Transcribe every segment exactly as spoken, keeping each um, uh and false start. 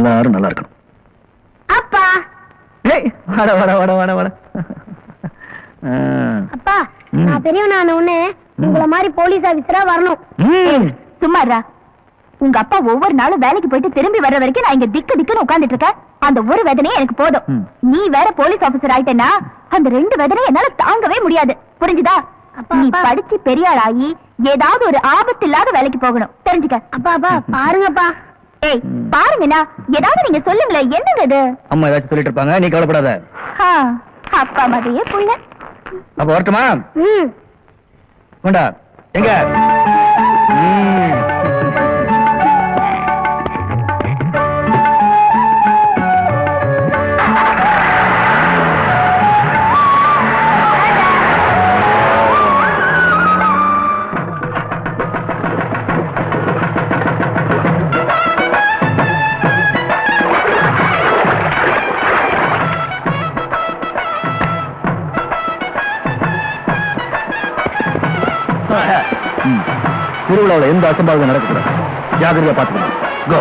எல்லாரும் நல்லா இருக்கணும். அப்பா ஏய் வட வட வட வட வட அப்பா, நான் பெரியவனான உடனே உங்கள மாதிரி போலீஸ் ஆபீசரா வரணும். சும்மாரா, உங்க அப்பா ஒவ்வொரு நாளும் வேலைக்கு போயிட்டு திரும்பி வர்ற வரைக்கும் நான் இங்க திக்கு திக்குன்னு உட்கார்ந்துட்டு இருக்கேன். அந்த ஒரு வேதனையே எனக்கு போதும். நீ வேற போலீஸ் ஆபீசர் ஆயிட்டேன்னா அந்த ரெண்டு வேதனையும் என்னால தாங்கவே முடியாது. புரிஞ்சுதா? நீ படிச்சு பெரிய ஆளாகி ஏதாவது ஒரு ஆபத்து இல்லாத வேலைக்கு போகணும். தெரிஞ்சுக்க. அப்பா அப்பா பாருங்கப்பா. ஏய் பாருங்கண்ணா, ஏதாவது நீங்க சொல்லுங்களேன். என்னங்க இது? அம்மா ஏதாச்சும் சொல்லிட்டு இருப்பாங்க, நீ கவலைப்படாத. அப்பா மாதிரியே புள்ள. அப்ப வரட்டுமா? ம் கொண்டா எங்க? திருவிழாவில் எந்த அசம்பாவிதம் நடக்கக்கூடாது. ஜாகிரதையா பார்த்துக்கணும். கோ.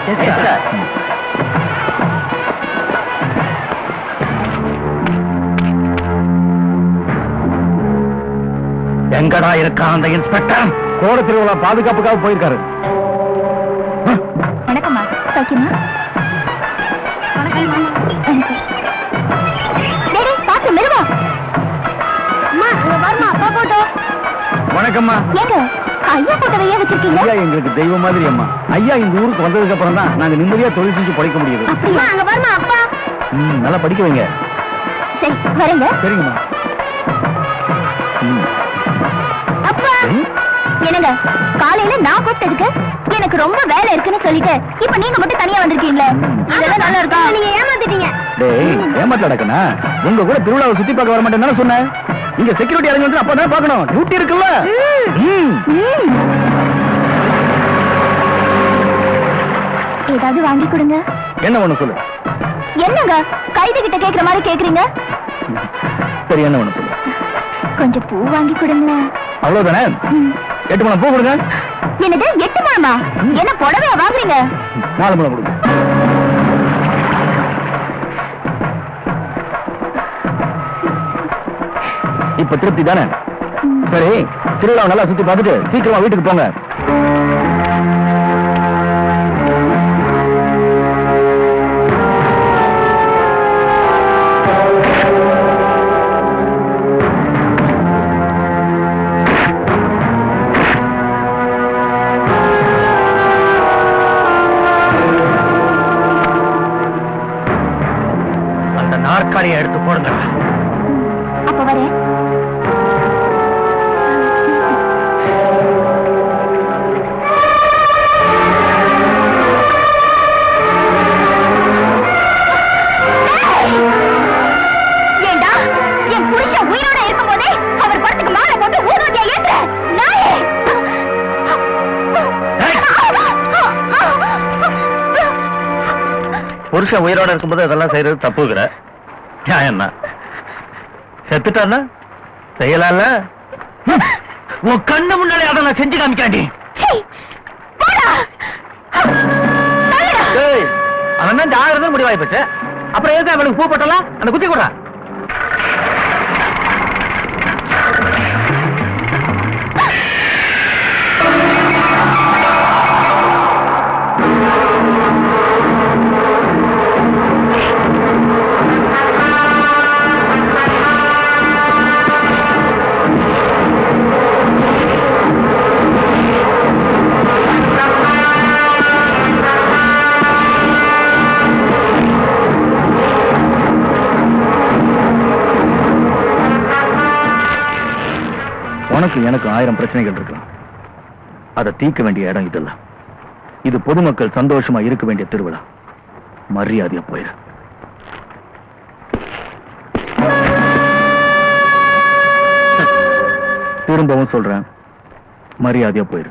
எங்கடா இருக்கா அந்த இன்ஸ்பெக்டர்? கோட திருவிழா பாதுகாப்புக்காக போயிருக்காரு. வணக்கம்மா. சௌக்கியமா? பார்த்து மெருவா. அம்மா அங்க வரமா அப்பா போட்டோ. வணக்கம்மா. ஏங்க ஐயா போட்டோவையே வச்சிருக்கீங்க? ஐயா எங்களுக்கு தெய்வம் மாதிரி அம்மா. ஐயா இந்த ஊருக்கு வந்ததுக்கு அப்புறம் தான் நாங்க நிம்மதியா தொழில் செஞ்சு படிக்க முடியுது. அம்மா அங்க வரமா அப்பா. ம் நல்லா படிக்க வைங்க. சரி வரேங்க. சரிங்கம்மா. அப்பா என்னங்க காலையில நான் கூப்பிட்டதுக்கு எனக்கு ரொம்ப வேலை இருக்குன்னு சொல்லிட்டு இப்ப நீங்க மட்டும் தனியா வந்திருக்கீங்களே, இதெல்லாம் நல்லா இருக்கா? நீங்க ஏமாத்திட்டீங்க. டேய் ஏமாத்த நடக்கனா? உங்க கூட திருவிழாவை சுத்தி பார்க்க வர மாட்டேன்னு சொன்னேன். இங்க செக்யூரிட்டி இறங்கி வந்து அப்பதான் பார்க்கணும். டியூட்டி இருக்குல்ல. ஏதாவது வாங்கி கொடுங்க. என்ன ஒண்ணு சொல்லு. என்னங்க கைது கிட்ட கேக்குற மாதிரி கேக்குறீங்க? சரி என்ன ஒண்ணு சொல்லு. கொஞ்சம் பூ வாங்கி கொடுங்க. அவ்வளவுதானே? எட்டு முழம் பூ கொடுங்க. என்னது எட்டு முழமா? என்ன புடவையா வாங்குறீங்க? நாலு முழம் கொடுங்க. இப்ப திருப்தி தானே? சரி திருவிழாவை நல்லா சுத்தி பார்த்துட்டு சீக்கிரமா வீட்டுக்கு போங்க. அந்த நாற்காலியை எடுத்து போடுங்க. அப்ப வரேன். ஏண்டா என் புருஷன் உயிரோட இருக்கும் போதே அவர் படத்துக்கு மாலை போட்டு ஊதுவதியா ஏற்ற நாயே! புருஷன் உயிரோட இருக்கும்போது அதெல்லாம் செய்யறது தப்புங்கிற நியாயம் தான். செத்துட்டான்னா செய்யலாம்ல. உன் கண்ணு முன்னாலே அதை நான் செஞ்சு காமிக்காண்டி. அவன் ஜாகிரதை முடிவாய் போச்சு. அப்புறம் எதுக்கு அவனுக்கு பூ போட்டலாம்? அந்த குத்தி கூட உனக்கு எனக்கு ஆயிரம் பிரச்சனைகள் இருக்கலாம். அதை தீர்க்க வேண்டிய இடம் இதல்ல. இது பொதுமக்கள் சந்தோஷமா இருக்க வேண்டிய திருவிழா. மரியாதையா போயிரு. திரும்பவும் சொல்றேன், மரியாதையா போயிரு.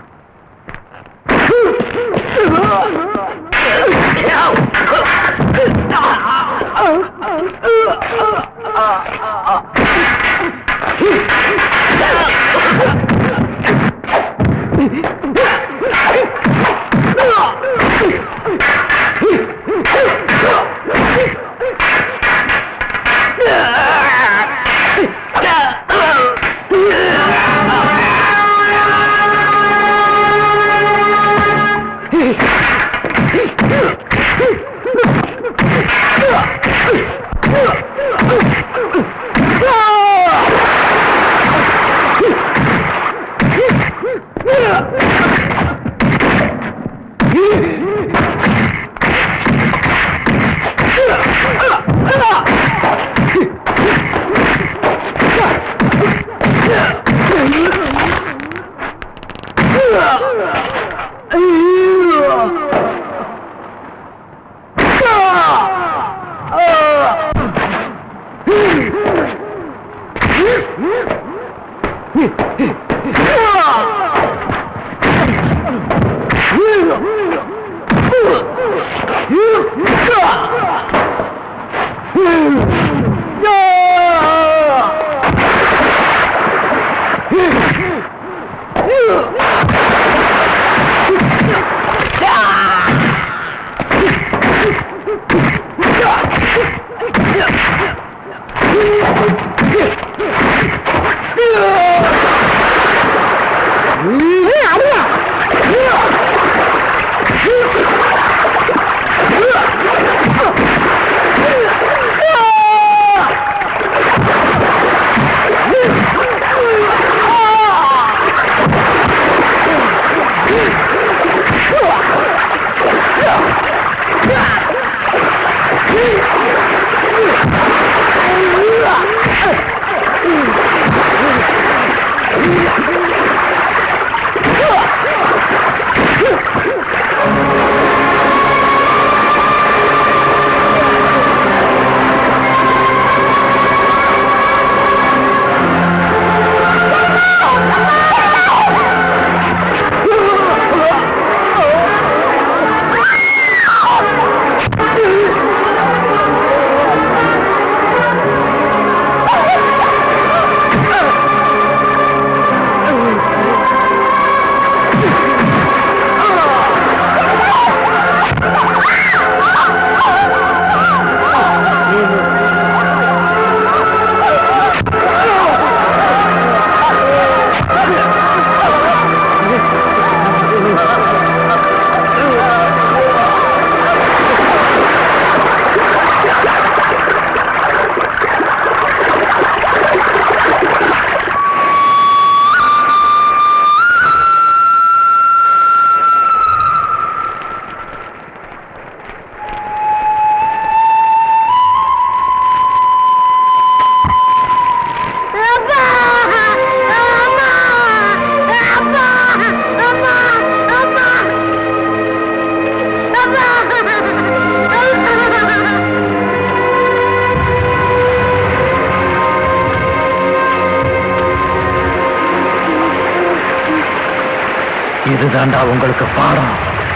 இதுதான்டா உங்களுக்கு பாடம்.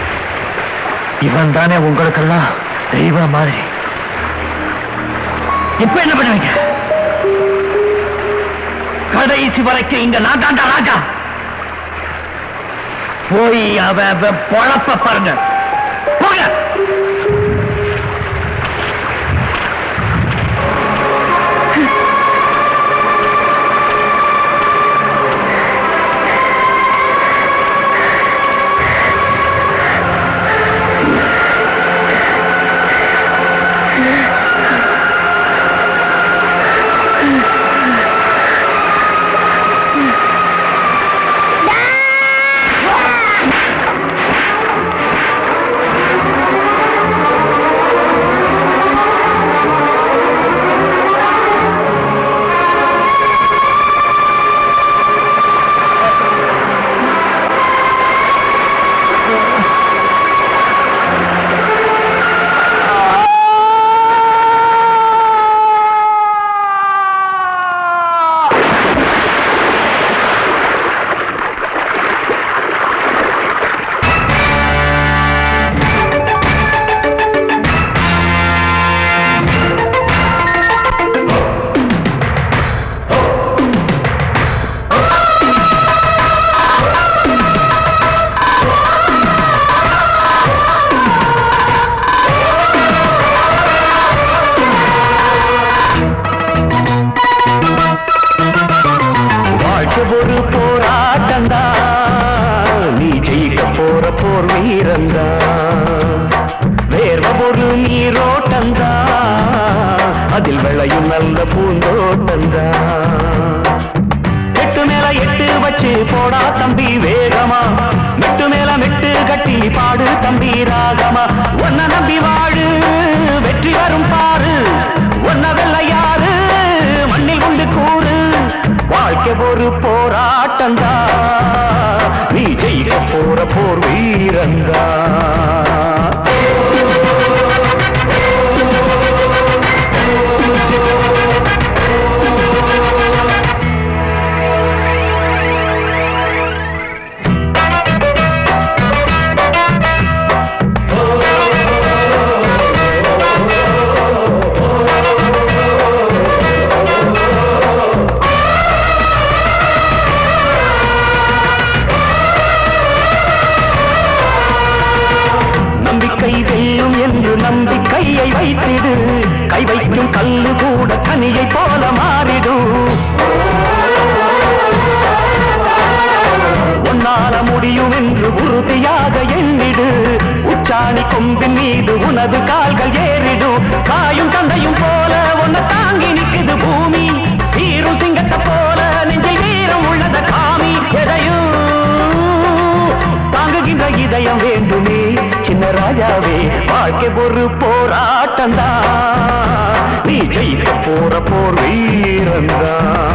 இவன் தானே உங்களுக்கெல்லாம் தெய்வம் மாதிரி. இப்ப என்ன பண்ணுவீங்க? கடைசி வரைக்கும் இங்க நான் தாண்டா ராஜா. போய் அவ பொழப்ப பாருங்க. போங்க. அதில் விளையும் நல்ல பூந்தோட்டந்தா. எட்டு மேல எட்டு வச்சு போடா தம்பி வேகமா, மெட்டு மேல மெட்டு கட்டி பாடு தம்பி ராகமா. ஒன்ன நம்பி வாழு வெற்றி வரும் பாரு, ஒன்ன வெல்ல யாரு மண்ணில் உண்டு கூறு. வாழ்க்கை ஒரு போராட்டந்தா, நீ ஜெயிக்க போற போர் வீரந்தா. கை வைக்கும் கல்லு கூட கனியை போல மாறிடும். உன்னால முடியும் என்று உறுதியாக எண்ணிடு. உச்சாணி கொம்பின் மீது உனது கால்கள் ஏறிடும். காயும் தந்தையும் போல உன்னை தாங்கி நிற்குது பூமி. சீரும் சிங்கத்தை போல நெஞ்சில் வீரம் உள்ளத காமி. எதையும் தாங்குகின்ற இதயம் வேண்டுமே சின்ன ராஜாவே. வாழ்க்கை ஒரு போராட்டந்தா, நீ ஜெயிக்க போற போர் வீரந்தா.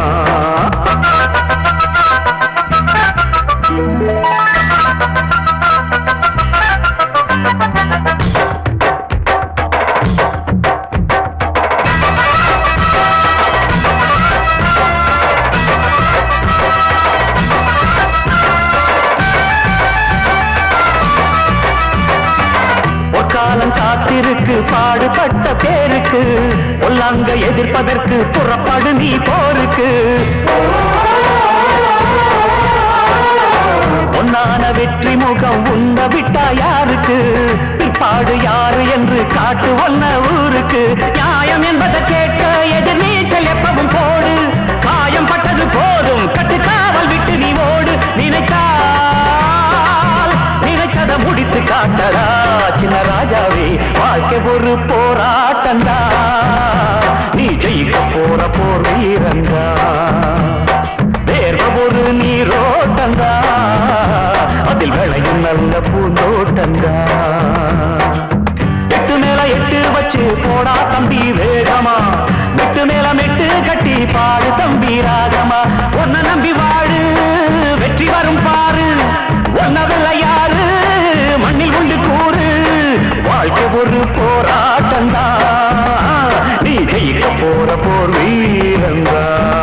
காலம் காத்திருக்கு பாடுபட்ட பேருக்கு. பொல்லாங்க எதிர்ப்பதற்கு புறப்படு நீ போருக்கு. பொன்னான வெற்றி முகம் உண்ண விட்டா யாருக்கு? பிற்பாடு யாரு என்று காட்டு ஒன்ன ஊருக்கு. நியாயம் என்பதை கேட்க எதிர் நீச்சல் எப்பவும் போடு. காயம் பட்டது போதும் கட்டு காவல் விட்டு நீ ஓடு. நினைத்தால் நினைச்சத முடித்து காட்டடா சின்ன ராஜாவே. வாழ்க்கை ஒரு போராட்டந்தா, நீ ஜெயிக்க போற போர் வீரந்தா. வேர்வ ஒரு நீரோட்டந்தா, அதில் விளையும் நல்ல பூந்தோட்டந்தா. எட்டு மேல எட்டு வச்சு போடா தம்பி வேகமா. மெட்டு மேல மெட்டு கட்டி பாடு தம்பி ராகமா. உன்னை நம்பி வாழு, வெற்றி வரும் பாரு. ஒன்னவில்லை யாரு மண்ணில் உண்டு கூறு. வாழ்க்கை ஒரு போராட்டந்தா, நீ ஜெயிக்க போற போர் வீரந்தா.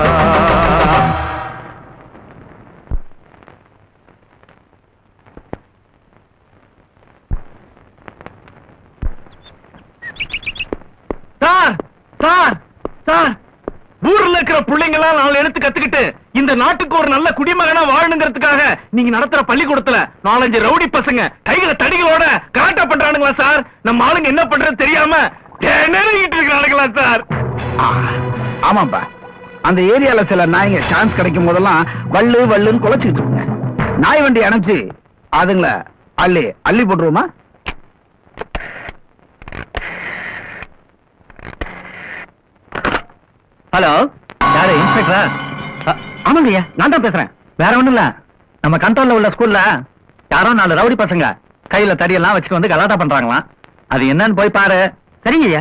சார் சார் சார், ஊர்ல இருக்கிற பிள்ளைங்களா நாலு எழுத்து கத்துக்கிட்டு இந்த நாட்டுக்கு ஒரு நல்ல குடிமகனா வாழணுங்கிறதுக்காக நீங்க நடத்துற பள்ளிக்கூடத்துல நாலஞ்சு ரவுடி பசங்க கைகளை தடிகளோட கலாட்டா பண்றானுங்களா சார்? நம்ம ஆளுங்க என்ன பண்றது தெரியாம திணறிட்டு இருக்கிறானுங்களா சார்? ஆமாப்பா, அந்த ஏரியால சில நாய்ங்க சான்ஸ் கிடைக்கும் போதெல்லாம் வள்ளு வள்ளுன்னு குலைச்சிட்டு இருக்குங்க. நாய் வண்டி அணைச்சு அதுங்கள அள்ளி அள்ளி போட்டுருவோமா? ஹலோ, யாரு இன்ஸ்பெக்டரா? ஆமாங்கய்யா, நான் தான் பேசுறேன். வேற ஒண்ணும் இல்ல, நம்ம கண்ட்ரோல்ல உள்ள ஸ்கூல்ல யாரோ நாலு ரவுடி பசங்க கையில தடியெல்லாம் வச்சுட்டு வந்து கலாட்டா பண்றாங்களாம். அது என்னன்னு போய் பாரு. சரிங்கய்யா.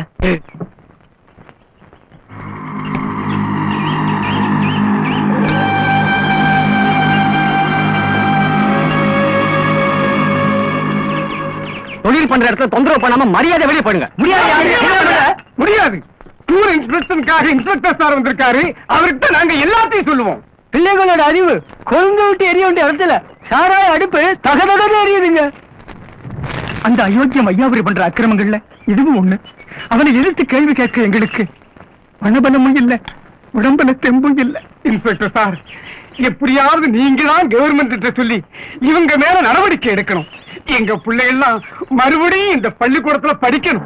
தொழில் பண்ற இடத்துல தொந்தரவு பண்ணாம மரியாதை வெளியே போடுங்க. முடியாது முடியாது. டூர் இன்ஸ்பெக்டருக்காக இன்ஸ்பெக்டர் சார் வந்திருக்காரு, அவர்கிட்ட நாங்க எல்லாத்தையும் சொல்லுவோம். பிள்ளைங்களோட அறிவு கொழுந்து விட்டு எரிய வேண்டிய இடத்துல சாராய அடுப்பு தகதகன்னு எரியுதுங்க. அந்த அயோக்கியம் ஐயாவரி பண்ற அக்கிரமங்கள்ல இதுவும் ஒண்ணு. அவனை எதிர்த்து கேள்வி கேட்க எங்களுக்கு மனபலமும் இல்ல, உடம்புல தெம்பும் இல்ல. இன்ஸ்பெக்டர் சார், எப்படியாவது நீங்க தான் கவர்மெண்ட் சொல்லி இவங்க மேல நடவடிக்கை எடுக்கணும். எங்க பிள்ளைகள்லாம் மறுபடியும் இந்த பள்ளிக்கூடத்துல படிக்கணும்.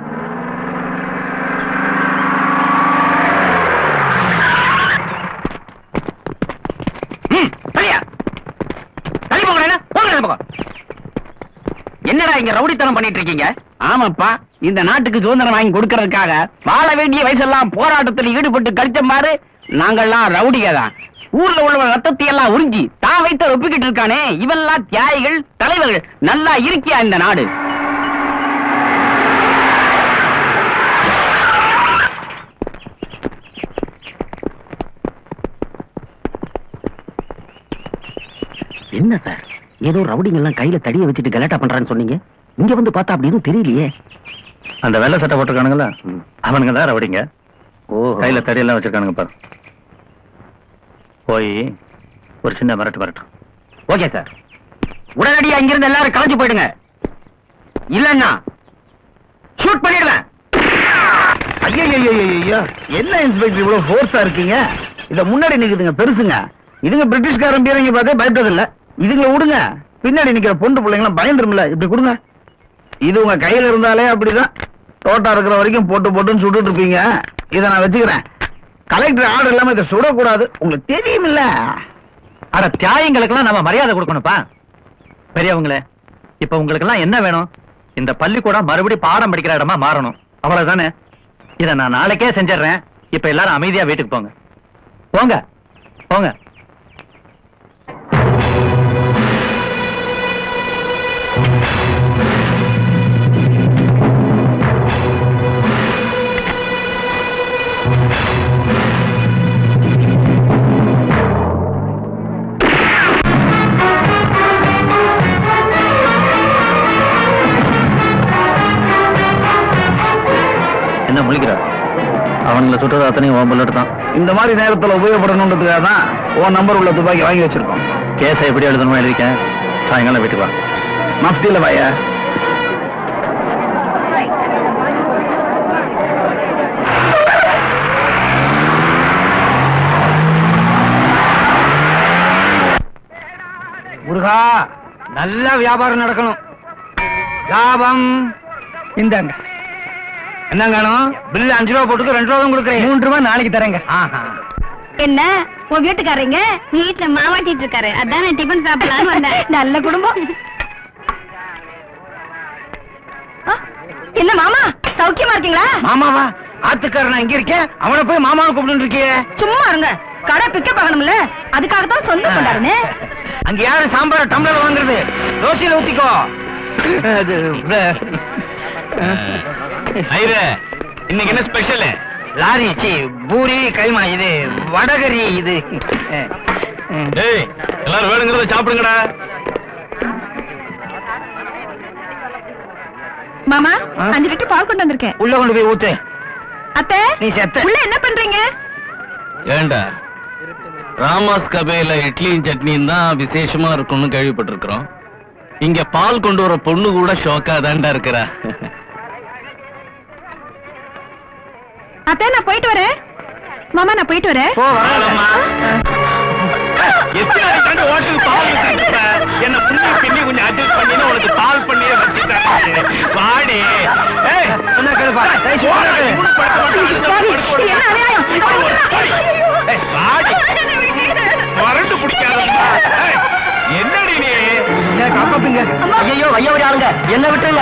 என்னடா இங்க ரவுடித்தனம் பண்ணிட்டு இருக்கீங்க? ஆமாப்பா, இந்த நாட்டுக்கு சுதந்திரம் வாங்கி கொடுக்கறதுக்காக வாழ வேண்டிய வயசெல்லாம் போராட்டத்தில் ஈடுபட்டு கழிச்ச மாதிரி நாங்கள்லாம் ரவுடிக தான். ஊர்ல உள்ள ரத்தத்தை எல்லாம் உறிஞ்சி தான் வைத்த ஒப்பிக்கிட்டு இருக்கானே, இவெல்லாம் தியாகிகள், தலைவர்கள். நல்லா இருக்கியா இந்த நாடு? என்ன சார், ஏதோ ரவுடிங்க எல்லாம் கையில தடிய வச்சுட்டு கலாட்டா பண்றான்னு சொன்னீங்க. இங்க வந்து பார்த்தா அப்படின்னு தெரியலையே. அந்த வெள்ளை சட்டை போட்டிருக்கானுங்களா, அவனுங்க தான் ரவுடிங்க. ஓ, கையில தடியெல்லாம் வச்சிருக்கானுங்க பாரு. போய் ஒரு சின்ன மிரட்டு மிரட்டும். ஓகே சார், உடனடியா இங்கிருந்து எல்லாரும் கலைஞ்சு போயிடுங்க, இல்லன்னா ஷூட் பண்ணிடுவேன். ஐயோ, என்ன இன்ஸ்பெக்டர் இவ்வளவு ஃபோர்ஸா இருக்கீங்க? இத முன்னாடி நிக்குதுங்க பெருசுங்க. இதுங்க பிரிட்டிஷ்காரன் பீரங்க பார்த்தே பயப்பட்டது இல்ல. இதுங்களை விடுங்க, பின்னாடி நிக்கிற பொண்டு பிள்ளைங்களாம் பயந்துரும்ல. இப்படி கொடுங்க. இது உங்க கையில இருந்தாலே அப்படிதான். தோட்டம் இருக்கிற வரைக்கும் போட்டு போட்டுன்னு சுட்டுட்டு இருப்பீங்க. இதை நான் வச்சுக்கிறேன். கலெக்டர் ஆர்டர் இல்லாம இதை சுடக்கூடாது. உங்களுக்கு தெரியுமில்ல. அட தியாயங்களுக்கெல்லாம் நம்ம மரியாதை கொடுக்கணும்ப்பா. பெரியவங்களே, இப்ப உங்களுக்கு எல்லாம் என்ன வேணும்? இந்த பள்ளிக்கூடம் மறுபடியும் பாடம் படிக்கிற இடமா மாறணும், அவ்வளவுதானே? இதை நான் நாளைக்கே செஞ்சிடறேன். இப்ப எல்லாரும் அமைதியா வீட்டுக்கு போங்க. போங்க போங்க. என்ன முழிக்கிற? அவனுங்களை சுட்டுறது அத்தனையும் ஓம் புல்லட் தான். இந்த மாதிரி நேரத்துல உபயோகப்படணுன்றதுக்காக தான் உன் நம்பர் உள்ள துப்பாக்கி வாங்கி வச்சிருக்கோம். கேஸை எப்படி எழுதணுமோ எழுதிக்கேன். சாயங்காலம் வீட்டுக்கு வா. மஃப்தியில வாயா. முருகா, நல்ல வியாபாரம் நடக்கணும். லாபம் இந்தாங்க. என்ன காணும்? பில்லு அஞ்சு ரூபா போட்டுக்கு ரெண்டு ரூபா கொடுக்குறேன். மூன்று ரூபா நாளைக்கு தரேங்க. என்ன உன் வீட்டுக்காரங்க வீட்டுல மாவாட்டிட்டு இருக்காரு, அதான் டிபன் சாப்பிடலான்னு வந்தேன். நல்ல குடும்பம். என்ன மாமா சௌக்கியமா இருக்கீங்களா? மாமாவா? ஆத்துக்காரன் இங்க இருக்கேன், அவனை போய் மாமாவை கூப்பிட்டு இருக்கியே. சும்மா இருங்க, கடை பிக்கப் ஆகணும்ல, அதுக்காகத்தான் சொந்த கொண்டாருன்னு. அங்க யாரு சாம்பார் டம்ளர் வாங்குறது? தோசையில ஊத்திக்கோ. இன்னைக்கு என்ன ஸ்பெஷல்? லாரி சி பூரி கைமா, இது வடகரி, இது எல்லாரும் வேணுங்கிறத சாப்பிடுங்கடா. மாமா அஞ்சு லிட்டர் பால் கொண்டு வந்திருக்கேன். உள்ள கொண்டு போய் ஊத்து. அத்தை நீ செத்த. உள்ள என்ன பண்றீங்க? ஏண்டா ராமாஸ் கபேல இட்லியும் சட்னியும் தான் விசேஷமா இருக்கும்னு கேள்விப்பட்டிருக்கிறோம். இங்க பால் கொண்டு வர பொண்ணு கூட ஷோக்கா தாண்டா இருக்கிறா. அத்தை நான் போயிட்டு வரேன். மாமா நான் போயிட்டு வரேன். என்ன முன்னே பின்னி கொஞ்சம் அட்ஜஸ்ட் பண்ணி உனக்கு பால் பண்ணியே வச்சுட்டாங்க. வாடி மறந்து பிடிக்காத. என்னடி நீ காப்பாத்துங்க. ஐயோ ஐயோ ஆளுங்க என்ன விட்டுருங்க.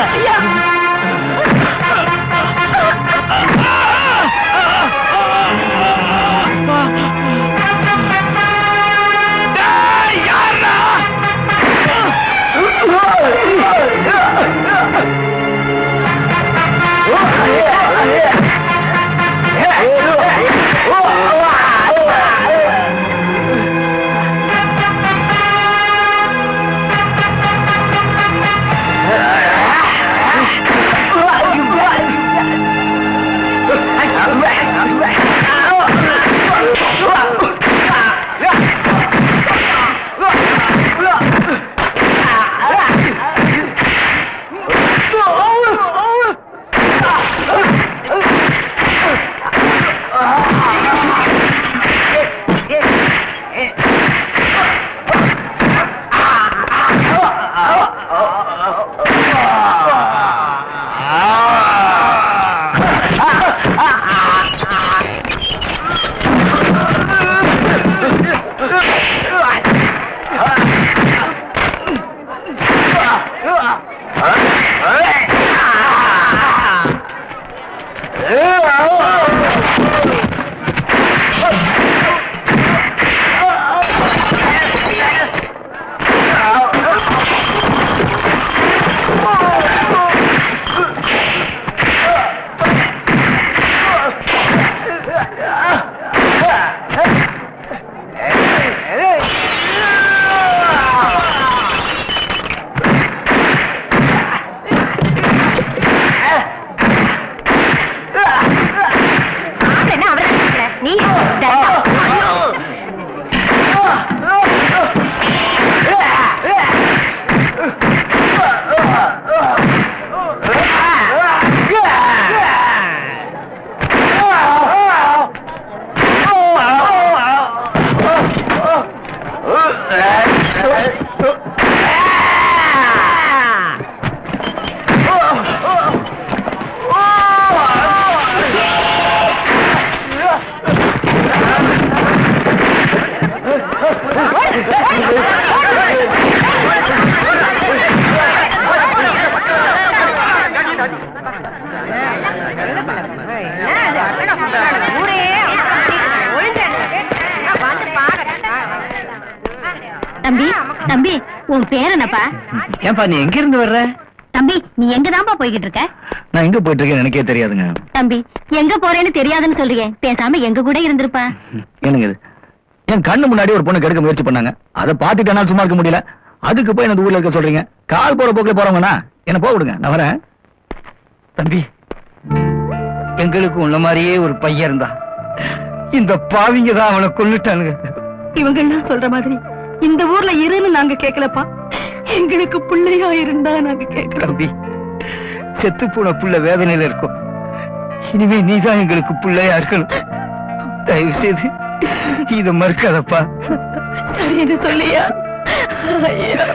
தம்பி தம்பி உன் பேர் என்னப்பா? ஏன்பா நீ எங்க இருந்து வர்ற? தம்பி நீ எங்கதான்ப்பா போய்கிட்டு இருக்க? நான் எங்க போயிட்டு இருக்கேன் எனக்கே தெரியாதுங்க. தம்பி எங்க போறேன்னு தெரியாதுன்னு சொல்றீங்க, பேசாம எங்க கூட இருந்திருப்பா. என்னங்க இது? என் கண்ணு முன்னாடி ஒரு பொண்ணு கெடுக்க முயற்சி பண்ணாங்க. அதை பார்த்துட்டு என்னால சும்மா இருக்க முடியல. அதுக்கு போய் என்ன ஊர்ல இருக்க சொல்றீங்க? கால் போற போக்குல போறவங்கண்ணா என்ன போக விடுங்க, நான் வரேன். தம்பி, எங்களுக்கு உள்ள மாதிரியே ஒரு பையன் இருந்தா, இந்த பாவிங்க தான் அவனை கொல்லுட்டானுங்க. இவங்க எல்லாம் சொல்ற மாதிரி இந்த ஊர்ல இருன்னு நாங்க கேட்கலப்பா, எங்களுக்கு பிள்ளையா இருந்தா நாங்க கேட்கிறோம். தம்பி, செத்து போன புள்ள வேதனையில இருக்கும். இனிமே நீதான் எங்களுக்கு பிள்ளையா இருக்கணும். தயவு செய்து இத மறுக்காதப்பா. சரின்னு சொல்லியா? ஐயா,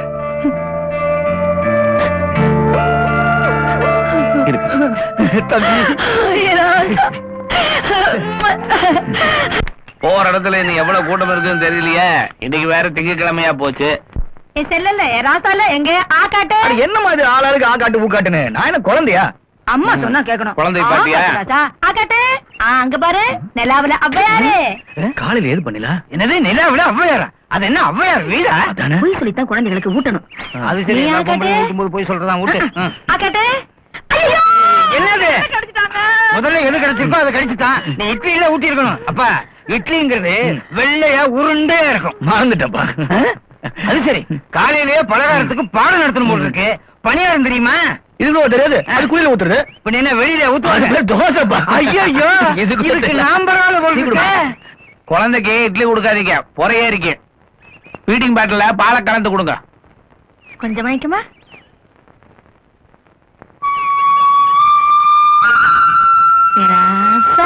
போற இடத்துல நீ எவ்வளவு கூட்டம் இருக்குன்னு தெரியலையே. இன்னைக்கு வேற திங்கக்கிழமையா போச்சு. செல்லல ராசால எங்க ஆ காட்டு. என்ன மாதிரி ஆளாளுக்கு ஆ காட்டு ஊ காட்டுன்னு? நான் என்ன குழந்தையா? அம்மா சொன்னா கேட்கணும். குழந்தை பாட்டியா? ஆ காட்டு. அங்க பாரு நிலாவுல ஔவையாரு. காலையில ஏது பண்ணல? என்னது நிலாவில ஔவையாரா? அது என்ன ஔவையார் வீடா? போய் சொல்லித்தான் குழந்தைகளுக்கு ஊட்டணும். அது சரி, நீ ஆ காட்டு. ஊட்டும்போது போய் சொல்றதா ஊட்டு. ஆ காட்டு. ஐயோ, என்னது? கடிச்சிட்டாங்க. முதல்ல எது கிடைச்சிருக்கோ அதை கடிச்சுட்டான். நீ இட்லியில ஊட்டி இருக்கணும். அப்பா, இட்லிங்கிறது வெள்ளையா உருண்டே இருக்கும். மறந்துட்டப்பா. அது சரி, காலையிலேயே பலகாரத்துக்கு பாடம் நடத்தணும் போல இருக்கு. பணியாரம் தெரியுமா? இது தெரியாது. அது குளியில ஊத்துறது. இப்ப என்ன வெளியில ஊத்துவாங்க? தோசைப்பா. ஐயோ, இதுக்கு நாம்பரால போல இருக்கு. குழந்தைக்கு இட்லி கொடுக்காதீங்க, பொறையே இருக்கு. ஃபீடிங் பாட்டில பாலை கலந்து கொடுங்க. கொஞ்சம் வாங்கிக்குமா? ராசா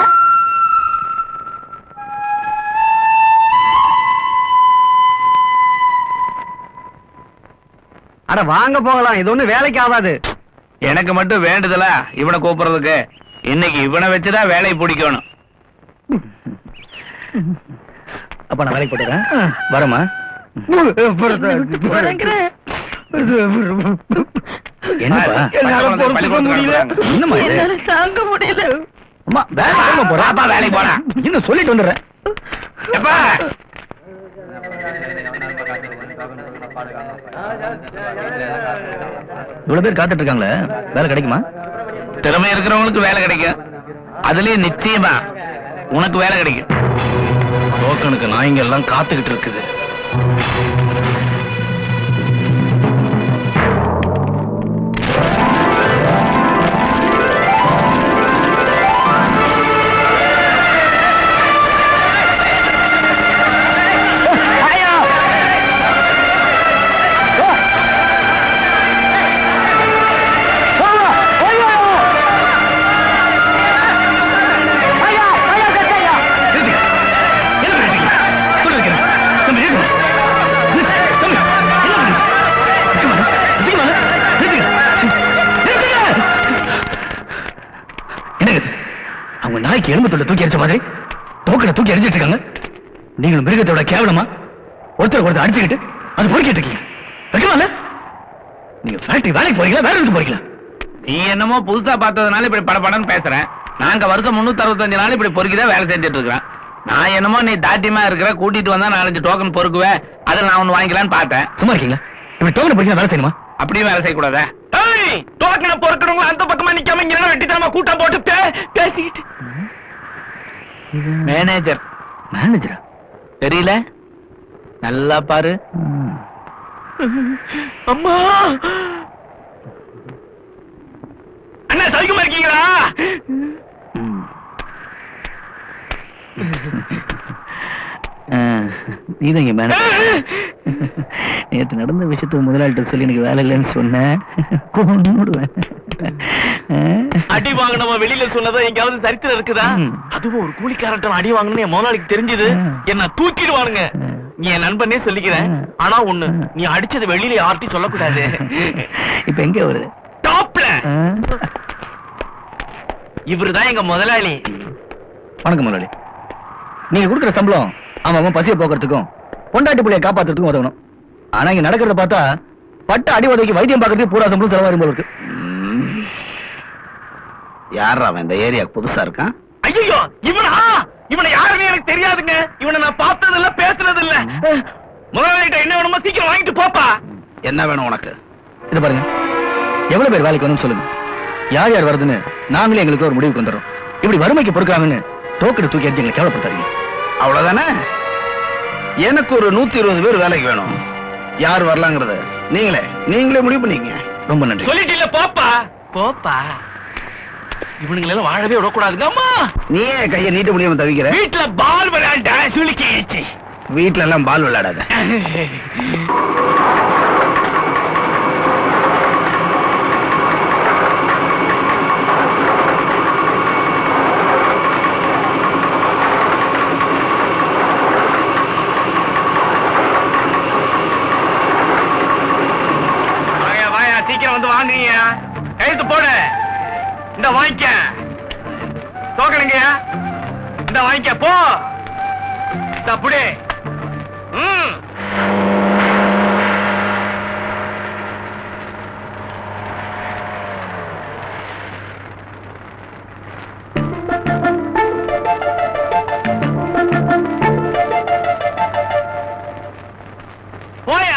அட வாங்க போகலாம். இது ஒண்ணு வேலைக்கு ஆகாது. எனக்கு மட்டும் வேண்டுதலா இவனை கூப்பிடுறதுக்கு? இன்னைக்கு இவனை வச்சுதான் வேலையை பிடிக்கணும். அப்ப நான் வேலைக்கு போட்டுறேன். வரமா? என்னப்பா? என்னால பொறுத்துக்க முடியல. என்னம்மா இது? என்னால தாங்க முடியல. அம்மா, வேலைக்கு போறா. பாப்பா வேலைக்கு போறா. இன்னும் சொல்லிட்டு வந்துடுறேன். எப்பா இவ்வளவு பேர் காத்துட்டு இருக்காங்களே, வேலை கிடைக்குமா? திறமை இருக்கிறவங்களுக்கு வேலை கிடைக்கும். அதுலயும் நிச்சயமா உனக்கு வேலை கிடைக்கும். டோக்கனுக்கு நாய்ங்க எல்லாம் காத்துக்கிட்டு இருக்குது. நாய்க்கு எலும்பு தொண்டை தூக்கி எரிச்ச மாதிரி டோக்கனை தூக்கி எரிஞ்சிட்டு இருக்காங்க. நீங்களும் மிருகத்தோட கேவலமா ஒருத்தர் ஒருத்தர் அடிச்சுக்கிட்டு அது பொறுக்கிட்டு இருக்கீங்க. வைக்கலாம்ல? நீங்க ஃபேக்டரி வேலைக்கு போறீங்களா, வேற எதுக்கு போறீங்களா? நீ என்னமோ புதுசா பார்த்ததுனால இப்படி படபடன்னு பேசுறேன். நாங்க வருஷம் முன்னூத்தி அறுபத்தஞ்சு நாள் இப்படி பொறுக்கிதான் வேலை செஞ்சுட்டு இருக்கிறேன். நான் என்னமோ நீ தாட்டியமா இருக்கிற, கூட்டிட்டு வந்தா நாலஞ்சு டோக்கன் பொறுக்குவேன், அதில் நான் ஒண்ணு வாங்கிக்கலான்னு பார்த்தேன். சும்மா இருக்கீங்களா? இப்படி டோக்கனை பொறுக்கினா வேலை செய்யணுமா? அப்படியும் வேலை செய்யக்கூடாதா? டோக்கனை பொறுக்கணுங்களா அந்த பக்கமா நிக்காம இங்க வெட்டித்தனமா கூட்டம் போட்டு பேசிக்கிட்டு. மேனேஜர். மேனேஜரா? தெரியல, நல்லா பாரு. அம்மா, அண்ணா சைக்குமா இருக்கீங்களா? நீதான் இங்க மேனேஜர். நேற்று நடந்த விஷயத்துக்கு முதலாளிட்ட சொல்லி எனக்கு வேலை இல்லைன்னு சொன்னேன். அடி வாங்கினவன் வெளியில சொன்னதா எங்கயாவது சரித்திரம் இருக்குதா? அதுவும் ஒரு கூலிக்காரன் அடி வாங்கணும்னு என் முதலாளிக்கு தெரிஞ்சது, என்ன தூக்கிடுவானுங்க. நீ என் நண்பனே சொல்லிக்கிறேன். ஆனா ஒண்ணு, நீ அடிச்சது வெளியில யார்ட்டையும் சொல்லக்கூடாது. இப்ப எங்க ஒரு டாப்ல இவருதான் எங்க முதலாளி. வணக்கம் முதலாளி. நீங்க கொடுக்குற சம்பளம் அவன் அவன் பசியை போக்குறதுக்கும் பொண்டாட்டி புள்ளைய காப்பாத்துறதுக்கும் உதவணும். ஆனா இங்க நடக்கிறத பார்த்தா பட்ட அடி உதவிக்கு வைத்தியம் பார்க்கறதுக்கு பூரா சம்பளம் செலவாகும் போல இருக்கு. யாரா அவன் இந்த ஏரியா புதுசா இருக்கான்? ஐயோ, இவனா? இவனை யாருன்னு எனக்கு தெரியாதுங்க. இவனை நான் பார்த்தது இல்ல, பேசுனது இல்ல. முதலாளிகிட்ட என்ன வேணுமோ சீக்கிரம் வாங்கிட்டு போப்பா. என்ன வேணும் உனக்கு? இது பாருங்க, எவ்வளவு பேர் வேலைக்கு வரணும்னு சொல்லுங்க. யார் யார் வருதுன்னு நாங்களே எங்களுக்கு ஒரு முடிவுக்கு வந்துடுறோம். இப்படி வறுமைக்கு பொறுக்காங்கன்னு டோக்கெட்டு தூக்கி அடிச்சு எங்களை கேவலப்படுத்தாதீங்க. அவ்வளவுதானே? எனக்கு ஒரு நூத்தி இருபது பேர் வேலைக்கு வேணும். யார் வரலாங்கிறத நீங்களே நீங்களே முடிவு பண்ணிக்கங்க. ரொம்ப நன்றி. சொல்லிட்டு போப்பா போப்பா. இவனுங்களெல்லாம் வாழவே விடக்கூடாதுங்க. அம்மா நீயே கையை நீட்ட முடியாம தவிக்கிற. வீட்டுல பால் விளையாண்ட சுளுக்கிச்சு. வீட்டுல எல்லாம் பால் விளையாடாத. வாயா வாயா சீக்கிரம் வந்து வாங்குங்க. கைத்து போடு. இந்த வாங்கிக்க தோக்கணுங்க. இந்த வாங்கிக்க போ. புடி. ம் போயா.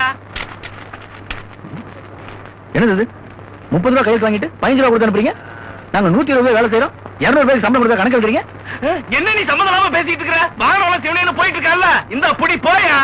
என்னது முப்பது ரூபாய் கையில் வாங்கிட்டு பதினஞ்சு ரூபாய் கொடுத்து அனுப்புறீங்க? நாங்க நூத்தி இருபது ரூபாய் வேலை செய்யறோம். இருநூறு ரூபாய் சம்பளம் கொடுத்தா கணக்கு எடுக்கிறீங்க. என்ன நீ சம்மந்தம் இல்லாம பேசிட்டு இருக்கிற? வாகனம் சிவனேன்னு போயிட்டு இருக்கல. இந்த புடி போயா.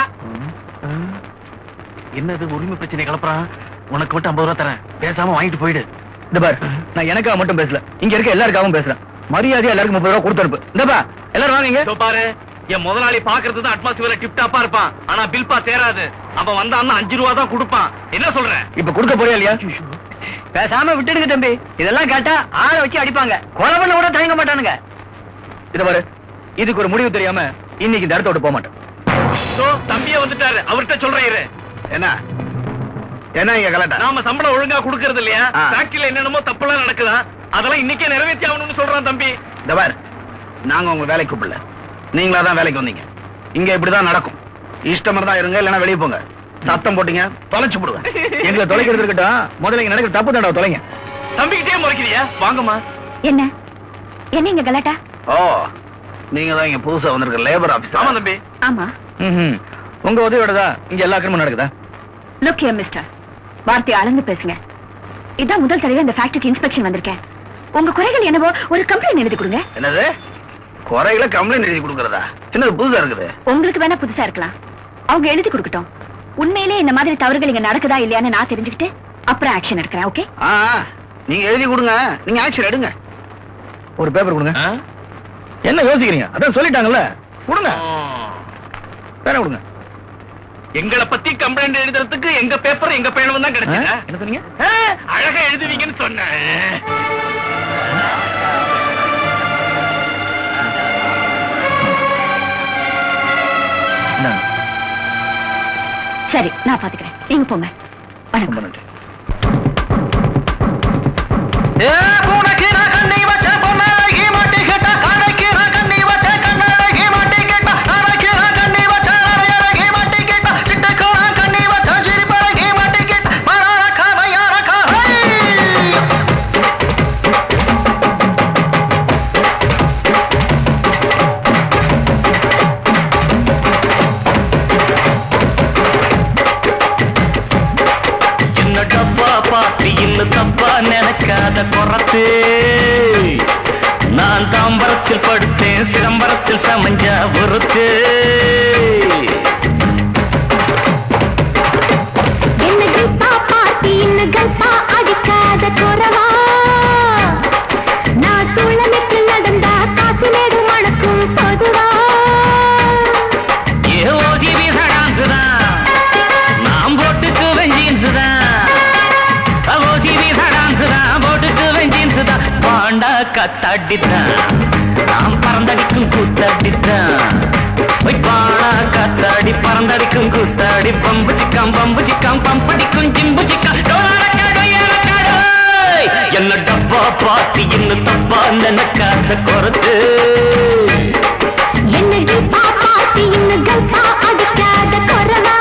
என்னது உரிமை பிரச்சனை கிளப்புறான்? உனக்கு மட்டும் ஐம்பது ரூபாய் தரேன், பேசாம வாங்கிட்டு போயிடு. இந்த பார், நான் எனக்காக மட்டும் பேசல, இங்க இருக்க எல்லாருக்காகவும் பேசுறேன். மரியாதையா எல்லாருக்கும் முப்பது ரூபாய் கொடுத்து அனுப்பு. இந்தப்பா எல்லாரும் வாங்க. பாரு, என் முதலாளி பாக்குறது தான் அட்மாஸ்பியர் டிப் டாப்பா இருப்பான். ஆனா பில்பா தேராது. அவன் வந்தான்னா அஞ்சு ரூபா தான் கொடுப்பான். என்ன சொல்ற? இப்ப கொடுக்க போறியா இல்லையா? பேசாம விட்டுடுங்க தம்பி. இதெல்லாம் கேட்டா ஆளை வச்சு அடிப்பாங்க. கொலை பண்ண கூட தயங்க மாட்டானுங்க. இத பாரு, இதுக்கு ஒரு முடிவு தெரியாம இன்னைக்கு இந்த இடத்த விட்டு போக மாட்டேன். தம்பியே வந்துட்டாரு, அவர்கிட்ட சொல்றேன். என்ன என்ன இங்க கலட்டா? நாம சம்பளம் ஒழுங்கா கொடுக்கறது இல்லையா? ஃபேக்டரியில என்னென்னமோ தப்பெல்லாம் நடக்குதா? அதெல்லாம் இன்னைக்கே நிறைவேற்றி ஆகணும்னு சொல்றான் தம்பி. இந்த பாரு, நாங்க உங்க வேலைக்கு கூப்பிடல, நீங்களா தான் வேலைக்கு வந்தீங்க. இங்க இப்படிதான் நடக்கும். இஷ்டம் தான் இருங்க, இல்லைன்னா வெளியே போங்க. சத்தம் போட்டீங்க தொலைச்சு போடுவேன். எங்களை தொலைக்கிறது இருக்கட்டும், முதல்ல இங்க நடக்கிற தப்பு தாண்டா தொலைங்க. தம்பிக்கிட்டே முறைக்கிறியா? வாங்கம்மா. என்ன என்ன இங்க கலாட்டா? ஓ, நீங்க தான் இங்க புதுசா வந்திருக்க லேபர் ஆபீஸ். ஆமா தம்பி. ஆமா. ம்ஹும். உங்க உதவியோட தான் இங்க எல்லா அக்கிரமும் நடக்குதா? லுக் ஹியர் மிஸ்டர், வார்த்தையை அளந்து பேசுங்க. இதான் முதல் தடவை இந்த ஃபேக்டரிக்கு இன்ஸ்பெக்ஷன் வந்திருக்கேன். உங்க குறைகள் என்னவோ ஒரு கம்ப்ளைண்ட் எழுதி கொடுங்க. என்னது குறைகளை கம்ப்ளைண்ட் எழுதி கொடுக்கறதா? என்னது புதுசா இருக்குது? உங்களுக்கு வேணா புதுசா இருக்கலாம், அவங்க எழுதி கொடுக்கட்டும். உண்மையிலே இந்த மாதிரி தவறுகள் இங்க நடக்குதா இல்லையான்னு நான் தெரிஞ்சுக்கிட்டு அப்புறம் ஆக்ஷன் எடுக்கிறேன். ஓகே? நீங்க எழுதி கொடுங்க, நீங்க ஆக்ஷன் எடுங்க. ஒரு பேப்பர் கொடுங்க. என்ன யோசிக்கிறீங்க? அதான் சொல்லிட்டாங்கல்ல, கொடுங்க. வேற கொடுங்க. எங்களை பத்தி கம்ப்ளைண்ட் எழுதுறதுக்கு எங்க பேப்பர் எங்க பேனவும் தான் கிடைச்சது. என்ன சொன்னீங்க? அழகா எழுதுவீங்கன்னு சொன்னேன். சரி, நான் பாத்துக்கிறேன், நீங்க போங்க. ரொம்ப நன்றி. தப்பா நினைக்காத குறத்து, நான் தாம்பரத்தில் படுத்தேன், சிதம்பரத்தில் சமஞ்சா ஒருத்து. அடிக்காத குறவா, நான் சூழலுக்கு நடந்தா காசு நேடு மணக்கும் பொதுவா. ஏ ஓஜிவி சடான்சுதான், நாம் போட்டுக்கு வெஞ்சீன்சுதான். பாண்டா கத்தாடித்தான், நாம் பறந்தடிக்கும் கூத்தாடித்தான். பாடா கத்தாடி பறந்தடிக்கும் கூத்தாடி, பம்பு சிக்காம் பம்பு சிக்காம் பம்படிக்கும் ஜிம்பு சிக்காம். என்ன டப்பா பாட்டி இன்னும் தப்பா நினைக்காத குறத்து, என்னடி பாப்பாத்தி இன்னும் கல்பா அடிக்காத குறவா.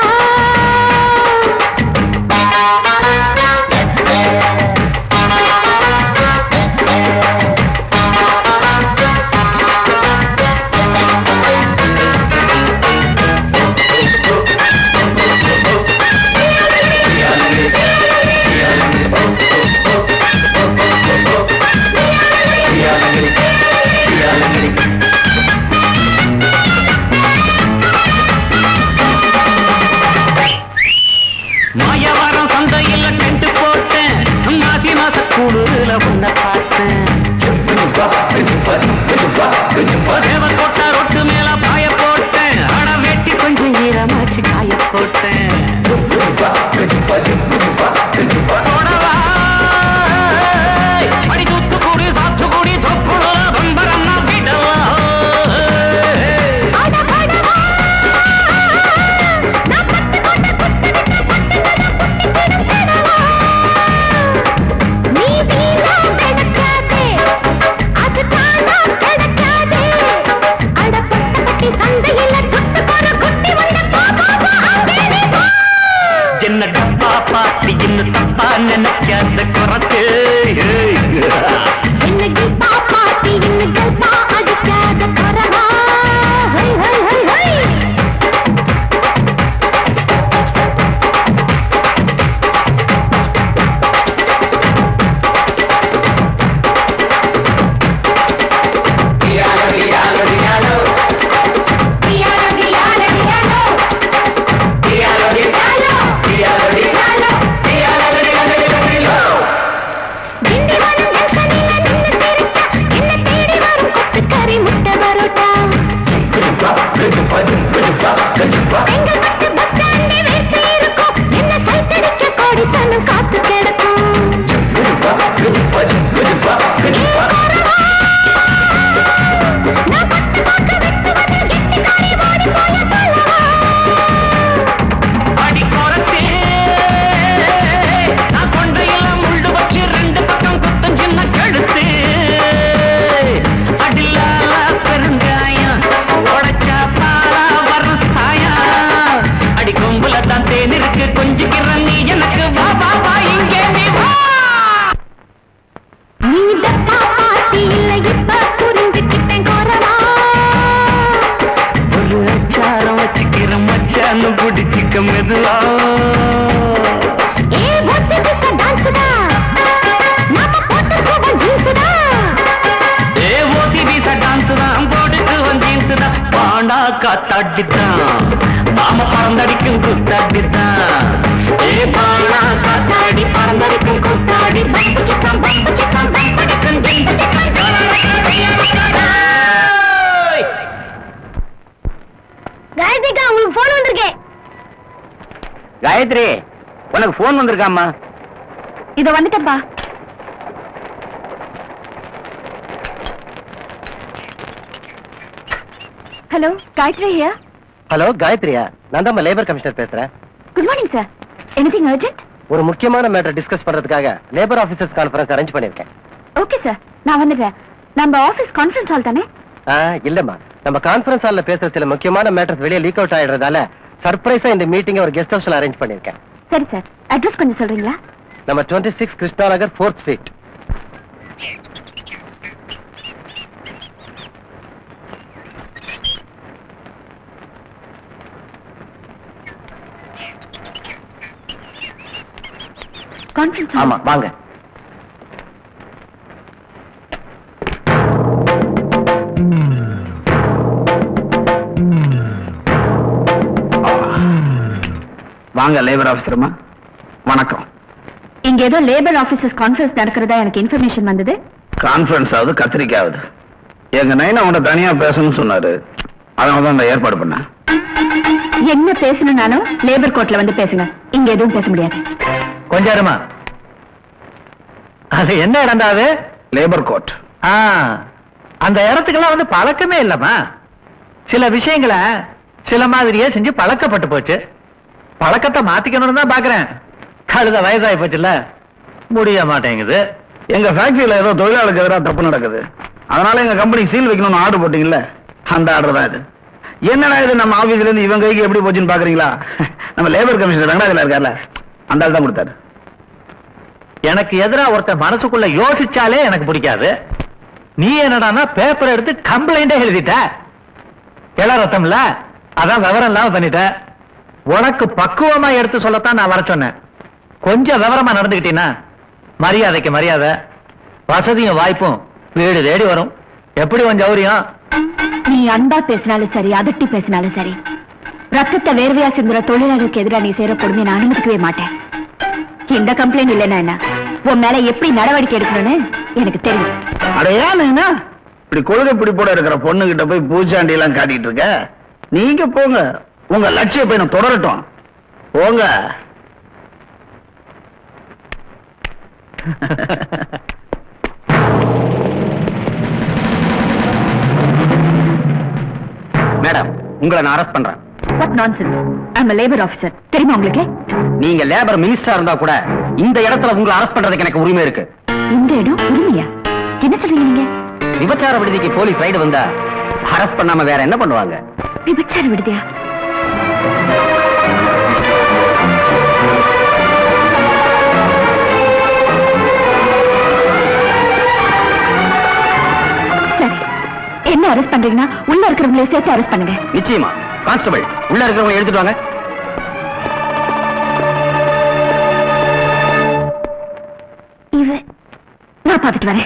இன்னும் தப்பா நினைக்காத குறத்து இன்னைக்கு பாப்பாத்தி இன்னைக்கு பா அடிக்காத குறவா ஹை ஹை ஹை ஹை காத்து கிடக்கும் அடி குறத்தே நான் கொண்டையெல்லாம் முள்ளு வச்சு ரெண்டு பக்கம் குத்தம் சின்ன கழுத்து அடிலால பெருங்காயம் உடைச்சா பாலா வரும் சாயா அடி கொம்புல தான் தேன் இருக்கு கொஞ்சிக்கிற நீ எனக்கு வா வா வா இங்கே நீ வா நீ தப்பா பாத்தி இல்லை இப்ப புரிஞ்சுக்கிட்டேன் குறவா ஒரு அச்சாரம் வச்சுக்கிற மச்சான்னு பிடிச்சிக்க மெதுவா ஏ ஒத்தி பிச டான்ஸ் தான் நாம போட்டு போவோம் ஜீன்ஸ் தான் ஏ ஓசி வீச டான்ஸ் தான் போட்டுக்கு வந்தீன்ஸ் தான் பாண்டா காத்தாடித்தான் நாம பறந்தடிக்கும் குத்தாடித்தான் ஏ பாண்டா காத்தாடி பறந்தடிக்கும் குத்தாடி பம்பு சிக்கம் பம்பு சிக்கம் பம்படிக்கும் ஜிம்பு சிக்கம் காயத்ரிக்கா உங்களுக்கு போன் வந்திருக்கேன் காயத்ரி உனக்கு போன் வந்திருக்காமா? இத வந்துட்டப்பா. Hello, Gayathri here. ஹலோ காயத்ரியா, நான் தான் லேபர் கமிஷனர் பேசுறேன். Good morning sir. Anything urgent? ஒரு முக்கியமான மேட்டர் டிஸ்கஸ் பண்றதுக்காக லேபர் ஆபீசர்ஸ் கான்ஃபரன்ஸ் அரேஞ்ச் பண்ணிருக்கேன். ஓகே சார், நான் வந்துடுறேன். நம்ம ஆபீஸ் கான்ஃபரன்ஸ் ஹால் தானே? ஆ இல்லம்மா, நம்ம கான்ஃபரன்ஸ் ஹால்ல பேசுற சில முக்கியமான மேட்டர்ஸ் வெளியே லீக் அவுட் ஆயிடுறதால சர்ப்ரைஸா இந்த மீட்டிங் ஒரு கெஸ்ட் ஹவுஸ்ல அரேஞ்ச் பண்ணிருக்கேன். சரி சார், அட்ரஸ் கொஞ்சம் சொல்றீங்களா? நம்ம twenty six Krishna Nagar fourth street. Conference ஆமா வாங்க. வாங்க லேபர் ஆபீசர்மா. வணக்கம். இங்க ஏதோ லேபர் ஆபீசர்ஸ் கான்ஃபரன்ஸ் நடக்கிறதா எனக்கு இன்ஃபர்மேஷன் வந்தது. கான்ஃபரன்ஸ் ஆகுது, கத்திரிக்காவது. எங்க நைன் அவன்கிட்ட தனியா பேசணும்னு சொன்னாரு, அதனால தான் ஏற்பாடு பண்ணேன். என்ன பேசணும்னாலும் லேபர் கோர்ட்ல வந்து பேசுங்க, இங்க எதுவும் பேச முடியாது. கொஞ்சமா அது என்ன இடம்டாது? Labour court. அந்த இடத்துக்கெல்லாம் வந்து பழக்கமே இல்லம்மா. சில விஷயங்களை சில மாதிரியே செஞ்சு பழக்கப்பட்டு போச்சு. பழக்கத்தை மாத்திக்கணும்னு தான் பாக்குறேன். கழுத வயசாகி போச்சுல, முடிய மாட்டேங்குது. எங்க ஃபேக்டரியில ஏதோ தொழிலாளருக்கு எதிராக தப்பு நடக்குது, அதனால எங்க கம்பெனி சீல் வைக்கணும்னு ஆர்டர் போட்டீங்கல்ல, அந்த ஆர்டர் தான் இது. என்னடா இது நம்ம ஆபீஸ்ல இருந்து இவங்க கைக்கு எப்படி போச்சுன்னு பாக்குறீங்களா? நம்ம லேபர் கமிஷனர் ரங்கராஜல இருக்கார்ல, அந்த ஆள் தான் கொடுத்தாரு. எனக்கு எதிரா ஒருத்தர் மனசுக்குள்ள யோசிச்சாலே எனக்கு பிடிக்காது. நீ என்னடானா பேப்பர் எடுத்து கம்ப்ளைண்டே எழுதிட்ட. இளரத்தம்ல அதான் விவரம் இல்லாம பண்ணிட்ட. உனக்கு பக்குவமா எடுத்து சொல்லத்தான் நான் வர சொன்னேன். கொஞ்சம் விவரமா நடந்துக்கிட்டீங்கன்னா மரியாதைக்கு மரியாதை, வசதியும் வாய்ப்பும் வீடு தேடி வரும். எப்படி கொஞ்சம் சௌரியம்? நீ அன்பா பேசினாலும் சரி, அதட்டி பேசினாலும் சரி, ரத்தத்தை வேர்வையா சிந்துற தொழிலாளருக்கு எதிராக நீ செய்யற கொடுமை நான் அனுமதிக்கவே மாட்டேன். இந்த கம்ப்ளைண்ட் இல்லைன்னா என்ன, உன் மேல எப்படி நடவடிக்கை எடுக்கணும்னு எனக்கு தெரியும். அடையா இப்படி கொள்கை பிடிப்போட இருக்கிற பொண்ணு கிட்ட போய் பூச்சாண்டி எல்லாம் காட்டிட்டு இருக்க. நீங்க போங்க, உங்க லட்சிய பயணம் தொடரட்டும். போங்க. மேடம், உங்களை நான் அரெஸ்ட் பண்றேன். What nonsense? I'm a labor officer. தெரியுமா உங்களுக்கு? நீங்க லேபர் மினிஸ்டரா இருந்தா கூட இந்த இடத்துல உங்களை அரெஸ்ட் பண்றதுக்கு எனக்கு உரிமை இருக்கு. இந்த இடம் உரிமையா? என்ன சொல்றீங்க நீங்க? விபச்சார விடுதிக்கு போலீஸ் ரைடு வந்தா அரெஸ்ட் பண்ணாம வேற என்ன பண்ணுவாங்க? விபச்சார விடுதியா? பண்றீங்கன்னா உள்ள இருக்கிறவங்களை சேர்த்து அரெஸ்ட் பண்ணுங்க. நிச்சயமா. கான்ஸ்டபிள், உள்ள இருக்கிறவங்க எடுத்துட்டு வாங்க. இவ நான் பார்த்துட்டு வரேன்.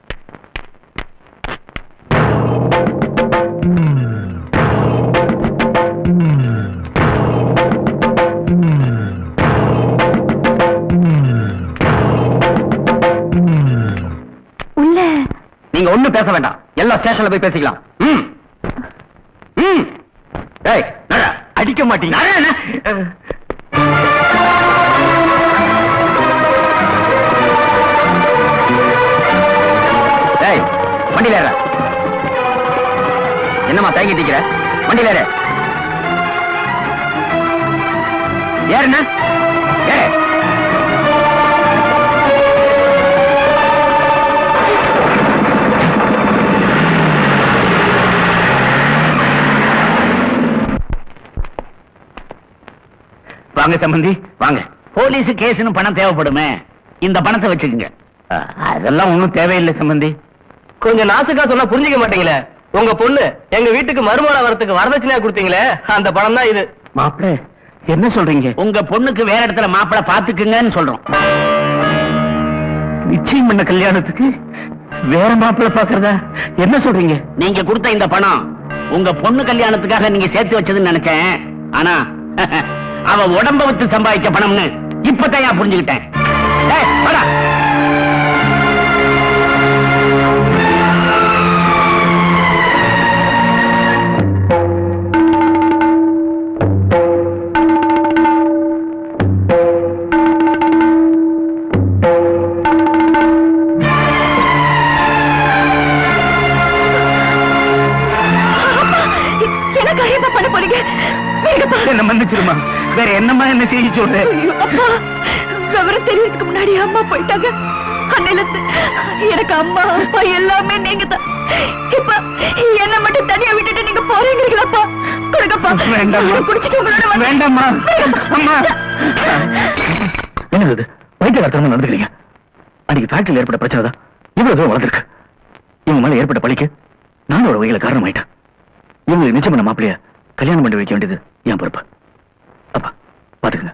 உள்ள நீங்க ஒண்ணும் பேச வேண்டாம், எல்லா ஸ்டேஷன்ல போய் பேசிக்கலாம். ம் ம் டேய் நட, அடிக்க மாட்டீங்க. டேய் வண்டியில ஏற. என்னம்மா தயங்கி நிக்கிற? வண்டியில ஏற. ஏறுண்ணா ஏறு. வாங்க சம்பந்தி வாங்க. போலீஸ் கேஸ்னு பணம் தேவைப்படுமே, இந்த பணத்தை வச்சுக்கோங்க. அதெல்லாம் ஒண்ணும் தேவையில்லை சம்பந்தி. கொஞ்சம் நாசுக்கா சொன்னா புரிஞ்சுக்க மாட்டீங்களே. உங்க பொண்ணு எங்க வீட்டுக்கு மருமகளா வரத்துக்கு வரதட்சணையா கொடுத்தீங்களே, அந்த பணம் தான் இது. மாப்பிள என்ன சொல்றீங்க? உங்க பொண்ணுக்கு வேற இடத்துல மாப்பிள பாத்துக்குங்கன்னு சொல்றோம். நிச்சயம் பண்ண கல்யாணத்துக்கு வேற மாப்பிள பாக்குறதா என்ன சொல்றீங்க? நீங்க கொடுத்த இந்த பணம் உங்க பொண்ணு கல்யாணத்துக்காக நீங்க சேர்த்து வச்சதுன்னு நினைச்சேன். ஆனா அவ உடம்ப வச்சு சம்பாதிச்ச பணம்னு இப்பதான் புரிஞ்சுக்கிட்டேன். என்ன மன்னிச்சிருமா, வேற என்னமா என்ன செய்ய சொல்ற? விவரம் தெரியறதுக்கு முன்னாடி அம்மா போயிட்டாங்க. அன்னையிலிருந்து எனக்கு அம்மா அப்பா எல்லாமே நீங்க தான். இப்ப என்ன மட்டும் தனியா விட்டுட்டு நீங்க போறீங்களாப்பா? கொடுங்கப்பா. வேண்டாம்மா, குடிச்சிட்டு உங்களோட வேண்டாம்மா. அம்மா என்னது வைத்தியகாரத்தனமா நடந்துக்கிறீங்க? அன்னைக்கு ஃபேக்டரியில் ஏற்பட்ட பிரச்சனை தான் இவ்வளவு தூரம் வளர்ந்துருக்கு. இவங்க மேல ஏற்பட்ட பழிக்கு நானோட வகையில காரணமாயிட்டேன். இவங்களுக்கு நிச்சயம் பண்ண மாப்பிளைய கல்யாணம் பண்ணி வைக்க வேண்டியது என் பொறுப்பு. அப்பா பாத்துக்கங்க.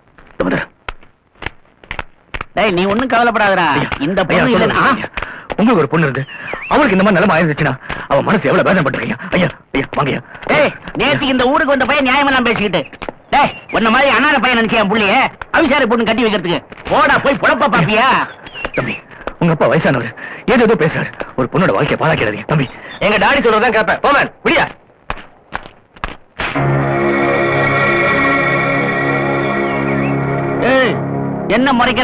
நீ ஒண்ணும் கவலைப்படாதடா. இந்த உங்களுக்கு ஒரு பொண்ணு இருக்கு, அவளுக்கு இந்த மாதிரி நிலைமை ஆயிருந்துச்சுன்னா அவன் மனசு எவ்வளவு வேதனைப்பட்டிருக்கீங்க. ஐயா ஐயா வாங்கய்யா. ஏய் நேத்து இந்த ஊருக்கு வந்த பையன் நியாயமெல்லாம் பேசிக்கிட்டு டேய் உன்ன மாதிரி அனாத பையன் நினைச்சேன் புள்ளிய அவிசாரி பொண்ணு கட்டி வைக்கிறதுக்கு. போடா போய் புலப்பா பாப்பியா? தம்பி உங்க அப்பா வயசானவர் ஏதோ ஏதோ பேசுறாரு. ஒரு பொண்ணோட வாழ்க்கையை பாழாக்கிறாதீங்க தம்பி. எங்க டாடி சொல்றதான் கேட்பேன். போமேன் விடியா. என்ன முறைக்கிற?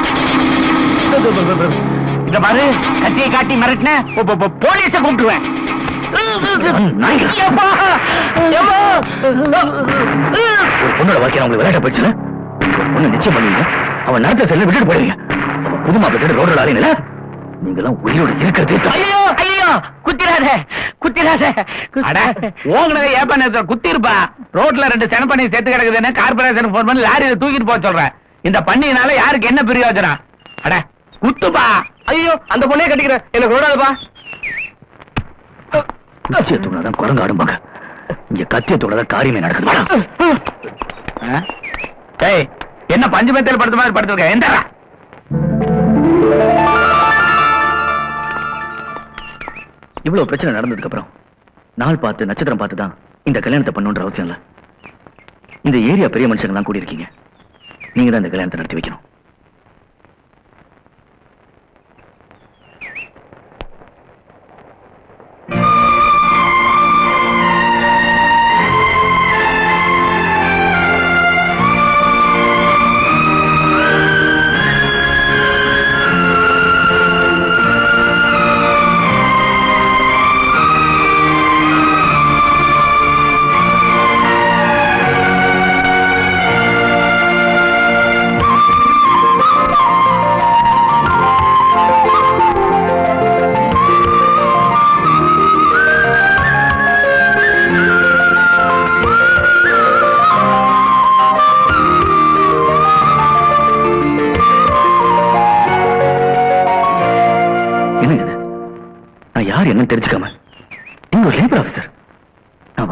இந்த பாரு கத்தியை காட்டி மிரட்டின போலீஸ கூப்பிட்டுவேன். பொண்ணோட வாழ்க்கை உங்களுக்கு விளையாட்ட போயிடுச்சு. பொண்ணு நிச்சயம் பண்ணுவீங்க, அவன் நடத்த செல்ல விட்டுட்டு போயிடுவீங்க. புது மாப்பிள்ளை ரோட்ல ஆறீங்கள, நீங்க எல்லாம் உயிரோடு இருக்கிறதே. ஐயோ ஐயோ குத்திராத குத்திராத. உங்களை ஏப்ப குத்தி இருப்பா. ரோட்ல ரெண்டு செனப்பண்ணி செத்து கிடக்குதுன்னு கார்பரேஷன் போன் பண்ணி லாரியில தூக்கிட்டு போக சொல்றேன். இந்த பண்ணினால யாருக்கு என்ன பிரயோஜனம்? அட குத்துப்பா. ஐயோ அந்த பொண்ணே கட்டிக்கிறேன், எனக்கு விடாதுப்பா. கத்திய தூணாதான் குரங்கு ஆடும்பாங்க, இங்க கத்திய தூணாதான் காரியமே நடக்குது. ஏய் என்ன பஞ்சு மெத்தையில் படுத்த மாதிரி படுத்திருக்க? எந்த இவ்வளவு பிரச்சனை நடந்ததுக்கு அப்புறம் நாள் பார்த்து நட்சத்திரம் பார்த்து தான் இந்த கல்யாணத்தை பண்ணுன்ற அவசியம் இல்ல. இந்த ஏரியா பெரிய மனுஷங்கள்லாம் கூடி இருக்கீங்க, நீங்க தான் இந்த கல்யாணத்தை நடத்தி வைக்கணும். என்னன்னு தெரிஞ்சுக்காம நீங்க ஒரு லேபர் ஆபீசர்,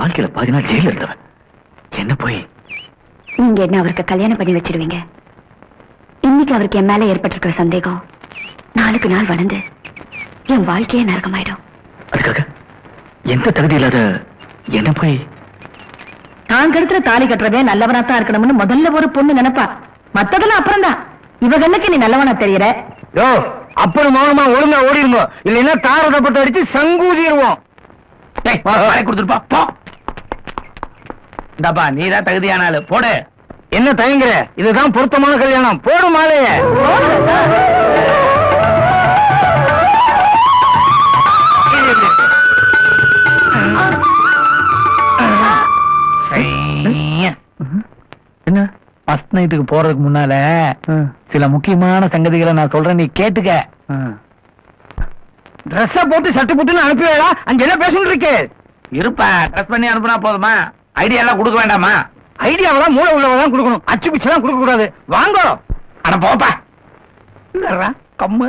வாழ்க்கையில பாதி நாள் ஜெயில இருந்தவன் என்ன போய் நீங்க என்ன அவருக்கு கல்யாணம் பண்ணி வச்சிருவீங்க. இன்னைக்கு அவருக்கு என் மேல ஏற்பட்டிருக்கிற சந்தேகம் நாளுக்கு நாள் வளர்ந்து என் வாழ்க்கையே நரகமாயிடும். அதுக்காக எந்த தகுதி இல்லாத என்ன போய் தான் கெடுத்துற தாலி கட்டுறதே நல்லவனா தான் இருக்கணும்னு முதல்ல ஒரு பொண்ணு நினைப்பா. மத்ததெல்லாம் அப்புறம் தான். இவங்களுக்கு நீ நல்லவனா தெரியற. யோ அப்புறம் மௌனமா ஒழுங்கா ஓடிடுங்க, இல்லைன்னா தாரதப்பட்டு அடிச்சு சங்கூதிடுவோம். கொடுத்துருப்பா போ. இந்தாப்பா நீதான் தகுதியான ஆளு போடு. என்ன தயங்குற? இதுதான் பொருத்தமான கல்யாணம். போடு மாலைய. என்ன ஃபர்ஸ்ட் நைட்டுக்கு போறதுக்கு முன்னால சில முக்கியமான சங்கதிகளை நான் சொல்றேன், நீ கேட்டுக்க. ட்ரெஸ்ஸ போட்டு சட்டு போட்டுன்னு அனுப்பிவேடா. அங்க என்ன பேசிட்டு இருக்கு? இருப்பா ட்ரெஸ் பண்ணி அனுப்புனா போதுமா? ஐடியா எல்லாம் கொடுக்க வேண்டாமா? ஐடியாவெல்லாம் மூளை உள்ளவதான் கொடுக்கணும், அச்சு பிச்செல்லாம் கொடுக்க கூடாது. வாங்கோ. அட போப்பா. கம்மு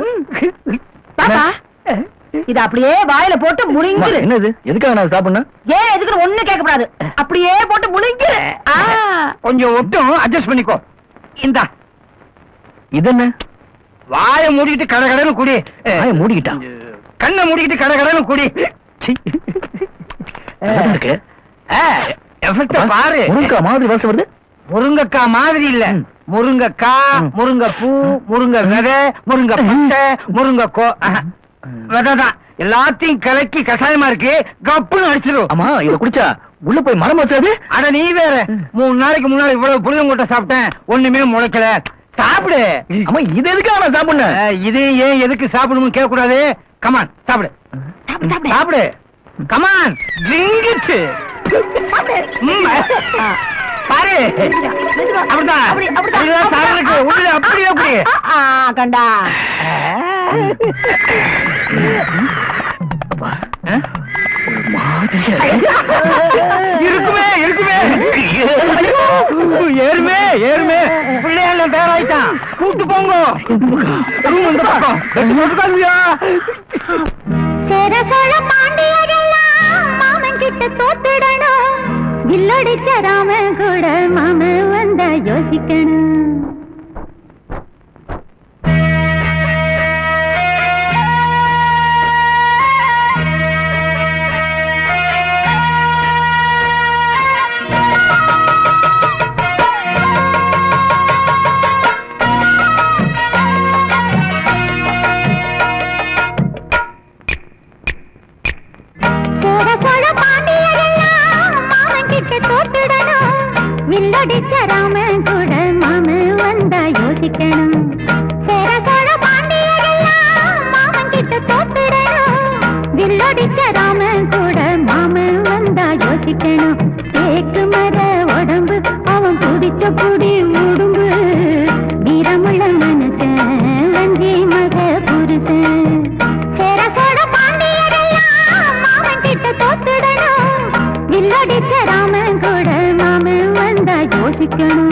இது அப்படியே வாயில போட்டு முழுங்கிரு. என்னது? எதுக்காக நான் சாப்பிடணும்? ஏன் எதுக்கு ஒண்ணு கேட்கக்கூடாது. அப்படியே போட்டு முழுங்கிரு. கொஞ்சம் ஒட்டும், அட்ஜஸ்ட் பண்ணிக்கோ. இந்தா இது என்ன? வாயை மூடிக்கிட்டு கடை கடைன்னு கூடி. வாயை மூடிக்கிட்டான். கண்ணை மூடிக்கிட்டு கடை கடைன்னு கூடி. இருக்கு எஃபெக்ட் பாரு. முருங்கக்காய் மாதிரி வாசம் வருது. முருங்கக்காய் மாதிரி இல்ல, முருங்கக்காய், முருங்கைப்பூ, முருங்கை விதை, முருங்கை பட்டை, முருங்கைக்கோ விதைதான். எல்லாத்தையும் கலக்கி கஷாயமா இருக்கு, கப்புன்னு அடிச்சிடும். ஆமா இத குடிச்சா உள்ள போய் மரம் வச்சாது. அட நீ வேற, மூணு நாளைக்கு முன்னாடி இவ்வளவு புளியங்கொட்டை சாப்பிட்டேன், ஒண்ணுமே முளைக்கல. சாப்பிடு. ஆமா இது எதுக்காக நான் சாப்பிடணும்? இது ஏன் எதுக்கு சாப்பிடணும்னு கேட்க கூடாது. கமான் சாப்பிடு, சாப்பிடு. Come on drink it. பாரு அப்படிதான் உள்ள அப்படி அப்படி கண்டா இருக்குமே இருக்குமே. ஏறுமே ஏறுமே. பிள்ளையால தயாராயிட்டான், கூட்டு போங்க. இந்த பக்கம் சேர சோழ பாண்டியரெல்லாம் மாமன் கிட்ட தோத்துடணும். வில்லடிச்ச ராமன் கூட மாமன் வந்தா யோசிக்கணும். வில்லடிச்ச ராமன் கூட மாமன் வந்தா யோசிக்கணும். சேர சோழ பாண்டியரெல்லாம் மாமன் கிட்ட தோத்துடணும். வில்லடிச்ச ராமன் கூட மாமன் வந்தா யோசிக்கணும். தேக்கு மர உடம்பு அவன் குடிச்ச குடி உடும்பு. வீரமுள்ள மனுஷன் வஞ்சி மக புருஷன். சேர சோழ பாண்டியரெல்லாம் மாமன் கிட்ட தோத்துடணும். வில்லடிச்ச ராமன் கூட மாமன் வந்தா யோசிக்கணும்.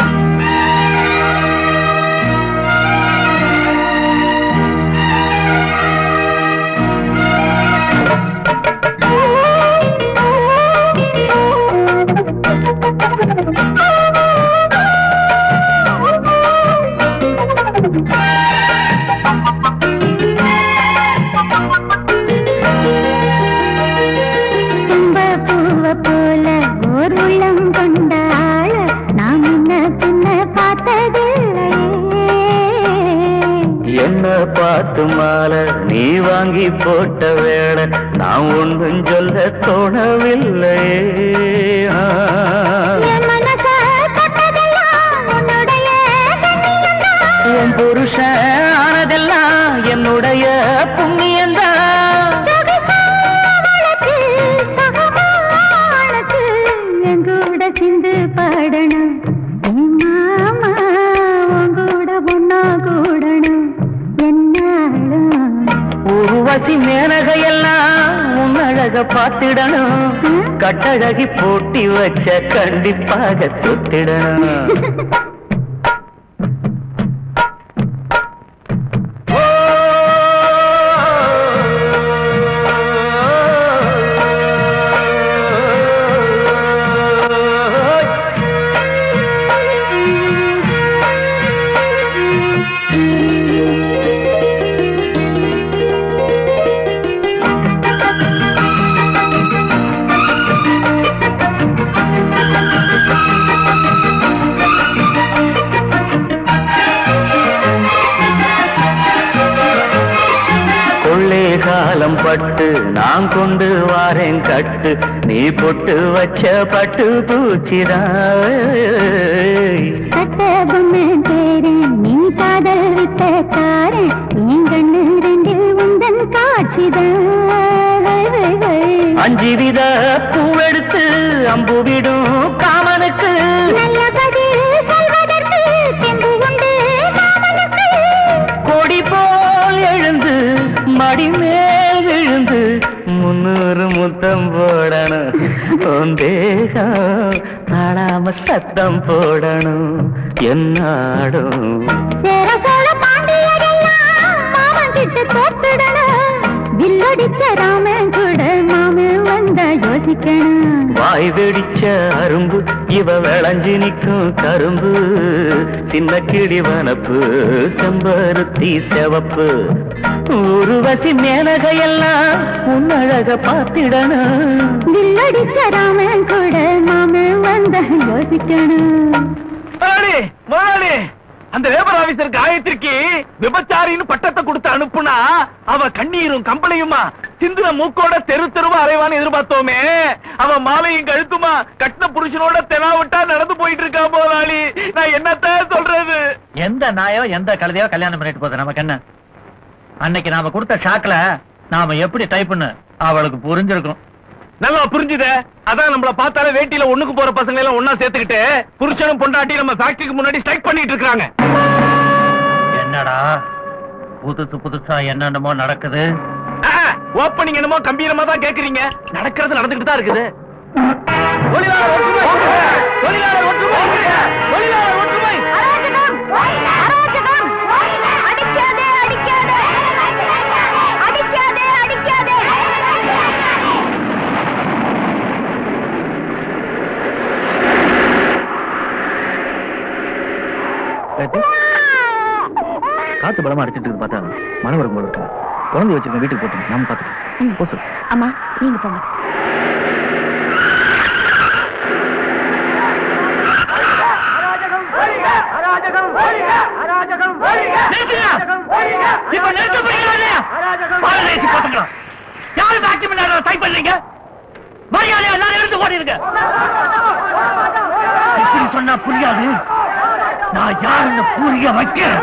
பார்த்து மாலை நீ வாங்கி போட்ட வேளை நான் ஒன்றும் சொல்ல தோணவில்லை. உன் புருஷன் ஆனதெல்லாம் என்னுடைய புண்ணியந்தான். எங்கூட சிந்து பாடணும். மாமா உங்கூட பொண்ணா கூடணும். உருவசி மேனகையெல்லாம் உன் அழக பார்த்திடணும். கட்டழகி போட்டி வச்ச கண்டிப்பாக தொத்திடணும். வரும் பட்டு நான் கொண்டு வாரேன் கட்டு நீ பொட்டு வச்ச பட்டு பூச்சிதான் கட்ட பொம்மை தேரன் நீ காதல் விட்ட காரன் என் கண்ணு ரெண்டில் உந்தன் காட்சிதான் அஞ்சு வித பூவெடுத்து அம்பு விடும் காமனுக்கு நல்ல பதில் சொல்வதற்கு தெம்பு உண்டு மாமனுக்கு கொடி போல் எழுந்து மடி மேல் விழுந்து முன்னூறு முத்தம் போடணும் உன் தேகம் காணாம சத்தம் போடணும் என்னாடும் சேர சோழ பாண்டியரெல்லாம் மாமன் கிட்ட தோத்துடணும் வில்லடிச்ச ராமன் கூட மாமன் வந்தா யோசிக்கணும் வாய் வெடிச்ச அரும்பு இவ விளைஞ்சு நிற்கும் கரும்பு சின்ன கிளி வனப்பு செம்பருத்தி செவப்பு ஊருவசி மேலகையெல்லாம் உன்னழக பார்த்திடணும் வில்லடிச்ச ராமன் கூட மாமன் வந்தா யோசிக்கணும் முதலாளி முதலாளி அந்த லேபர் ஆபீசர் காயத்திற்கு விபச்சாரின்னு பட்டத்தை கொடுத்து அனுப்புனா அவ கண்ணீரும் கம்பளையுமா சிந்துன மூக்கோட தெரு தெருவா அறைவான்னு எதிர்பார்த்தோமே அவ மாலையும் கழுத்துமா கட்டின புருஷனோட தெனாவிட்டா நடந்து போயிட்டு இருக்கா முதலாளி நான் என்னத்தான் சொல்றது எந்த நாயோ எந்த கழுதையோ கல்யாணம் பண்ணிட்டு போகுது நமக்கு என்ன அன்னைக்கு நாம கொடுத்த ஷாக்ல நாம எப்படி டைப்னு அவளுக்கு புரிஞ்சிருக்கும் நல்லா புரிஞ்சுதே அதான் நம்மள பார்த்தாலே வேட்டியில ஒண்ணுக்கு போற பசங்க எல்லாம் ஒன்னா சேர்த்துக்கிட்டு புருஷனும் பொண்டாட்டி நம்ம ஃபேக்டரிக்கு முன்னாடி ஸ்ட்ரைக் பண்ணிட்டு இருக்காங்க என்னடா புதுசு புதுசா என்னென்னமோ நடக்குது ஓப்பனிங் என்னமோ கம்பீரமா தான் கேக்குறீங்க நடக்கிறது நடந்துகிட்டு தான் இருக்குது தொழிலாளர் ஒற்றுமை தொழிலாளர் ஒற்றுமை தொழிலாளர் ஒற்றுமை அராஜகம் அராஜகம் அடிக்காதே அடிக்காதே அடிக்காதே அடிக்காதே காத்து பலமா அடிச்சிட்டு இருக்கு பார்த்தா மழை வரும் போல இருக்கு குழந்தை வச்சிருக்க வீட்டுக்கு போட்டு நம்ம பார்த்துக்கலாம் போ சார் அம்மா நீங்க போங்க யாரு ஃபேக்டரி முன்னாடி ஸ்ட்ரைக் பண்றீங்க மரியாதை எல்லாரும் எடுத்து ஓடிருங்க இப்படி சொன்னா புரியாது நான் யாருன்னு புரிய வைக்கிறேன்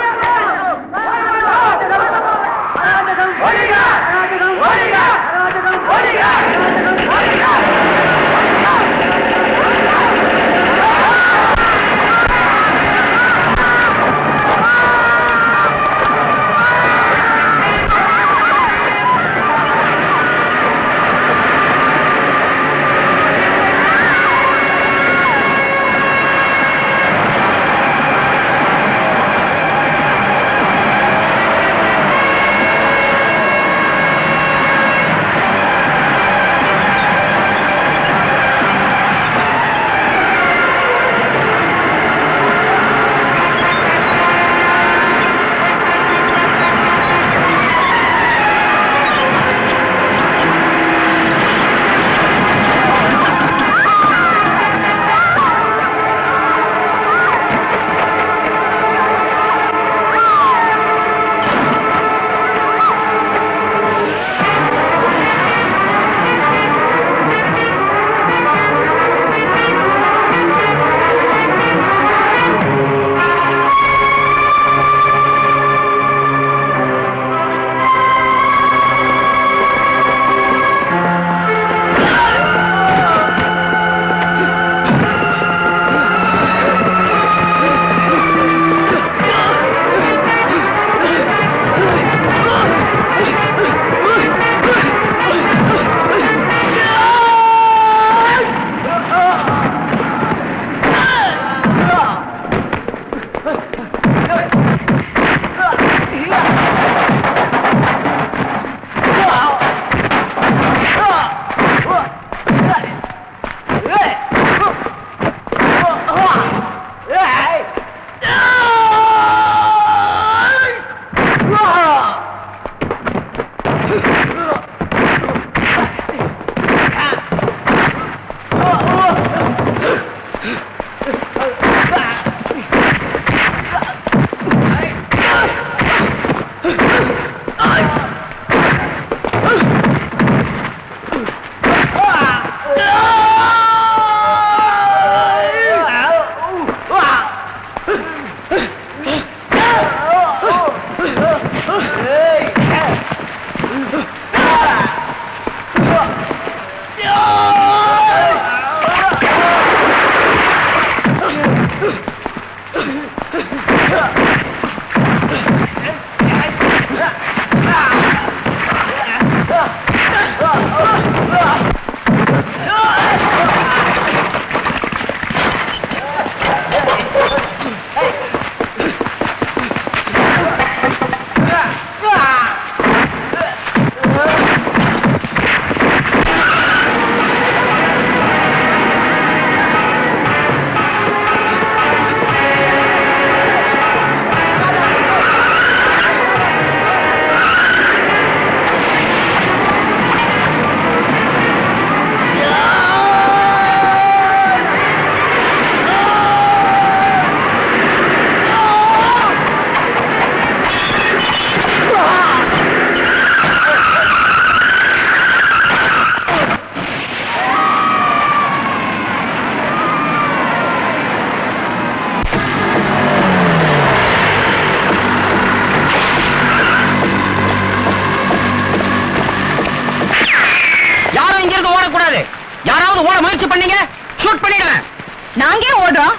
யாராவது ஓட முயற்சி பண்ணீங்க ஷூட் பண்ணிடுவேன். நாங்க ஓடுறோம்.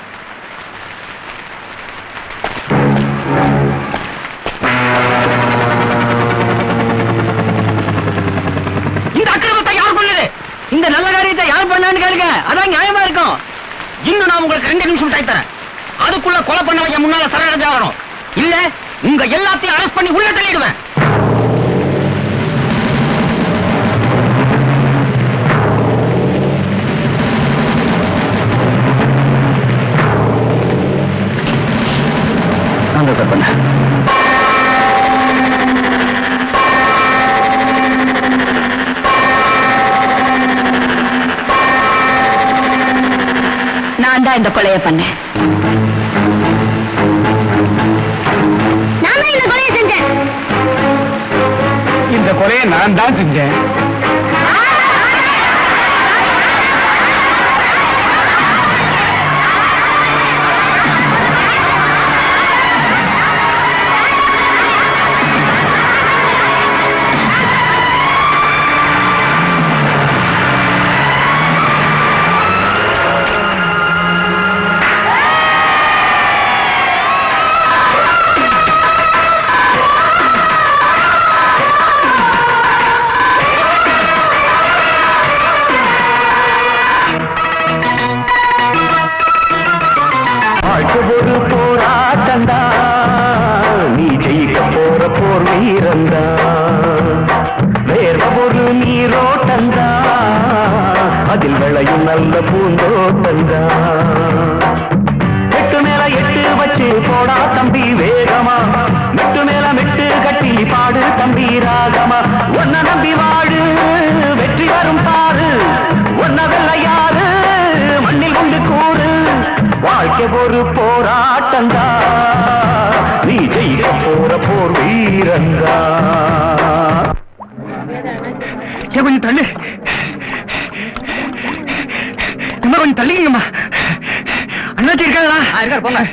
இந்த அக்கிரமத்தை யார் பண்ணது? இந்த நல்ல காரியத்தை யார் பண்ணான்னு கேளுங்க. அதான் நியாயமா இருக்கும். இன்னும் நான் உங்களுக்கு ரெண்டு நிமிஷம் டைம் தரேன். அதுக்குள்ள கொலை பண்ணவங்க முன்னால சரணடைஞ்சாகணும். இல்ல உங்க எல்லாத்தையும் அரெஸ்ட் பண்ணி உள்ள தள்ளிடுவேன். சார் பண்ண நான் தான் இந்த கொலையை பண்ணேன். நான் இந்த கொலையை செஞ்சேன். இந்த கொலையை நான் தான் செஞ்சேன். ஒரு போராட்டந்தா நீ ஜெயிக்க போற போர் வீரந்தா வேற ஒரு நீரோட்டந்தா அதில் விளையும் நல்ல பூந்தோட்டந்தா எட்டு மேல எட்டு வச்சு போடா தம்பி வேகமா மெட்டு மேல மெட்டு கட்டி பாடு தம்பி ராகமா ஒன்ன நம்பி வாடு வெற்றி வரும் பாரு ஒன்ன வெள்ளையாரு மண்ணில் கொண்டு கூறு வாழ்க்கை ஒரு போராட்டந்தா நீ ஜெயிக்க போற போர் வீரந்தா. கொஞ்சம் தள்ளு அம்மா, கொஞ்சம் தள்ளிக்கங்கம்மா. அண்ணாச்சி இருக்காங்களா? இருக்காரு போங்க.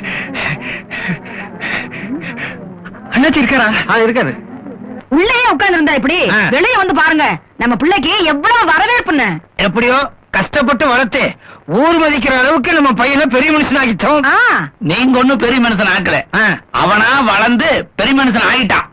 அண்ணாச்சி இருக்காரா? இருக்காரு. உள்ளே உட்கார்ந்து இருந்தா இப்படி வெளியே வந்து பாருங்க. நம்ம பிள்ளைக்கு எவ்வளவு வரவேற்புன்னு. எப்படியோ கஷ்டப்பட்டு வளர்த்து ஊர் மதிக்கிற அளவுக்கு நம்ம பையனை பெரிய மனுஷன் ஆகிட்டோம். நீங்க ஒண்ணும் பெரிய மனுஷன் ஆக்கல, அவனா வளர்ந்து பெரிய மனுஷன் ஆகிட்டான்.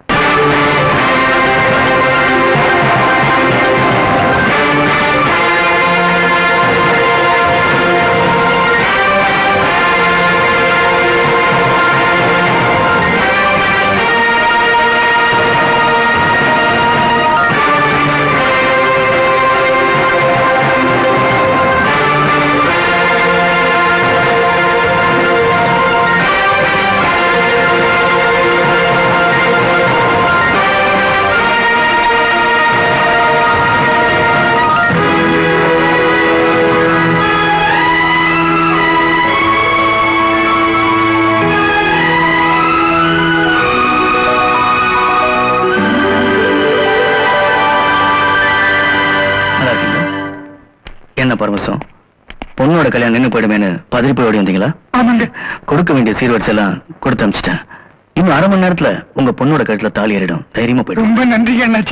என்ன பரமசம், பொண்ணோட கல்யாணம் நின்று போயிடுமேனு பதறி போய் ஓடி வந்தீங்களா? ஆமாங்க. கொடுக்க வேண்டிய சீர்வரிசை எல்லாம் கொடுத்து அனுப்பிச்சிட்டேன். இன்னும் அரை மணி நேரத்துல உங்க பொண்ணோட கழுத்துல தாலி ஏறிடும். தைரியமா போயிடும். ரொம்ப நன்றிங்க அண்ணாச்சி.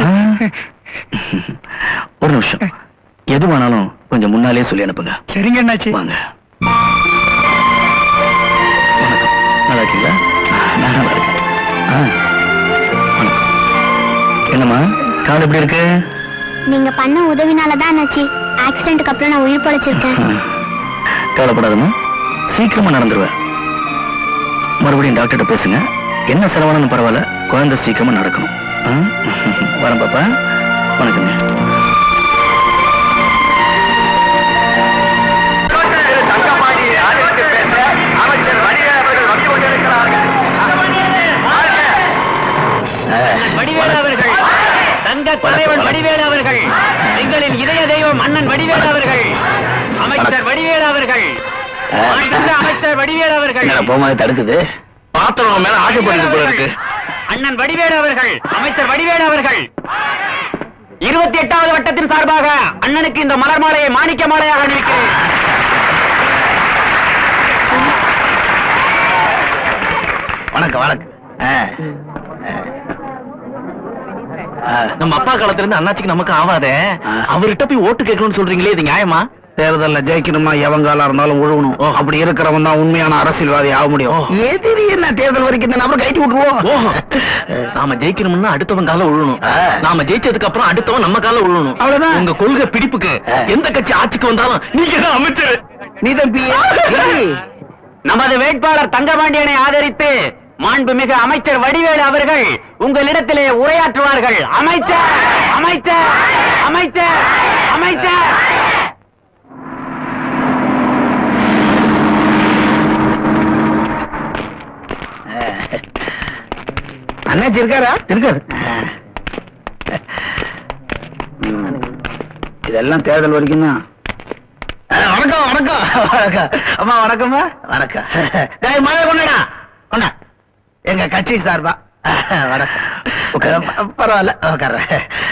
ஒரு நிமிஷம், எதுவானாலும் கொஞ்சம் முன்னாலே சொல்லி அனுப்புங்க. சரிங்க அண்ணாச்சி. வாங்க. வணக்கம். கால் எப்படி இருக்கு? நீங்க பண்ண உதவினாலதான் அண்ணாச்சி ஆக்சிடென்ட்க்கு அப்புறம் நான் உயிர் பழைச்சிருக்கேன். கவலைப்படாதம்மா, சீக்கிரமா நடந்துருவேன். மறுபடியும் டாக்டர்கிட்ட பேசுங்க. என்ன செலவானு பரவாயில்ல, குழந்தை சீக்கிரமா நடக்கணும். வரேன் பாப்பா. வணக்கங்க. வடிவேலு அவர்கள், தங்க தலைவன் வடிவேலு அவர்கள், எங்களின் இதய தெய்வம் அண்ணன் வடிவேலு அவர்கள், அமைச்சர் வடிவேலு அவர்கள், அமைச்சர் வடிவேலு அவர்கள். போகும்போது தடுக்குது. பாத்திரம் மேல ஆசைப்படுறது போல இருக்கு. அண்ணன் வடிவேலு அவர்கள், அமைச்சர் வடிவேலு அவர்கள், இருபத்தி எட்டாவது வட்டத்தின் சார்பாக அண்ணனுக்கு இந்த மலர் மாலையை மாணிக்க மாலையாக அணிவிக்கிறேன். வணக்கம் வணக்கம். நம்ம அப்பா காலத்துல இருந்து அண்ணாச்சிக்கு நமக்கு ஆவாதே, அவர்கிட்ட போய் ஓட்டு கேட்கணும்னு சொல்றீங்களே, இது நியாயமா? தேர்தல்ல ஜெயிக்கணுமா எவங்காலா இருந்தாலும் உழுவணும். அப்படி இருக்கிறவன் தான் உண்மையான அரசியல்வாதி ஆக முடியும். எதிரி என்ன தேர்தல் வரைக்கும் இந்த நபரை கைட்டு விட்டுருவோம். நாம ஜெயிக்கணும்னா அடுத்தவன் கால உழணும், நாம ஜெயிச்சதுக்கு அப்புறம் அடுத்தவன் நம்ம கால உழணும். அவ்வளவுதான். உங்க கொள்கை பிடிப்புக்கு எந்த கட்சி ஆட்சிக்கு வந்தாலும் நீங்க தான் அமைச்சர். நீ தம்பி நமது வேட்பாளர் தங்கபாண்டியனை ஆதரித்து மாண்புமிகு அமைச்சர் வடிவேலு அவர்கள் உங்களிடத்திலே உரையாற்றுவார்கள். அமைச்சர் அமைச்சர் அமைச்சர் அமைச்சர். அண்ணாச்சி இருக்காரா? இருக்காரு. இதெல்லாம் தேர்தல் வரைக்கும் தான். வணக்கம் வணக்கம் வணக்கம் அம்மா. வணக்கம்மா. வணக்கம். மழை கொண்டா கொண்டா எங்க கட்சி சார்பா. வணக்கம். பரவாயில்ல உட்கார்றேன்.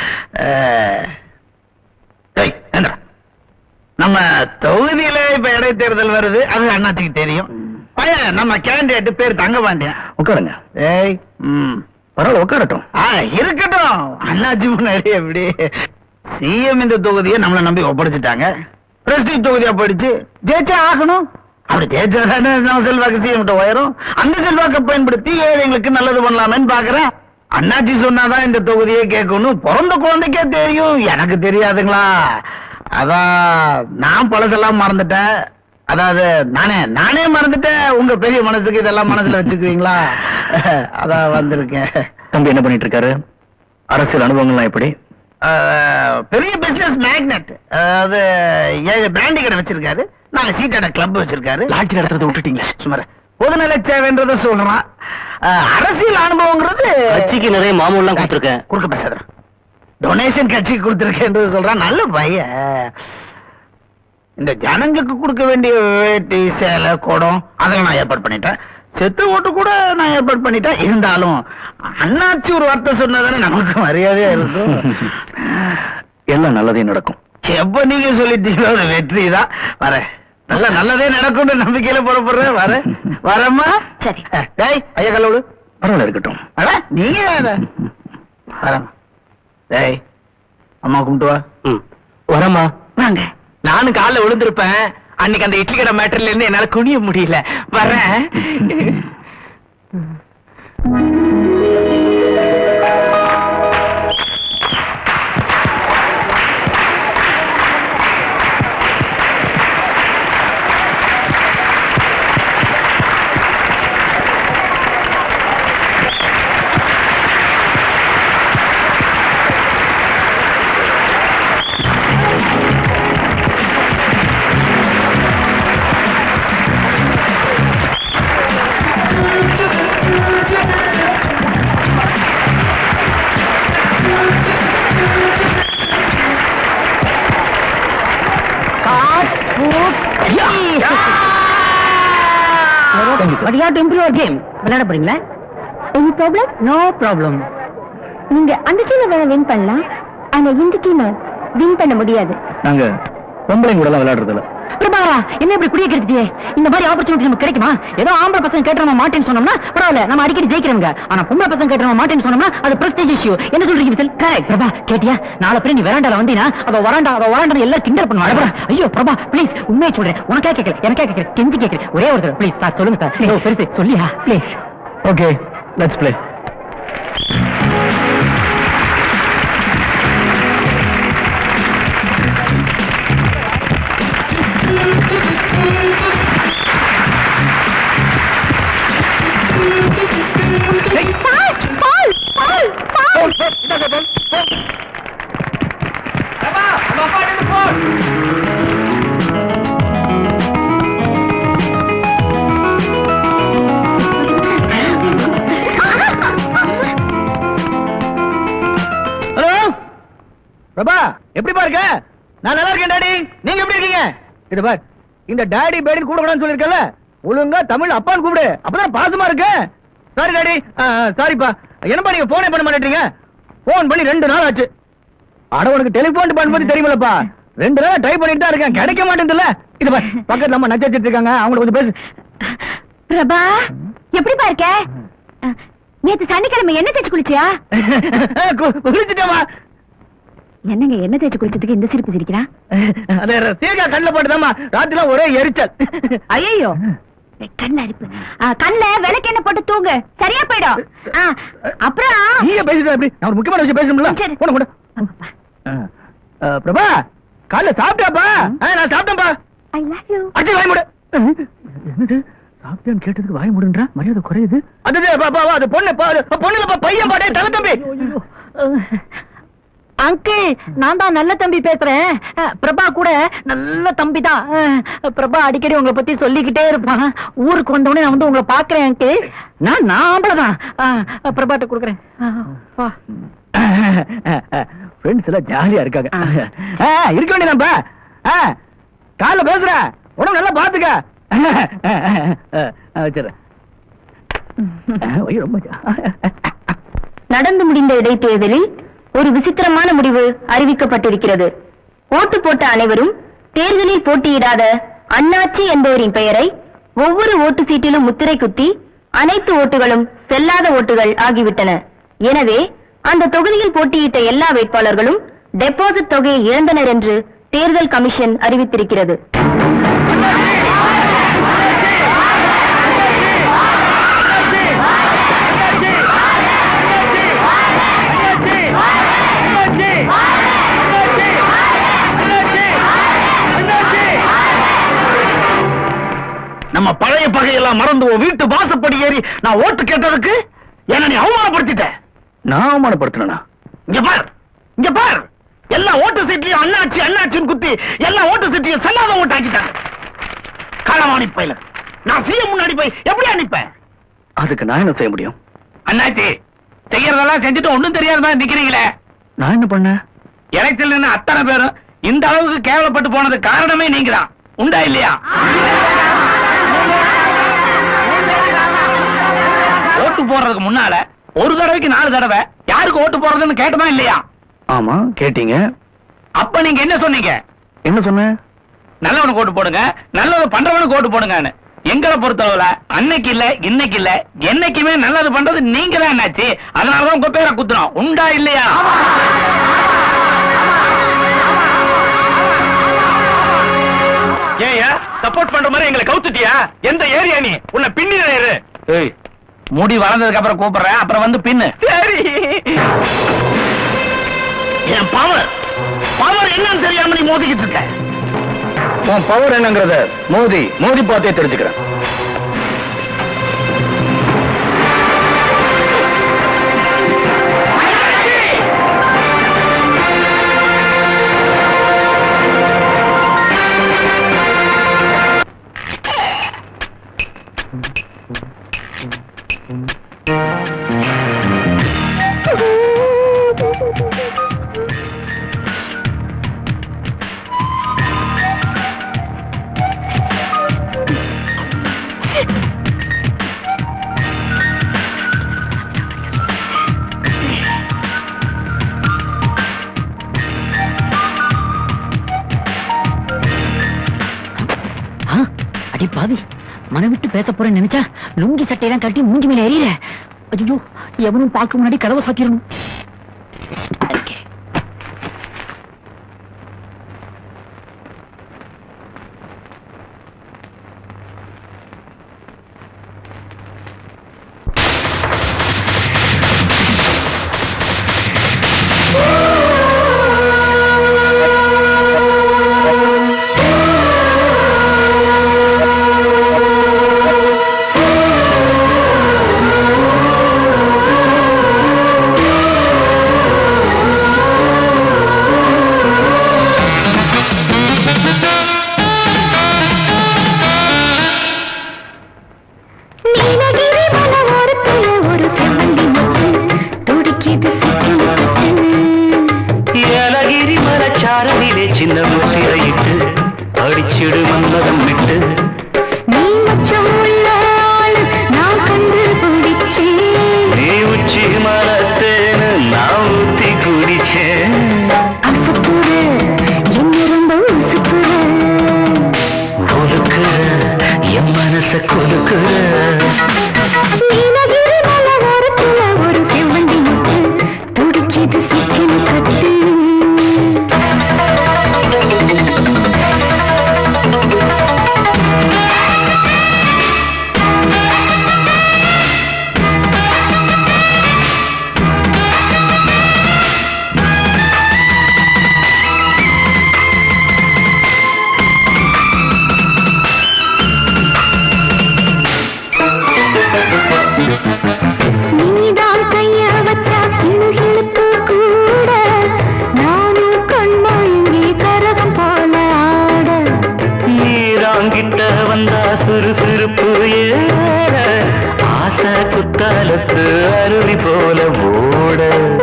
நம்ம தொகுதியில இப்ப இடைத்தேர்தல் வருது, அது அண்ணாச்சிக்கு தெரியும். பையன் நம்ம கேண்டிடேட் பேர் தங்கபாண்டியன். உட்காருங்க. ஏய் ம் பரவாயில்ல உட்காரட்டும். இருக்கட்டும். அண்ணாச்சி முன்னாடி எப்படி சிஎம் இந்த தொகுதியை நம்மளை நம்பி ஒப்படைச்சிட்டாங்க. பிரஸ்டீஜ் தொகுதியா போயிடுச்சு, ஜெயிச்சா ஆகணும். அப்படி ஜெயிச்சா தானே நம்ம செல்வாக்கு சிஎம் உயரும். அந்த செல்வாக்கை பயன்படுத்தி ஏழைங்களுக்கு நல்லது பண்ணலாமேன்னு பாக்குறேன். அண்ணாச்சி சொன்னாதான் இந்த தொகுதியை கேட்கணும். பிறந்த குழந்தைக்கே தெரியும், எனக்கு தெரியாதுங்களா? அதான் நான் பழசெல்லாம் மறந்துட்டேன். அதாவது நானே நானே மறந்துட்டேன். உங்க பெரிய மனசுக்கு இதெல்லாம் மனசுல வச்சுக்குவீங்களா? அதான் வந்திருக்கேன். தம்பி என்ன பண்ணிட்டு இருக்காரு? அரசியல் அனுபவங்கள்லாம் எப்படி? பெரிய பிசினஸ் மேக்னெட். அதாவது ஏழு பிராண்டி கடை வச்சிருக்காரு, நாங்க சீட்டாட கிளப் வச்சிருக்காரு. லாட்சி நடத்துறதை விட்டுட்டீங்களா? சுமார் பொதுநல சேவைன்றத சொல்றான். அரசியல் அனுபவங்கிறது கட்சிக்கு நிறைய மாமூல்லாம் கொடுத்துருக்கேன். குறுக்க பேசாத. டொனேஷன் கட்சிக்கு கொடுத்துருக்கேன்றது சொல்றான். நல்ல பையன். இந்த ஜனங்களுக்கு கொடுக்க வேண்டிய வேட்டி சேலை குடம் அதெல்லாம் நான் ஏற்பாடு பண்ணிட்டேன். செத்து ஓட்டு கூட நான் ஏற்பாடு பண்ணிட்டேன். இருந்தாலும் அண்ணாச்சி ஒரு வார்த்தை சொன்னதானே நமக்கு மரியாதையா இருக்கும். எல்லாம் நல்லதே நடக்கும். எப்ப நீங்க சொல்லிட்டீங்களோ அது வெற்றி தான். வர நல்ல நல்லதே நடக்கும் நம்பிக்கையில புறப்படுற. வர வரம்மா. சரி. டேய் ஐயா கல்லோடு. பரவாயில்ல இருக்கட்டும். அட நீங்க வரமா. டேய் அம்மா கும்பிட்டு வா. வரமா. வாங்க. நானும் காலைல விழுந்திருப்பேன். அன்னைக்கு அந்த இட்லி கடை மேட்டர்ல இருந்து என்னால குனிய முடியல. வரேன். But you have to improve your game. விளையாட போறீங்களா? Any problem? No problem. நீங்க அந்த டீமை வேற வின் பண்ணலாம், ஆனா இந்த டீமை வின் பண்ண முடியாது. நாங்க பொம்பளைங்க கூட எல்லாம் விளையாடுறதுல. பிரபாரா என்ன இப்படி குடிய கெடுத்தியே? இந்த மாதிரி ஆப்பர்ச்சுனிட்டி நமக்கு கிடைக்குமா? ஏதோ ஆம்பளை பசங்க கேட்டறவங்க மாட்டேன்னு சொன்னோம்னா பரவாயில்ல, நம்ம அடிக்கடி ஜெயிக்கிறவங்க. ஆனா பொம்பளை பசங்க கேட்டறவங்க மாட்டேன்னு சொன்னோம்னா அது பிரஸ்டீஜ் இஷ்யூ. என்ன சொல்றீங்க விசல்? கரெக்ட். பிரபா கேட்டியா? நாளை பிறகு நீ வெராண்டால வந்தீனா அவ வராண்டா அவ வராண்டா எல்லாம் கிண்டல் பண்ணுவாங்க. ஐயோ பிரபா ப்ளீஸ் உண்மையை சொல்றேன். உனக்கே கேட்கல, எனக்கே கேட்கல, கெஞ்சி கேட்கல. ஒரே ஒரு தடவை ப்ளீஸ் சார் சொல்லுங்க சார். ஐயோ பெருசு சொல்லியா ப்ளீஸ். Okay let's play. எப்படி பாருங்க? நான் நல்லா இருக்கேன் டாடி. நீங்க எப்படி இருக்கீங்க? இது பார், இந்த டாடி பேடின்னு கூப்பிடக்கூடாதுன்னு சொல்லிருக்கல, ஒழுங்கா தமிழ் அப்பான்னு கூப்பிடு, அப்பதான் பாசமா இருக்கு. Sorry daddy. சாரிப்பா. என்னப்பா நீங்க போனே பண்ண மாட்டேங்க? போன் பண்ணி ரெண்டு நாள் ஆச்சு. அட உனக்கு டெலிபோன் டிபார்ட்மெண்ட் பத்தி தெரியுமில்லப்பா, ரெண்டு நாள் ட்ரை பண்ணிட்டு தான் இருக்கேன், கிடைக்க மாட்டேங்குதுல்ல. இது பார், பக்கத்துல நம்ம நச்சரிச்சிட்டு இருக்காங்க, அவங்க கொஞ்சம் பேசு. பிரபா, எப்படிப்பா இருக்க? நேத்து சனிக்கிழமை என்ன தேய்ச்சி குளிச்சியா? குளிச்சுட்டேமா. என்னங்க என்ன தேய்ச்சி குளிச்சதுக்கு இந்த சிரிப்பு சிரிக்கிறான்? அது சீர்கா கண்ணுல போட்டுதாமா, ராத்திரில ஒரே எரிச்சல். ஐயோ, கண்ண அடிப்பு. கண்ணுல விளக்கு என்ன போட்டு தூங்கு, சரியா போயிடும். அப்புறம் நீங்க பேசிட்டு அப்படி நான் ஒரு முக்கியமான விஷயம் பேசணும்ல. போன கூட பிரபா, காலைல சாப்பிட்டாப்பா? நான் சாப்பிட்டேன்ப்பா. I love you. அடி வாய் மூடு. என்னது சாப்பிட்டேன்னு கேட்டதுக்கு வாய் மூடுன்றா? மரியாதை குறையுது. அது அது பொண்ணு பொண்ணுலப்பா, பையன் பாடே தலை தம்பி. அங்கிள், நான் தான் நல்ல தம்பி பேசுறேன். பிரபா கூட நல்ல தம்பி தான். பிரபா அடிக்கடி உங்களை பத்தி சொல்லிக்கிட்டே இருப்பான். ஊருக்கு வந்தோடனே நான் வந்து உங்களை பாக்குறேன் அங்கிள். நான் நாம்பளதான் பிரபாட்ட கொடுக்குறேன். ஃப்ரெண்ட்ஸ் எல்லாம் ஜாலியா இருக்காங்க. இருக்க வேண்டியதான்பா. காலைல பேசுற உடம்பு நல்லா பாத்துக்க. வச்சிடறேன். நடந்து முடிந்த இடைத்தேர்தலில் ஒரு விசித்திரமான முடிவு அறிவிக்கப்பட்டிருக்கிறது. ஓட்டு போட்ட அனைவரும் தேர்தலில் போட்டியிடாத அண்ணாச்சி என்பவரின் பெயரை ஒவ்வொரு ஓட்டு சீட்டிலும் முத்திரை குத்தி அனைத்து ஓட்டுகளும் செல்லாத ஓட்டுகள் ஆகிவிட்டன. எனவே அந்த தொகுதியில் போட்டியிட்ட எல்லா வேட்பாளர்களும் டெபாசிட் தொகையை இழந்தனர் என்று தேர்தல் கமிஷன் அறிவித்திருக்கிறது. நம்ம பழைய பகையெல்லாம் மறந்து வீட்டு வாசப்படி ஏறி நான் ஓட்டு கேட்டதுக்கு என்ன நீ அவமானப்படுத்திட்ட. நான் அவமானப்படுத்தினா? இங்க பார், இங்க பார், எல்லா ஓட்டு சீட்டையும் அண்ணாச்சி அண்ணாச்சின்னு குத்தி எல்லா ஓட்டு சீட்டையும் செல்லாத ஓட்டு ஆக்கிட்டாங்க. களவாணி பையல, நான் சிஎம் முன்னாடி போய் எப்படி அனுப்பேன்? அதுக்கு நான் என்ன செய்ய முடியும்? அண்ணாச்சி செய்யறதெல்லாம் செஞ்சுட்டு ஒண்ணும் தெரியாத மாதிரி நிக்கிறீங்களே. நான் என்ன பண்ண? எலெக்ஷன்ல அத்தனை பேரும் இந்த அளவுக்கு கேவலப்பட்டு போனது காரணமே நீங்க தான். உண்டா இல்லையா? ஓட்டு போடுறதுக்கு முன்னால ஒரு தடவைக்கு நாலு தடவை யாருக்கு ஓட்டு போடுறதுன்னு கேட்டமா இல்லையா? ஆமா கேட்டீங்க. அப்ப நீங்க என்ன சொன்னீங்க? என்ன சொன்ன? நல்லவனுக்கு ஓட்டு போடுங்க, நல்லது பண்றவனுக்கு ஓட்டு போடுங்கன்னு. எங்களை பொறுத்தளவுல அன்னைக்கு இல்ல இன்னைக்கு இல்ல என்னைக்குமே நல்லது பண்றது நீங்க தான் என்னாச்சு. அதனாலதான் உங்க பேரை குத்துறோம். உண்டா இல்லையா? ஏயா சப்போர்ட் பண்ற மாதிரி எங்களை கவுத்துட்டியா? எந்த ஏரியா நீ? உன்னை பின்னி ஏறு. ஏய், முடி வளர்ந்ததுக்கு அப்புறம் கூப்பிடுறேன், அப்புறம் வந்து பின்னு. சரி. என் பவர் பவர் என்னன்னு தெரியாம நீ மோதிக்கிட்டு இருக்க. உன் பவர் என்னங்கறத மோதி மோதி பார்த்தே தெரிஞ்சுக்கிறேன். அடி பாவி, மன விட்டு பேச போறேன்னு நினைச்சா லுங்கி சட்டையெல்லாம் கட்டி மூஞ்சி மேல எறியற. ஐயோ, எவனும் பார்க்க முன்னாடி கதவை சாத்திரணும். நீதான் கைய வச்சா கிளுகிளுப்பு கூட நானும் கண்மயங்கி கரகம் போல ஆட நீராங்கிட்ட வந்தா சுறுசுறுப்பு ஏற ஆசை குத்தாலத்து அருவி போல ஓட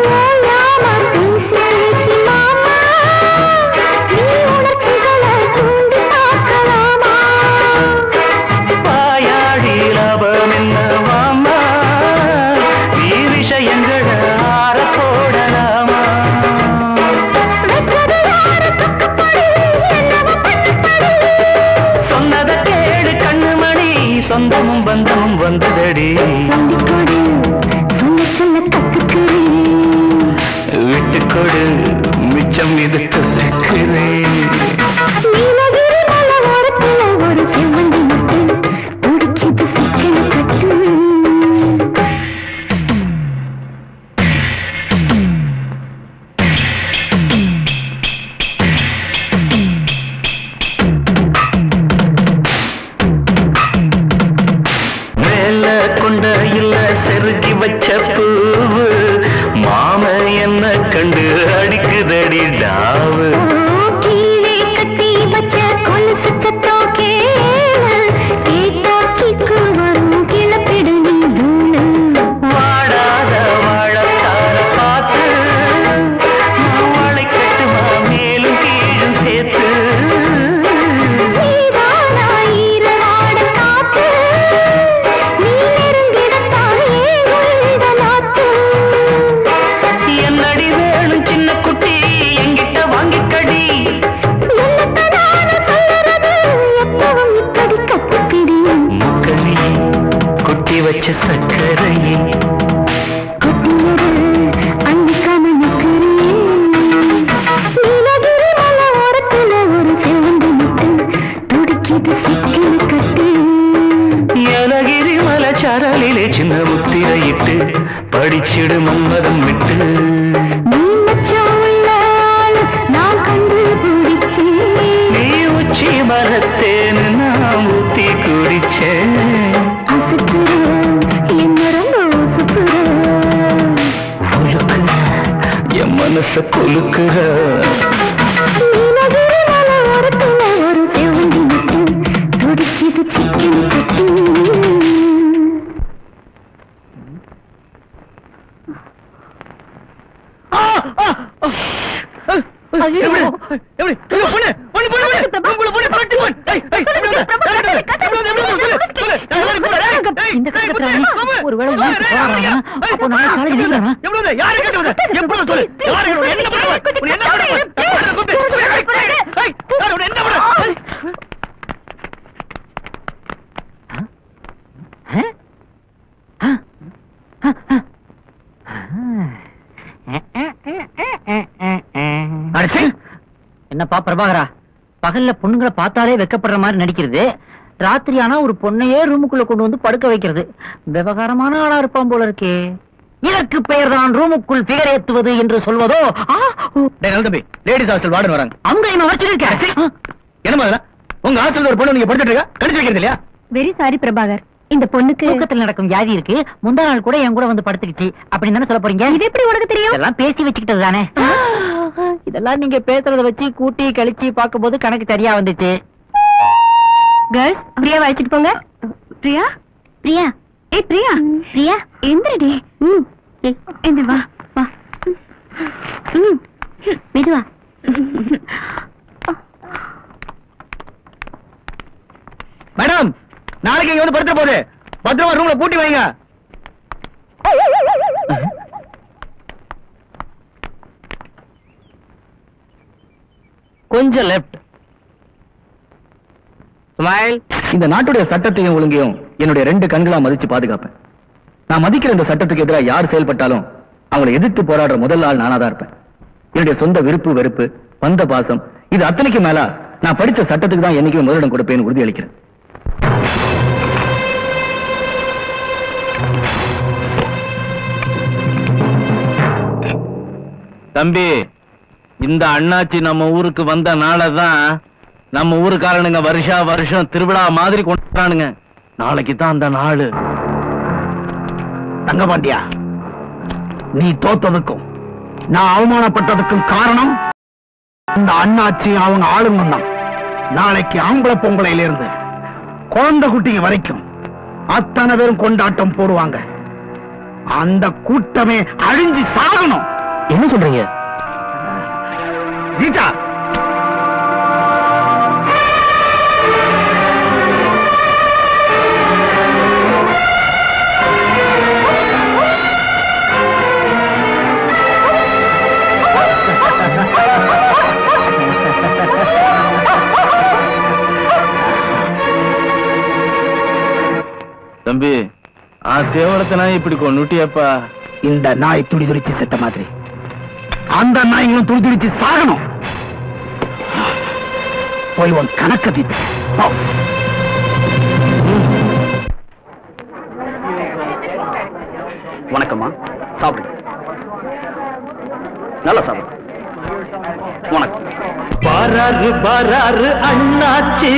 பாயாடி லாபம் என்னவாமா நீ விஷயங்கள ஆற போடலாமா சொன்னத கேடு கண்ணுமணி சொந்தமும் பந்தமும் வந்ததடி விட்டுக்கொடு மிச்சம் இதுக்கு ஒரு செவ்வந்தி முட்டு உடுக்கிட்டு சிக்கன கட்டு மேல கொண்ட இல்ல செருகி வச்ச பூவு மாம என்ன கண்டு அடிக்குதடி டாவு கீழே கட்டி வச்ச கொலுசு சத்தம் கேளு கேட்டா கிக்கு வரும் கிளப்பிடு நீ தூளு வாடாத வாழத்தார பார்த்து நான் வாழை கட்டுமா மேலும் கீழும் சேர்த்து நீதானா ஈரவாட காத்து நீ நெருங்கிடத்தான் ஏன் உயிரிட நாத்து என்னடி வேணும் சின்ன குட்டி எங்கிட்ட வாங்கிக்கடி எப்பவும் இப்படி கத்துப்பிடி முக்கணி குட்டி வச்ச சக்கரையே கொட்டினது அன்னிக்கான நிற்கிறேன் நீலகிரி மலை ஓரத்துல ஒரு செவ்வந்தி முட்டு துடிக்கிது சிக்கன கட்டு ஏலகிரி மலைச்சாரலிலே சின்ன முத்திரையிட்டு படிச்சிடு மன்மதம் விட்டு நீ மச்சம் உள்ள ஆளு நான் கண்டுபிடிச்சேன் நீ உச்சி மரத்தேன்னு நான் ஊத்தி குடிச்சேன் அசுக்குற என்ன ரொம்ப உசுக்குற உலுக்குற என் மனச கொலுக்குற நீலகிரி மலை ஓரத்துல ஒரு செவ்வந்தி முட்டு துடிக்கிது சிக்கன கட்டு என்னப்பா பிரபாகரா, பகல்ல பொண்ணுங்களை பார்த்தாலே வெக்கப்படுற மாதிரி நடிக்கிறது, ராத்திரி ஆனா ஒரு பொண்ணையே ரூமுக்குள்ள கொண்டு வந்து படுக்க வைக்கிறது. விவகாரமான ஆளா இருப்பான் போல இருக்கே. இதற்கு பெயர் தான் ரூமுக்குள் பிகர் ஏத்துவது என்று சொல்வதோ? லேடிஸ் ஹாஸ்டல் வார்டன் வராங்க. அவங்க என்ன வச்சிருக்க என்ன மாதிரி உங்க ஹாஸ்டல் ஒரு பொண்ணு நீங்க படுத்துட்டு இருக்கா, கடிச்சு வைக்கிறது இல்லையா? வெரி சாரி பிரபாகர், இந்த பொண்ணுக்கு தூக்கத்தில் நடக்கும் வியாதி இருக்கு. முந்தா நாள் கூட என் கூட வந்து படுத்துக்கிச்சு அப்படின்னு தானே சொல்ல போறீங்க? இது எப்படி உனக்கு தெரியும்? இதெல்லாம் பேசி வச்சுக்கிட்டது தானே. இதெல்லாம் நீங்க பேசுறத வச்சு கூட்டி கழிச்சு பார்க்கும் போது கணக்கு சரியா வந்துச்சு. கேர்ள்ஸ், பிரியா அழைச்சிட்டு போங்க. பிரியா, பிரியா, ஏய் பிரியா, பிரியா எந்திரடி. ம், ஏய் எந்திர வா வா. ம், மெதுவா. மேடம், நாளைக்கு இங்க வந்து படுத்துற போது பத்திரமா ரூம்ல பூட்டி வைங்க. கொஞ்சம் லெஃப்ட். ஸ்மைல். இந்த நாட்டுடைய சட்டத்தையும் ஒழுங்கையும் என்னுடைய ரெண்டு கண்களா மதிச்சு பாதுகாப்பேன். நான் மதிக்கிற இந்த சட்டத்துக்கு எதிராக யார் செயல்பட்டாலும் அவங்களை எதிர்த்து போராடுற முதல் ஆள் நானா தான் இருப்பேன். என்னுடைய சொந்த விருப்பு வெறுப்பு, வந்த பாசம், இது அத்தனைக்கு மேல நான் படிச்ச சட்டத்துக்கு தான் என்னைக்கும் முதலிடம் கொடுப்பேன்னு உறுதி அளிக்கிறேன். தம்பி, இந்த அண்ணாச்சி நம்ம ஊருக்கு வந்த நாளதான் நம்ம ஊருக்காரனுங்க வருஷா வருஷம் திருவிழா மாதிரி கொண்டாடுறானுங்க. நாளைக்கு தான் அந்த நாள். தங்கபாண்டியா, நீ தோத்ததுக்கும் நான் அவமானப்பட்டதுக்கும் காரணம் இந்த அண்ணாச்சி அவங்க ஆளுங்க தான். நாளைக்கு ஆம்பளை பொங்கலையில இருந்து குழந்தை குட்டிங்க வரைக்கும் அத்தனை பேரும் கொண்டாட்டம் போடுவாங்க. அந்த கூட்டமே அழிஞ்சு சாகணும். என்ன சொல்றீங்க கீதா? தம்பி, ஆ தேவலத்தை நாய் இப்படி கொண்டுட்டியப்பா. இந்த நாய் துடி துடிச்சு செத்த மாதிரி அந்த நாய்களும் துடி துடிச்சு சாகணும். போய் உன் கணக்க தீட்டு. வணக்கம்மா, சாப்பிடு. நல்லா சாப்பிடு. வணக்கம். பாராரு பாராரு அண்ணாச்சி,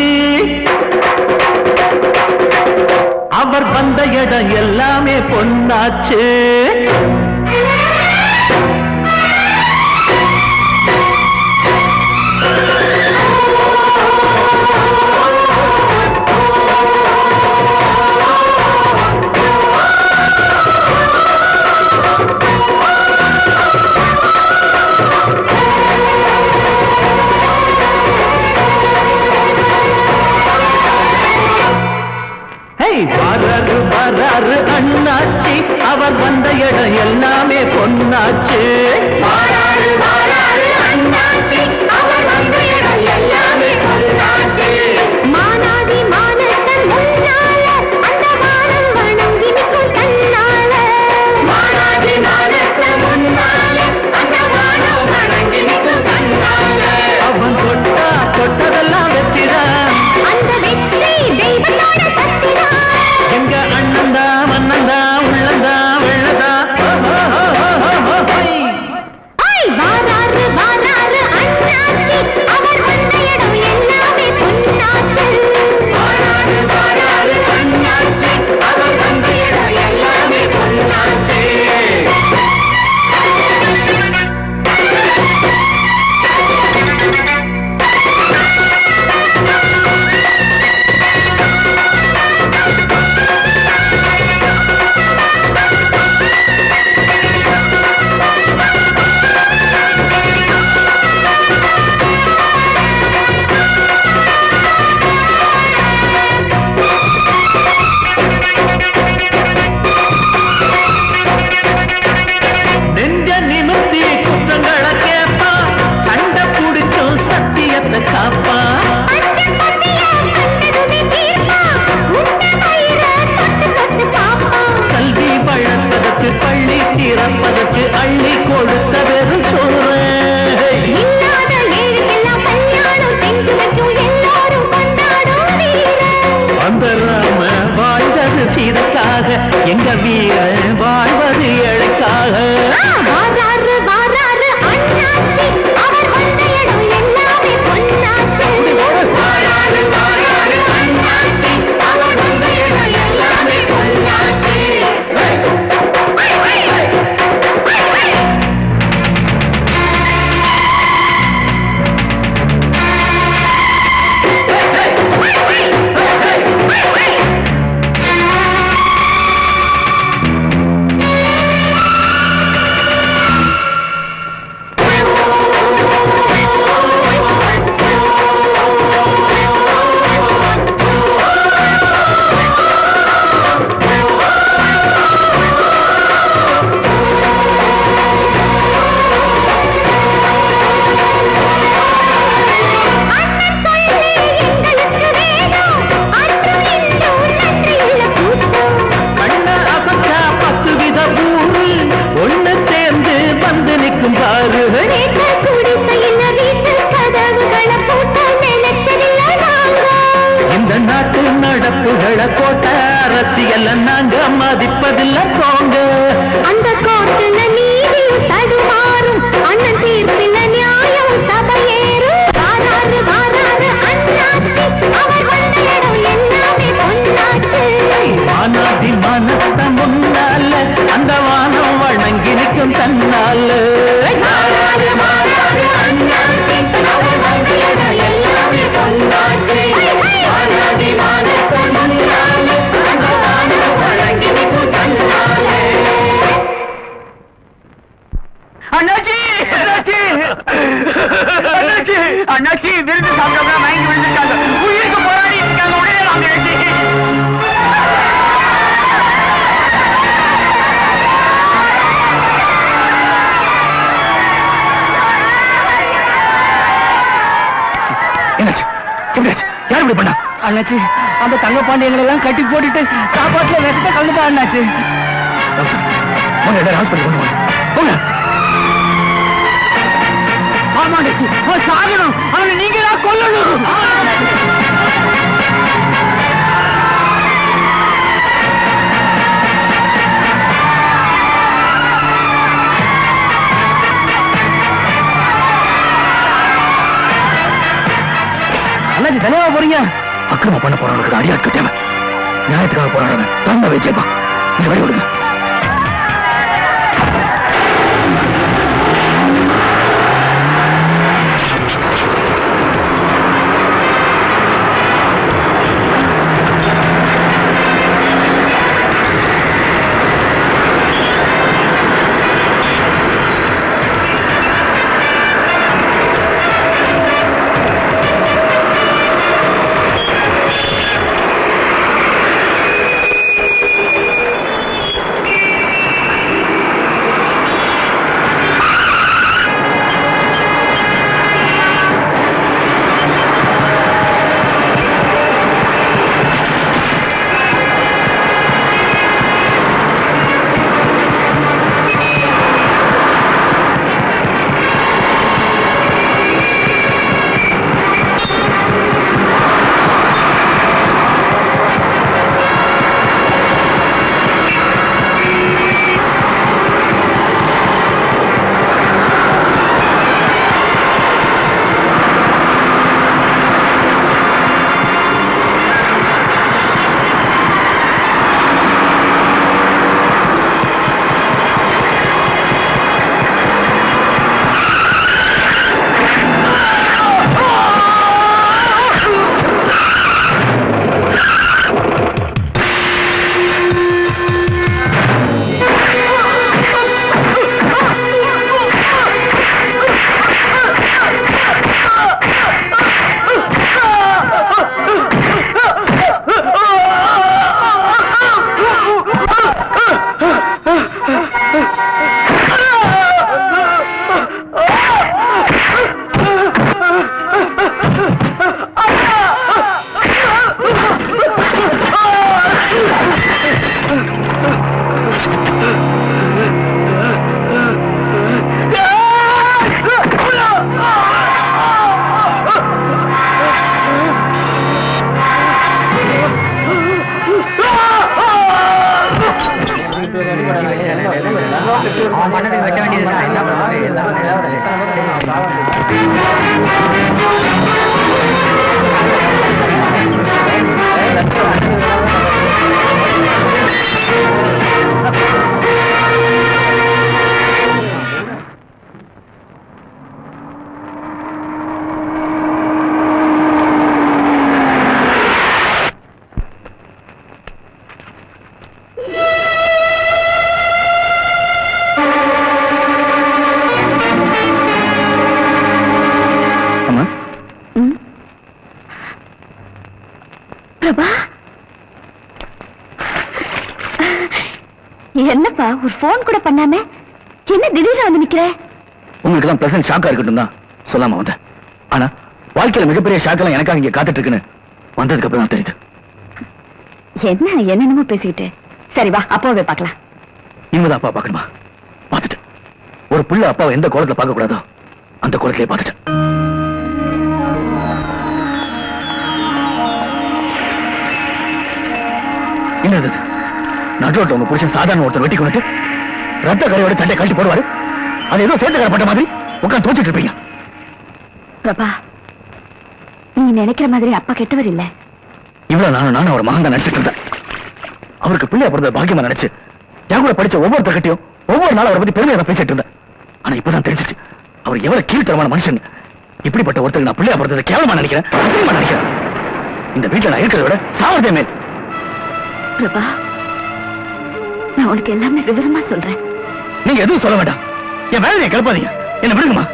அவர் வந்த இடம் எல்லாமே பொன்னாச்சு. வராரு வராரு அண்ணாச்சி, அவர் வந்த இடம் எல்லாமே பொன்னாச்சு. வராரு வராரு அண்ணாச்சி, அவர் வந்த இடம் எல்லாமே பொன்னாச்சு. மானாதி மானத்தன் முன்னால அந்த வானம் வணங்கி நிற்கும் கண்ணால. மானாதி மானத்தன் முன்னால அந்த வானம் வணங்கி நிற்கும் கண்ணால. அவன் தொட்டா தொட்டதெல்லாம் வெற்றிதான். அந்த வெற்றி தெய்வத்தோட சக்திதான். எங்க அண்ணந்தா மன்னந்தா உள்ளந்தா வெள்ளதா. ஐ வாராரு வாராரு அண்ணாச்சி, அவர் வந்த இடம் எல்லாமே பொன்னாச்சு. வாராரு வாராரு அண்ணாச்சி, அவர் வந்த இடம் எல்லாமே பொன்னாச்சு. நெஞ்ச நிமித்தி குற்றங்களை கேப்பா, சண்டை பிடிச்சும் சத்தியத்தை காப்பா. பச்சை பட்டியா கண்டதுமே தீர்ப்பா, உண்ட மயிர தொட்டு தொட்டு காப்பா. கல்வி வளர்ப்பதற்கு பள்ளி திறப்பதற்கு அள்ளி கொடுத்த வெறும் சோறு. இல்லாத ஏழுக்கெல்லாம் கல்யாணம் செஞ்சு வைக்கும் எல்லாரும் கொண்டாடும் வீரன். அந்த ராம வாழ்வது சீதைக்காக, எங்க வீர வாழ்வது ஏழைக்காக. வாராரு வாராரு அண்ணாச்சி, அவர் வந்த இடம் எல்லாமே பொன்னாச்சு. வாராரு வாராரு அண்ணாச்சி, அவர் வந்த இடம் எல்லாமே பொன்னாச்சு. நடப்புகளை கோட்ட அரசியல் நாங்க மதிப்பதில்லை போங்க. அந்த கோர்ட்டுல நீதியும் தடுமாறும், அண்ணன் தீர்ப்பில நியாயம் சபையேறும். வாராரு வாராரு அண்ணாச்சி, அவர் வந்த இடம் எல்லாமே பொன்னாச்சு. மானாதி மனத்த முன்னால யார் இப்படி பண்ணா? அண்ணாச்சி அந்த தங்க பாண்டியங்களை எல்லாம் கட்டி போட்டுட்டு சாப்பாட்டுல விஷத்தை கலந்துட்டா அண்ணாச்சி. போங்க எல்லாரும் ஹாஸ்பிட்டல் கொண்டு வாங்க. போங்க. ஆமாண்டி சாகணும், அவனை நீங்க தான் கொல்லணும். அண்ணாச்சி தனியா போறீங்க? அக்கிரம பண்ண போறவனுக்கு அடியாட்க தேவை. நியாயத்துக்காக போராடுறவன் தந்த வச்சேப்பா. இந்த வழி விடுங்க. என்னப்பா ஒரு போன் கூட பண்ணாம என்ன திடீர்னு வந்து நிக்கிற? உங்களுக்கு தான் பிரசன்ட் ஷாக்கா இருக்கட்டும் தான் சொல்லாம வந்தேன். ஆனா வாழ்க்கையில மிகப்பெரிய ஷாக்கெல்லாம் எனக்காக இங்க காத்துட்டு இருக்குன்னு வந்ததுக்கு அப்புறம் தான் தெரியுது. என்ன என்னென்னமோ பேசிக்கிட்டு. சரி வா அப்பாவே பார்க்கலாம். இனிமேதான் அப்பா பார்க்கணுமா? பார்த்துட்டு ஒரு புள்ள அப்பாவை எந்த கோலத்துல பார்க்க கூடாதோ அந்த கோலத்திலே பார்த்துட்டேன். என்னது நடுரோட்ல உங்க புருஷன் சாதாரண ஒருத்தர் வெட்டி கொண்டு ரத்த கரையோட சட்டை கழட்டி போடுவாரு. அது ஏதோ சேர்த்து கரப்பட்ட மாதிரி உட்காந்து தோச்சிட்டு இருப்பீங்க. பிரபா நீ நினைக்கிற மாதிரி அப்பா கெட்டவர் இல்ல. இவ்வளவு நானும் நானும் அவர் மகன் தான் நினைச்சிட்டு இருந்தேன். அவருக்கு பிள்ளைய பிறந்த பாக்கியமா நினைச்சு என் கூட படிச்ச ஒவ்வொருத்தர்கிட்டையும் ஒவ்வொரு நாள் அவரை பத்தி பெருமையை பேசிட்டு இருந்தேன். ஆனா இப்பதான் தெரிஞ்சிச்சு அவர் எவ்வளவு கீழ்த்தரமான மனுஷன். இப்படிப்பட்ட ஒருத்தருக்கு நான் பிள்ளையா பிறந்ததை கேவலமா நினைக்கிறேன், அசிங்கமா நினைக்கிறேன். இந்த வீட்டுல நான் இருக்கிறத விட சாவதே மேல். பிரபா நான் உனக்கு எல்லாமே விவரமா சொல்றேன். நீங்க எதுவும் சொல்ல வேண்டாம். என் வேலையை கிளப்பாதீங்க. என்ன விடுங்கம்மா.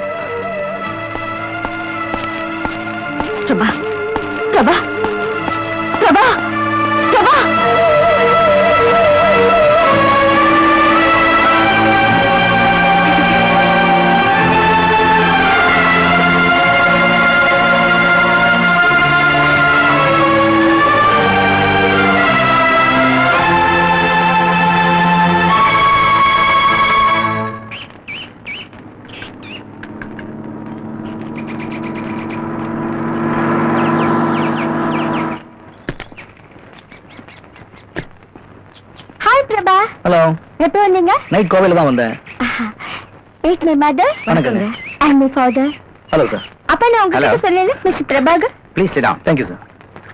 பிரபா பிரபா பிரபா பிரபா ஹலோ. எப்போ வந்தீங்க? நைட் கோவில தான் வந்தேன். It's my mother. வணக்கம். And my father. Hello sir. அப்ப நான் உங்களுக்கு சொன்னேன் mister Prabhakar. Please sit down. Thank you sir.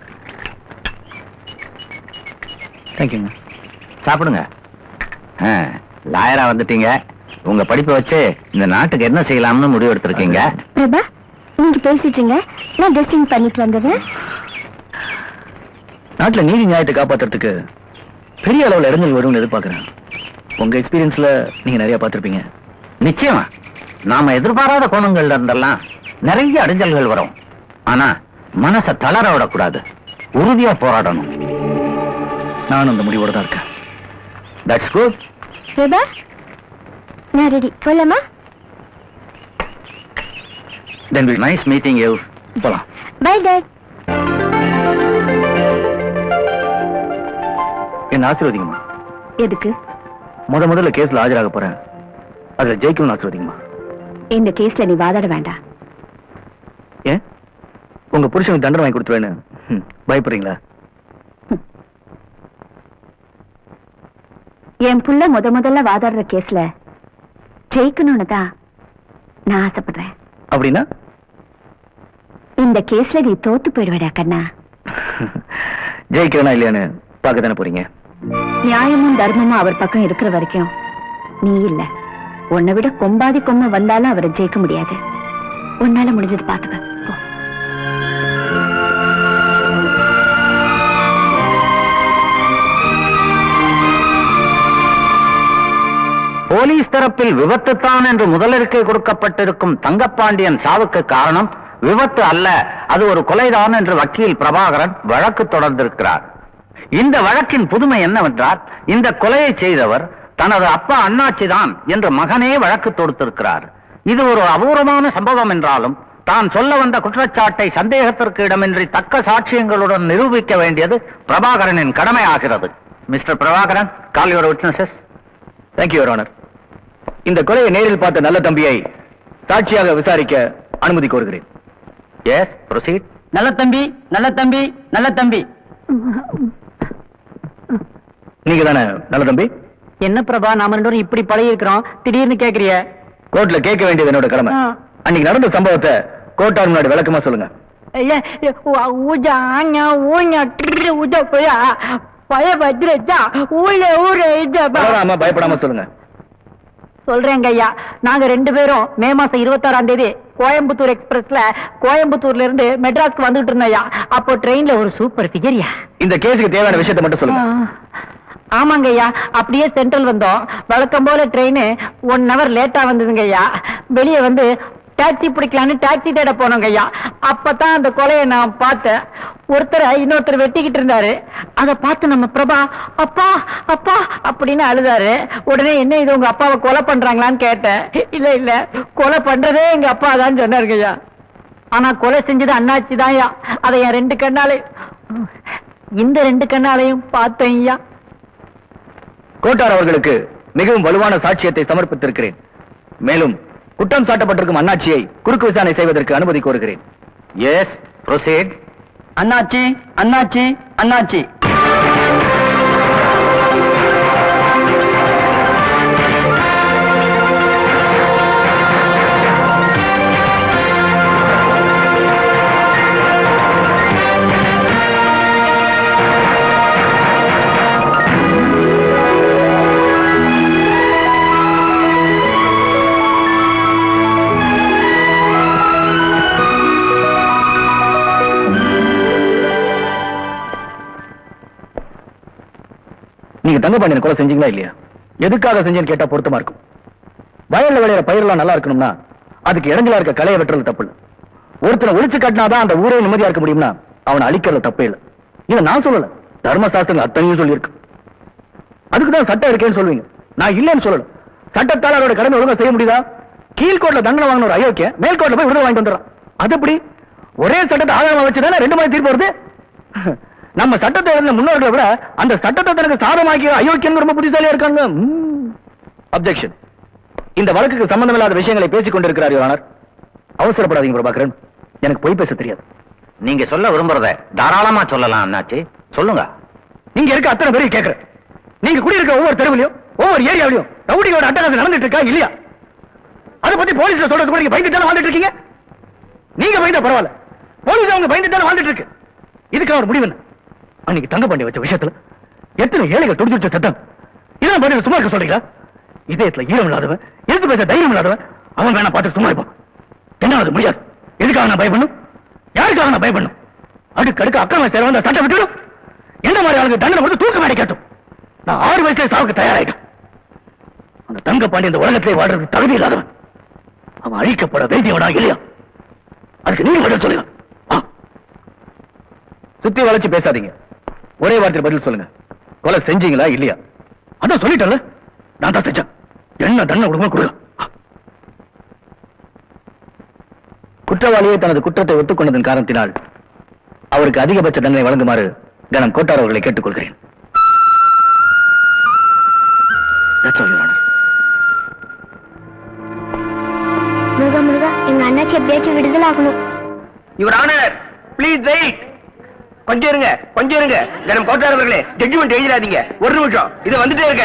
Thank you. சாப்பிடுங்க. லாயரா வந்துட்டீங்க. உங்க படிப்பை வச்சு இந்த நாட்டுக்கு என்ன செய்யலாம்னு முடிவு எடுத்திருக்கீங்க. பிரபா, நீங்க பேசிட்டீங்க, நான் ட்ரெஸ்ஸிங் பண்ணிட்டு வந்துடுறேன். நாட்டுல நீதி நியாயத்தை காப்பாத்துறதுக்கு பெரிய அளவுல இறங்கல் வரும்னு எதிர்பார்க்கிறேன். உங்க எக்ஸ்பீரியன்ஸ்ல நீங்க நிறைய பார்த்திருப்பீங்க. நிச்சயமா நாம எதிர்பாராத கோணங்கள்ல இருந்தெல்லாம் நிறைய அடைஞ்சல்கள் வரும். ஆனா மனசை தளர விடக்கூடாது, உறுதியா போராடணும். நானும் அந்த முடிவோட தான் இருக்கேன். That's good. பிரபா, நான் ரெடி. போலாமா? Then we nice meeting you. போலாம். Bye dad. என்ன ஆசீர்வதிங்கம்மா. எதுக்கு? முத முதல்ல கேஸ்ல ஆஜராக போறேன். அதுல ஜெயிக்கணும்னு ஆசீர்வதிங்கம்மா. இந்த கேஸ்ல நீ வாதாட வேண்டாம். ஏன்? உங்க புருஷனுக்கு தண்டனை வாங்கி கொடுத்துருவேன்னு பயப்படுறீங்களா? என் புள்ள முத முதல்ல வாதாடுற கேஸ்ல ஜெயிக்கணும்னு தான் நான் ஆசைப்படுறேன். அப்படின்னா இந்த கேஸ்ல நீ தோத்து போயிடுவேடா கண்ணா. ஜெயிக்கிறனா இல்லையான்னு பார்க்க தானே போறீங்க. நியாயமும் தர்மமும் அவர் பக்கம் இருக்கிற வரைக்கும் நீ இல்ல. உன்னை விட கொம்பாதி கொம்ம வந்தாலும் அவரை ஜெயிக்க முடியாது. உன்னால முடிஞ்சது பாத்துக்க. போலீஸ் தரப்பில் விபத்து தான் என்று முதலறிக்கை கொடுக்கப்பட்டிருக்கும் தங்கப்பாண்டியன் சாவுக்கு காரணம் விபத்து அல்ல, அது ஒரு கொலைதான் என்று வக்கீல் பிரபாகரன் வழக்கு தொடர்ந்திருக்கிறார். இந்த வழக்கின் புதுமை என்னவென்றால், இந்த கொலையை செய்தவர் தனது அப்பா அண்ணாச்சிதான் என்று மகனே வழக்கு தொடுத்திருக்கிறார். இது ஒரு அபூர்வமான சம்பவம் என்றாலும் தான் சொல்ல வந்த குற்றச்சாட்டை சந்தேகத்திற்கு இடமின்றி தக்க சாட்சியங்களுடன் நிரூபிக்க வேண்டியது பிரபாகரனின் கடமையாகிறது. Mister Prabhakaran, call your witnesses. Thank you your honour. இந்த கொலையை நேரில் பார்த்த நல்ல தம்பியை சாட்சியாக விசாரிக்க அனுமதி கோருகிறேன். Yes, proceed. நல்ல தம்பி, நல்ல தம்பி, நல்ல தம்பி. நீங்க தானே நல்ல தம்பி? என்ன பிரபா, நாம ரெண்டு பேரும் இப்படி பழகி இருக்கிறோம், திடீர்னு கேக்குறிய? கோர்ட்ல கேட்க வேண்டியது என்னோட கடமை. அன்னைக்கு நடந்த சம்பவத்தை கோர்ட்டார் முன்னாடி விளக்கமா சொல்லுங்க. பயப்படாம சொல்லுங்க. சொல்றேங்க ஐயா, நாங்க ரெண்டு பேரும் மே மாசம் இருபத்தி ஆறாம் தேதி கோயம்புத்தூர் எக்ஸ்பிரஸ்ல கோயம்புத்தூர்ல இருந்து மெட்ராஸ்க்கு வந்துட்டு இருந்தோம்யா. அப்போ ட்ரெயின்ல ஒரு சூப்பர் ஃபிகரியா. இந்த கேஸுக்கு தேவையான விஷயத்தை மட்டும் சொல்லுங்க. ஆமாங்க ஐயா, அப்படியே சென்ட்ரல் வந்தோம். வழக்கம் போல ட்ரெயின் ஒன் ஹவர் லேட்டா வந்ததுங்க ஐயா. வெளியே வந்து டாக்ஸி பிடிக்கலான்னு டாக்ஸி தேட போனோங்க ஐயா. அப்பதான் அந்த கொலையை நான் பார்த்தேன். ஒருத்தரை இன்னொருத்தர் வெட்டிக்கிட்டு இருந்தாரு. அதை பார்த்து நம்ம பிரபா அப்பா அப்பா அப்படின்னு அழுதாரு. உடனே என்ன இது உங்க அப்பாவை கொலை பண்றாங்களான்னு கேட்டேன். இல்ல இல்ல, கொலை பண்றதே எங்க அப்பா தான் சொன்னாருங்க ஐயா. ஆனா கொலை செஞ்சது அண்ணாச்சி தான் ஐயா. அதை என் ரெண்டு கண்ணாலையும் இந்த ரெண்டு கண்ணாலையும் பார்த்தேன் ஐயா. கோட்டார் அவர்களுக்கு மிகவும் வலுவான சாட்சியத்தை சமர்ப்பித்திருக்கிறேன். மேலும் குற்றம் சாட்டப்பட்டிருக்கும் அண்ணாச்சியை குறுக்கு விசாரணை செய்வதற்கு அனுமதி கோருகிறேன். Yes, proceed. அண்ணாச்சி, அண்ணாச்சி, அண்ணாச்சி. நீங்க தங்கப்பாண்டியன் கொலை செஞ்சீங்களா இல்லையா? எதுக்காக செஞ்சேன்னு கேட்டா பொருத்தமா இருக்கும். வயல்ல விளையிற பயிரெல்லாம் நல்லா இருக்கணும்னா அதுக்கு இடைஞ்சலா இருக்க கலையை வெட்டுறது தப்பு இல்லை. ஒருத்தனை ஒழிச்சு காட்டினாதான் அந்த ஊரே நிம்மதியா இருக்க முடியும்னா அவனை அழிக்கிறது தப்பே இல்லை. இதை நான் சொல்லல, தர்மசாஸ்திரங்கள் அத்தனையும் சொல்லியிருக்கு. அதுக்குதான் சட்டம் இருக்கேன்னு சொல்லுவீங்க, நான் இல்லைன்னு சொல்லல. சட்டத்தால் அவரோட கடமை ஒழுங்கா செய்ய முடியுதா? கீழ்கோட்ல தண்டனை வாங்கின ஒரு அயோக்கிய மேல்கோட்ல போய் விடுதலை வாங்கிட்டு வந்துடுறான். அது எப்படி? ஒரே சட்டத்தை ஆதாரமா வச்சுதானே ரெண்டு மாதிரி தீர்ப்பு வருது. நம்ம சட்டத்தை எழுதின முன்னோர்களை விட அந்த சட்டத்தை தனக்கு சாதமாக்கிய அயோக்கியம் ரொம்ப புத்திசாலியா இருக்காங்க. அப்ஜெக்ஷன். இந்த வழக்குக்கு சம்பந்தமில்லாத விஷயங்களை பேசிக் கொண்டிருக்கிறார் யுவர் ஆனர். அவசரப்படாதீங்க பிரபாகரன், எனக்கு பொய் பேச தெரியாது. நீங்க சொல்ல விரும்புறத தாராளமா சொல்லலாம் அண்ணாச்சி, சொல்லுங்க. நீங்க இருக்க அத்தனை பேரையும் கேட்கிறேன். நீங்க குடியிருக்க ஒவ்வொரு தெருவிலையும் ஒவ்வொரு ஏரியாவிலையும் ரவுடியோட அட்டகாசம் நடந்துட்டு இருக்கா இல்லையா? அதை பத்தி போலீஸ்ல சொல்றதுக்கு முன்னாடி பயந்துட்டாலும் வாழ்ந்துட்டு இருக்கீங்க. நீங்க பயந்தா பரவாயில்ல, போலீஸ் அவங்க பயந்துட்டாலும் வாழ்ந்துட்டு இருக்கு. இதுக்கான ஒரு முடிவு என்ன? அன்னைக்கு தங்கப்பாண்டி வச்ச விஷயத்துல எத்தனை ஏழைகள் துடிச்சு சத்தம். இதெல்லாம் பண்ணி சும்மா இருக்க சொல்றீங்களா? இதயத்துல ஈரம் இல்லாதவன், எதிர்த்து பேச தைரியம் இல்லாதவன் அவன் வேணா பார்த்து சும்மா இருப்பான். என்ன அது முடியாது. எதுக்காக நான் பயப்படணும்? யாருக்காக நான் பயப்படணும்? அடுக்கு அடுக்கு அக்கிரம சேர வந்த சட்டம் விட்டுடும். எந்த மாதிரி ஆளுங்க தண்டனை கொடுத்து தூக்க மேடை கேட்டும். நான் ஆறு வயசுல சாவுக்கு தயாராயிட்டேன். அந்த தங்கப்பாண்டி இந்த உலகத்திலே வாழ்றதுக்கு தகுதி இல்லாதவன். அவன் அழிக்கப்பட வேண்டியவனா இல்லையா? அதுக்கு நீங்க பதில் சொல்லுங்க. சுத்தி வளைச்சு பேசாதீங்க. ஒரே வார்த்தை பதில் சொல்லுங்க. கொலை செஞ்சீங்களா இல்லையா? அதான் சொல்லிட்டல, நான் தான் செஞ்சேன். என்ன தண்டனை கொடுங்க கொடுங்க. குற்றவாளியை தனது குற்றத்தை ஒத்துக்கொண்டதன் காரணத்தினால் அவருக்கு அதிகபட்ச தண்டனை வழங்குமாறு கணம் கோட்டார் அவர்களை கேட்டுக்கொள்கிறேன். முருகா முருகா, எங்க அண்ணாச்சி எப்படியாச்சும் விடுதலை ஆகணும். Your honour, please wait. கொஞ்சம் இருங்க, கொஞ்சம் இருங்க. கணம் கோட்டார் அவர்களே, ஜட்ஜ்மெண்ட் எழுதிடாதீங்க. ஒரு நிமிஷம், இது வந்துட்டே இருக்க.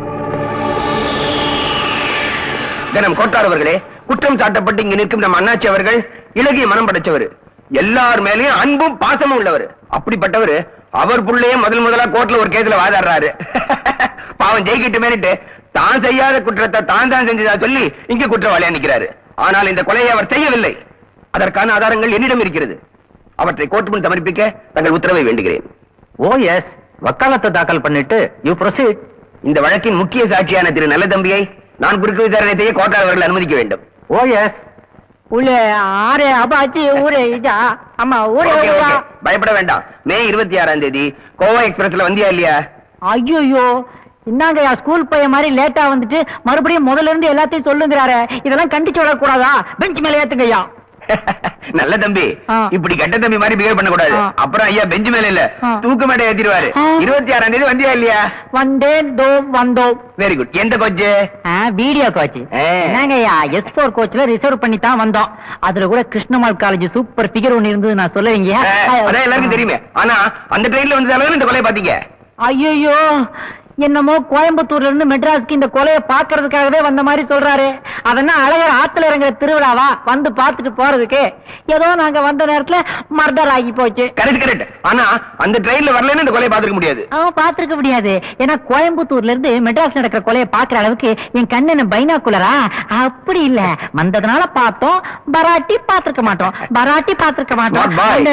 கணம் கோட்டார் அவர்களே, குற்றம் சாட்டப்பட்டு இங்க நிற்கும் நம்ம அண்ணாச்சி அவர்கள் இலகிய மனம் படைச்சவர், எல்லார் மேலேயும் அன்பும் பாசமும் உள்ளவர். அப்படிப்பட்டவர் அவர் புள்ளையே முதல் முதலா கோர்ட்ல ஒரு கேஸ்ல வாதாடுறாரு. பாவம் ஜெயிக்கிட்டு மேனிட்டு தான் செய்யாத குற்றத்தை தான் தான் செஞ்சதா சொல்லி இங்க குற்றவாளியா நிக்கிறாரு. ஆனால் இந்த கொலையை அவர் செய்யவில்லை. அதற்கான ஆதாரங்கள் என்னிடம் இருக்கிறது. அவற்றை கோர்ட் முன் சமர்ப்பிக்க தங்கள் உத்தரவை வேண்டுகிறேன். ஓ எஸ், வக்காலத்தை தாக்கல் பண்ணிட்டு யூ ப்ரொசீட். இந்த வழக்கின் முக்கிய சாட்சியான திரு நல்லதம்பியை நான் குறுக்கு விசாரணை செய்ய கோர்ட் அவர்கள் அனுமதிக்க வேண்டும். Oh yes. உள்ளே ஆரே அபாச்சி ஊரே இதா அம்மா ஊரே பயப்பட வேண்டாம். மே இருபத்தி ஆறாம் தேதி கோவா எக்ஸ்பிரஸ்ல வந்தியா இல்லையா? ஐயோ, என்னங்கய்யா ஸ்கூல் பையன் மாதிரி லேட்டா வந்துட்டு மறுபடியும் முதல்ல இருந்து எல்லாத்தையும் சொல்லுங்கிறாரு. இதெல்லாம் கண்டிச்சு விடக்கூடாதா? பெஞ்ச் மேல ஏத்துங்கய்யா. நல்ல தம்பி, இப்படி கெட்ட தம்பி மாதிரி பிஹேவ் பண்ண கூடாது. அப்புறம் ஐயா பெஞ்ச் மேல இல்ல தூக்கு மேடை ஏத்திடுவாரு. இருபத்தி ஆறாம் தேதி வந்தியா இல்லையா? வந்தேன் தோ வந்தோம். Very good. எந்த கோச்? Video coach. என்னங்கய்யா எஸ் போர் கோச்ல ரிசர்வ் பண்ணி தான் வந்தோம். அதுல கூட கிருஷ்ணமால் காலேஜ் சூப்பர் பிகர் ஒன்னு இருந்தது, நான் சொல்லுவீங்க. அதான் எல்லாருக்கும் தெரியுமே. ஆனா அந்த ட்ரெயின்ல வந்ததால இந்த கொலையை பாத்தீங்க. ஐயோ, என்னமோ கோயம்புத்தூர்ல இருந்து மெட்ராஸ்க்கு இந்த கொலையை பாக்குறதுக்காகவே வந்த மாதிரி சொல்றாரு. அதென்ன அழகர் ஆத்துல இறங்குற திருவிழாவா வந்து பாத்துட்டு போறதுக்கு? ஏதோ நாங்க வந்த நேரத்துல மர்டர் ஆகி போச்சு. Correct correct. ஆனா அந்த ட்ரெயின்ல வரலன்னு இந்த கொலையை பாத்துக்க முடியாது. அவன் பாத்துக்க முடியாது. ஏன்னா கோயம்புத்தூர்ல இருந்து மெட்ராஸ் நடக்கிற கொலையை பாக்குற அளவுக்கு என் கண்ணு என்ன பைனாக்குலரா? அப்படி இல்ல, வந்ததுனால பார்த்தோம். பராட்டி பாத்துருக்க மாட்டோம், பராட்டி பாத்துருக்க மாட்டோம்.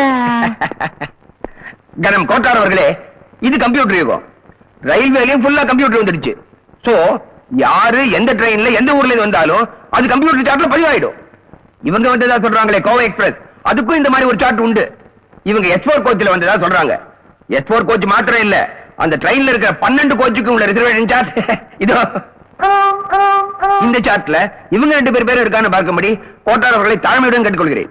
கணம் கோட்டார் அவர்களே, இது கம்ப்யூட்டர் யுகம். ரயில்வேலயும் ஃபுல்லா கம்ப்யூட்டர் வந்துடுச்சு. சோ யாரு எந்த ட்ரெயின்ல எந்த ஊர்ல இருந்து வந்தாலும் அது கம்ப்யூட்டர் சார்ட்ல பதிவாயிடும். இவங்க வந்ததா சொல்றாங்களே கோவா எக்ஸ்பிரஸ், அதுக்கும் இந்த மாதிரி ஒரு சார்ட் உண்டு. இவங்க எஸ் போர் கோச்ல வந்ததா சொல்றாங்க. எஸ் போர் கோச் மாத்திரம் இல்ல, அந்த ட்ரெயின்ல இருக்கிற பன்னெண்டு கோச்சுக்கும் உள்ள ரிசர்வேஷன் சார்ட் இதோ இந்த சார்ட்ல இவங்க ரெண்டு பேர் பேரும் இருக்கான்னு பார்க்கும்படி கோட்டார் அவர்களை தாழ்மையுடன் கேட்டுக்கொள்கிறேன்.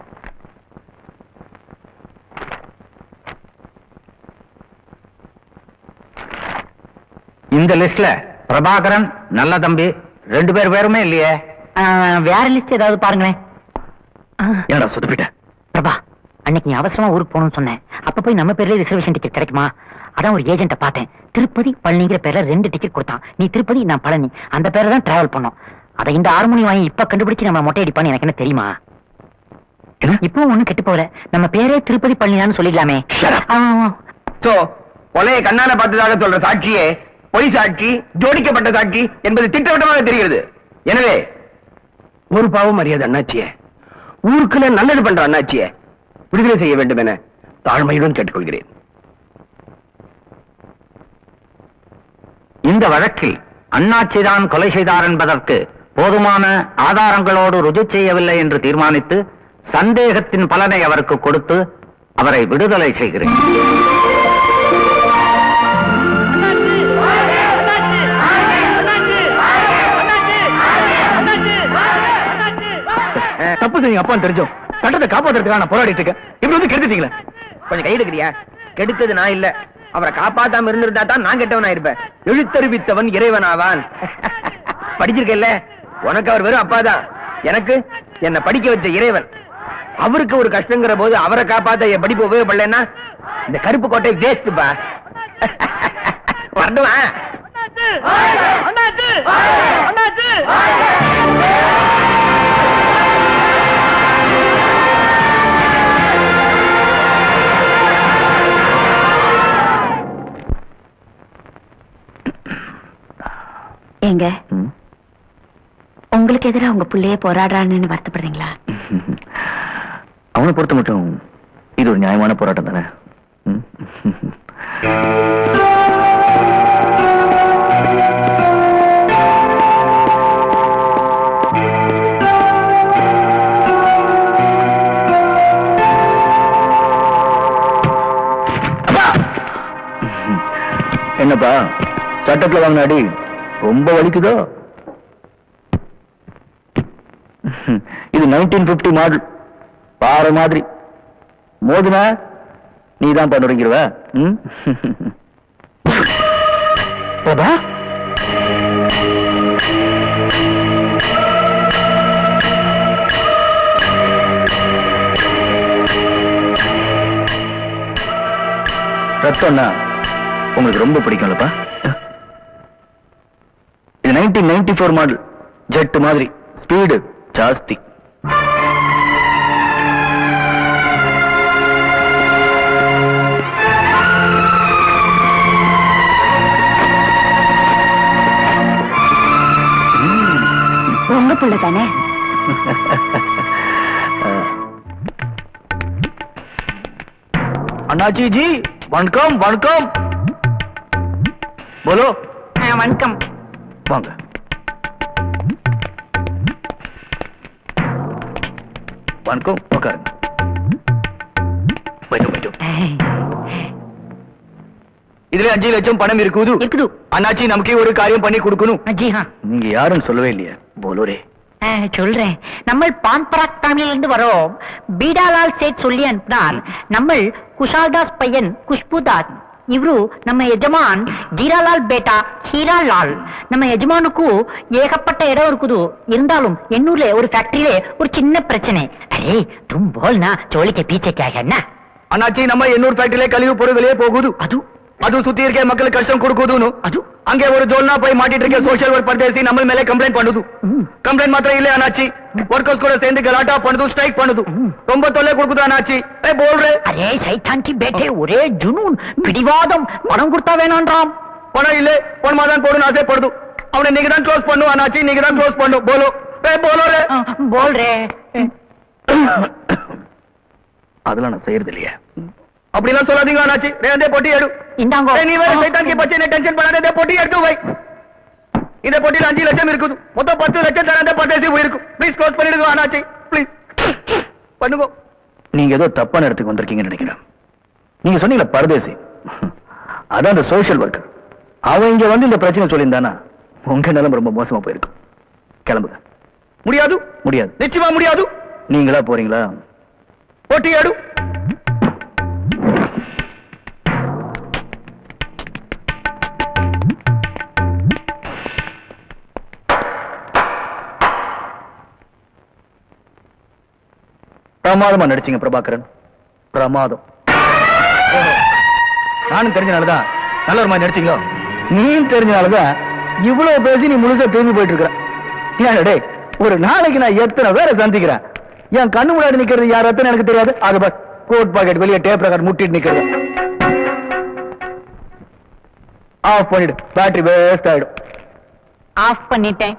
இந்த லிஸ்ட்ல பிரபாகரன், நல்ல தம்பி ரெண்டு பேர் பேருமே இல்லையே. வேற லிஸ்ட் ஏதாவது பாருங்களேன். என்னடா சொதப்பிட்ட? பிரபா, அன்னைக்கு நீ அவசரமா ஊருக்கு போகணும்னு சொன்னேன். அப்ப போய் நம்ம பேர்ல ரிசர்வேஷன் டிக்கெட் கிடைக்குமா? அதான் ஒரு ஏஜென்ட்ட பார்த்தேன். திருப்பதி பழனிங்கிற பேர்ல ரெண்டு டிக்கெட் கொடுத்தான். நீ திருப்பதி, நான் பழனி. அந்த பேர்ல தான் டிராவல் பண்ணோம். அதை இந்த ஆறு மணி வாங்கி இப்ப கண்டுபிடிச்சு நம்ம மொட்டை அடிப்பான்னு எனக்கு என்ன தெரியுமா? இப்போ ஒண்ணும் கெட்டு போகல. நம்ம பேரே திருப்பதி பழனியான்னு சொல்லிடலாமே. சோ கொலையை கண்ணால பார்த்ததாக சொல்ற சாட்சியே பொய் சாட்சி, ஜோடிக்கப்பட்ட சாட்சி என்பது திட்டவட்டமாக தெரிகிறது. எனவே ஒரு பாவம் அறியாத அண்ணாச்சிய, ஊருக்குள்ள நல்லது பண்ற அண்ணாச்சிய விடுதலை செய்ய வேண்டும் என தாழ்மையுடன் கேட்டுக்கொள்கிறேன். இந்த வழக்கில் அண்ணாச்சிதான் கொலை செய்தார் என்பதற்கு போதுமான ஆதாரங்களோடு ருஜு செய்யவில்லை என்று தீர்மானித்து சந்தேகத்தின் பலனை அவருக்கு கொடுத்து அவரை விடுதலை செய்கிறேன். தப்பு செய்ய அப்பான்னு தெரிஞ்சோம் சட்டத்தை காப்பாத்துறதுக்காக நான் போராடிட்டு இருக்கேன். இப்படி வந்து கெடுத்துட்டீங்களே. கொஞ்சம் கை எடுக்கிறியா? கெடுத்தது நான் இல்ல, அவரை காப்பாத்தாம இருந்திருந்தா தான் நான் கெட்டவனா இருப்பேன். எழுத்தறிவித்தவன் இறைவனாவான். படிச்சிருக்கல, உனக்கு அவர் வெறும் அப்பாதான், எனக்கு என்ன படிக்க வச்ச இறைவன். அவருக்கு ஒரு கஷ்டங்கிற போது அவரை காப்பாத்த என் படிப்பு உபயோகப்படலன்னா இந்த கருப்பு கோட்டை வேஸ்ட்பா. வரட்டுமா? அண்ணாத்து அண்ணாத்து அண்ணாத்து ஏங்க உங்களுக்கு எதிராக உங்க பிள்ளைய போராடுறான்னு வருத்தப்படுறீங்களா? அவனை பொறுத்த மட்டும் இது ஒரு நியாயமான போராட்டம் தானே. என்னப்பா சட்டத்துல வாங்கின அடி ரொம்ப வலிக்குதோ? இது நைன்டீன் பிப்டி மாடல் பாறை மாதிரி மோதுனா நீ தான் பண்ணுறீங்கிருவ. ரத்தம்னா உங்களுக்கு ரொம்ப பிடிக்கும்லப்பா. இது nineteen ninety four model jet மாதிரி ஸ்பீடு ஜாஸ்தி. உங்க புள்ள தானே? அண்ணாச்சி ஜி வணக்கம் வணக்கம். போலோ வணக்கம். வாங்க. வணக்கம் உட்காருங்க. போயிட்டு போயிட்டு இதுல அஞ்சு லட்சம் பணம் இருக்குது இருக்குது. அண்ணாச்சி நமக்கே ஒரு காரியம் பண்ணி கொடுக்கணும். ஜி ஹா. நீங்க யாரும் சொல்லவே இல்லையா? போலோரே சொல்றேன். நம்ம பான்பராக் ஃபேமிலில இருந்து வரோம். பீடாலால் சேட் சொல்லி அனுப்பினார். நம்ம குஷால்தாஸ் பையன் குஷ்புதாஸ். இவரு நம்ம எஜமான் ஜீராலால் பேட்டா ஹீராலால். நம்ம எஜமானுக்கு ஏகப்பட்ட இடம் இருக்குது. இருந்தாலும் எண்ணூர்ல ஒரு ஃபேக்டரியில ஒரு சின்ன பிரச்சனை. அரே தும் போல்னா சோழிக்க பீச்சைக்காக என்ன அண்ணாச்சி நம்ம எண்ணூர் ஃபேக்டரியில கழிவு பொருள் வெளியே போகுது. அது அது சுத்தி இருக்க மக்களுக்கு கஷ்டம் கொடுக்குதுன்னு அது அங்கே ஒரு ஜோல்னா போய் மாட்டிட்டு இருக்க சோஷியல் ஒர்க் பர்தேசி நம்ம மேலே கம்ப்ளைண்ட் பண்ணுது. கம்ப்ளைண்ட் மாத்திரம் இல்ல அண்ணாச்சி, ஒர்க்கர்ஸ் கூட சேர்ந்து கலாட்டா பண்ணுது, ஸ்ட்ரைக் பண்ணுது. ரொம்ப தொல்லை கொடுக்குது அண்ணாச்சி. ஏ போல்றே அரே சைத்தான் கி பேட்டே ஒரே ஜுனூன் பிடிவாதம். பணம் கொடுத்தா வேணான்றாம். பணம் இல்ல பணமா தான் போடுன்னு ஆசைப்படுது. அவனை நீங்க தான் க்ளோஸ் பண்ணும் அண்ணாச்சி, நீங்க தான் க்ளோஸ் பண்ணும். போலோ ஏ போலோரே போல்றே. அதெல்லாம் நான் செய்யறது இல்லையா? அப்படிலாம் சொல்லாதீங்க அண்ணாச்சி. ரேந்தே போட்டி எடு. இந்தாங்க. நீ வேற சைத்தான் கி பச்சை டென்ஷன் பண்ணாதே. போட்டி எடுத்து வை. இந்த போட்டியில் அஞ்சு லட்சம் இருக்குது. மொத்தம் பத்து லட்சம் தரந்த பர்தேசி போயிருக்கும். ப்ளீஸ் க்ளோஸ் பண்ணிடுங்க அண்ணாச்சி, ப்ளீஸ் பண்ணுங்க. நீங்க ஏதோ தப்பான இடத்துக்கு வந்திருக்கீங்கன்னு நினைக்கிறேன். நீங்க சொன்னீங்களா பரதேசி, அதான் அந்த சோஷியல் ஒர்க்கர். அவன் இங்க வந்து இந்த பிரச்சனை சொல்லியிருந்தானா உங்க நிலைமை ரொம்ப மோசமா போயிருக்கும். கிளம்புங்க. முடியாது முடியாது நிச்சயமா முடியாது. நீங்களா போறீங்களா? போட்டி எடு. பிரமாதமா நடிச்சீங்க பிரபாகரன், பிரமாதம். நானும் தெரிஞ்சனாலதான் நல்ல ஒரு மாதிரி நடிச்சீங்களோ? நீயும் தெரிஞ்சனாலதான் இவ்வளவு பேசி நீ முழுசா திரும்பி போயிட்டு இருக்கிற. ஏன் டே, ஒரு நாளைக்கு நான் எத்தனை பேரை சந்திக்கிறேன். என் கண்ணு முன்னாடி நிக்கிறது யார் எத்தனை எனக்கு தெரியாது. அது பஸ் கோட் பாக்கெட் வெளியே டேப் ரெக்கார்ட் முட்டிட்டு நிக்கிறது. ஆஃப் பண்ணிடு, பேட்டரி வேஸ்ட் ஆயிடும். ஆஃப் பண்ணிட்டேன்.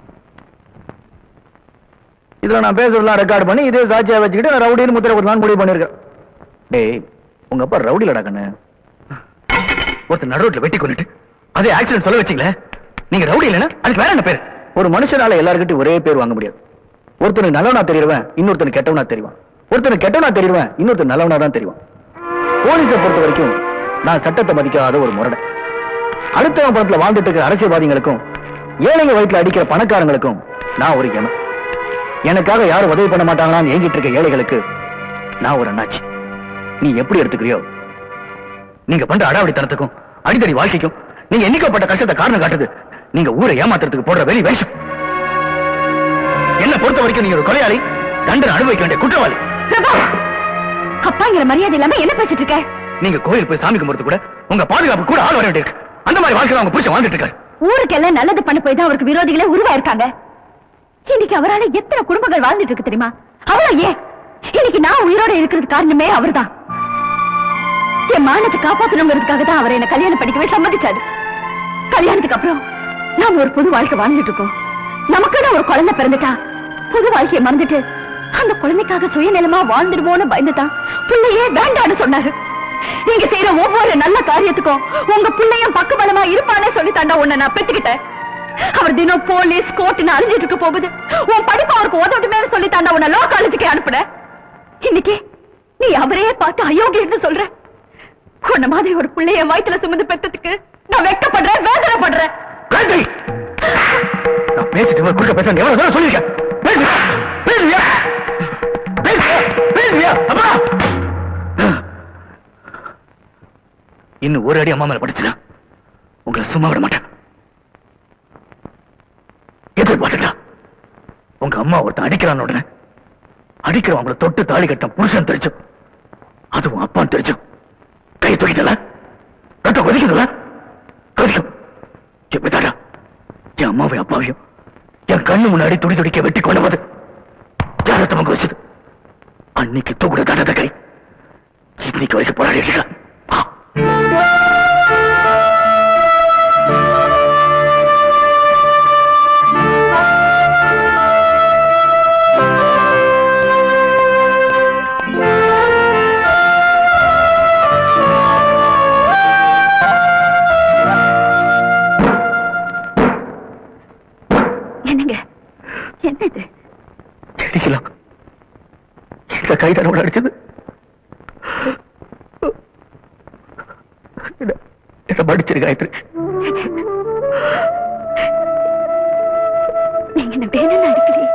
இதுல நான் பேசுறதெல்லாம் ரெக்கார்ட் பண்ணி இதே சாட்சியா வச்சுக்கிட்டு நான் ரவுடின்னு முத்திரை கொடுத்தலான்னு முடிவு பண்ணிருக்கேன். டேய், உங்க அப்பா ரவுடிலடா கண்ணு. ஒருத்தர் நடுரோட்ல வெட்டி கொண்டுட்டு அதே ஆக்சிடென்ட் சொல்ல வச்சீங்களே, நீங்க ரவுடி இல்லைன்னா அதுக்கு வேற என்ன பேர்? ஒரு மனுஷனால எல்லாருக்கிட்டும் ஒரே பேர் வாங்க முடியாது. ஒருத்தனுக்கு நல்லவனா தெரியுவேன், இன்னொருத்தனுக்கு கெட்டவனா தெரியுவான். ஒருத்தனுக்கு கெட்டவனா தெரியுவேன், இன்னொருத்தர் நல்லவனா தான் தெரியுவான். போலீஸை பொறுத்த வரைக்கும் நான் சட்டத்தை மதிக்காத ஒரு முரடை. அடுத்தவன் பணத்துல வாழ்ந்துட்டு இருக்கிற அரசியல்வாதிகளுக்கும் ஏழைங்க வயிற்றுல அடிக்கிற பணக்காரங்களுக்கும் நான் ஒரு எமன். எனக்காக யாரும் உதவி பண்ண மாட்டாங்களான்னு ஏங்கிட்டு இருக்க ஏழைகளுக்கு நான் ஒரு அண்ணாச்சி. நீ எப்படி எடுத்துக்கிறியோ. நீங்க பண்ற அடாவடித்தனத்துக்கும் அடித்தடி வாழ்க்கைக்கும் நீங்க எண்ணிக்கப்பட்ட கஷ்டத்தை காரணம் காட்டுது. நீங்க ஊரை ஏமாத்துறதுக்கு போடுற வெளி வேஷம். என்ன பொறுத்த வரைக்கும் நீங்க ஒரு கொலையாளி, தண்டனை அனுபவிக்க வேண்டிய குற்றவாளி. அப்பாங்கிற மரியாதை இல்லாம என்ன பேசிட்டு இருக்க? நீங்க கோயில் போய் சாமி கும்பிடுறது கூட உங்க பாதுகாப்பு கூட ஆள் வர வேண்டியிருக்கு. அந்த மாதிரி வாழ்க்கை அவங்க புருஷன் வாழ்ந்துட்டு இருக்காரு. ஊருக்கெல்லாம் நல்லது பண்ண போய் தான் அவருக்கு விரோதிகளே உருவாயிருக்காங்க. இன்னைக்கு அவரால எத்தனை குடும்பங்கள் வாழ்ந்துட்டு இருக்கு தெரியுமா? அவளோ ஏன் இன்னைக்கு நான் உயிரோட இருக்கிறது காரணமே அவர்தான். என் மானத்தை காப்பாற்றணுங்கிறதுக்காக தான் அவரை என்ன கல்யாணம் பண்ணிக்கவே சம்மதிச்சாரு. கல்யாணத்துக்கு அப்புறம் நாம ஒரு புது வாழ்க்கை வாழ்ந்துட்டு இருக்கோம். நமக்குன்னு ஒரு குழந்தை பிறந்துட்டா புது வாழ்க்கையை மறந்துட்டு அந்த குழந்தைக்காக சுயநலமா வாழ்ந்துடுவோன்னு பயந்துதான் பிள்ளையே வேண்டான்னு சொன்னாரு. நீங்க செய்யற ஒவ்வொரு நல்ல காரியத்துக்கும் உங்க பிள்ளையும் பக்கபலமா இருப்பானே சொல்லி தாண்டா உன்னை நான் பெற்றுக்கிட்டேன். அவர் தினம் போலீஸ் கோர்ட்னு அழிஞ்சிட்டு இருக்க போகுது. உன் படிப்பு அவருக்கு உதவிட்டுமே சொல்லி தாண்டா உன்னை லோ காலேஜுக்கு அனுப்புன. இன்னைக்கு நீ அவரையே பார்த்து அயோக்கியன்னு சொல்ற. உன்ன மாதிரி ஒரு பிள்ளைய வயித்துல சுமந்து பெற்றதுக்கு நான் வெட்கப்படுறேன், வேதனைப்படுறேன். நான் பேசிட்டு குறுக்க பேசுறேன். எவ்வளவு தூரம் சொல்லிருக்கேன். பேசுறியா பேசுறியா அம்மா? இன்னும் ஒரு அடி அம்மா மேல படிச்சுனா உங்களை சும்மா விட மாட்டேன். எதிர்பார்த்துட்டா உங்க அம்மா ஒருத்தன் அடிக்கிறான் உடனே அடிக்கிறவங்களை தொட்டு தாலி கட்ட புருஷன் தெரிச்சும் அதுவும் அப்பான்னு தெரிச்சும் கை தூக்கிட்டல ரத்தம் கொதிக்குதுல கொதிக்கும். எப்படிதாடா என் அம்மாவையும் அப்பாவையும் என் கண்ணு முன்னாடி துடி துடிக்க வெட்டி கொள்ளுவது யாரத்தவங்க வச்சது. அன்னைக்கு தூக்குற தானத கை இன்னைக்கு வரைக்கும் போராடி இருக்க. என்னது செடிக்கலாம் இந்த கைதானோட அடிச்சது என்ன படிச்சிரு காயத்ரி. நீங்க என்ன வேணும்னு அடிக்கலையே.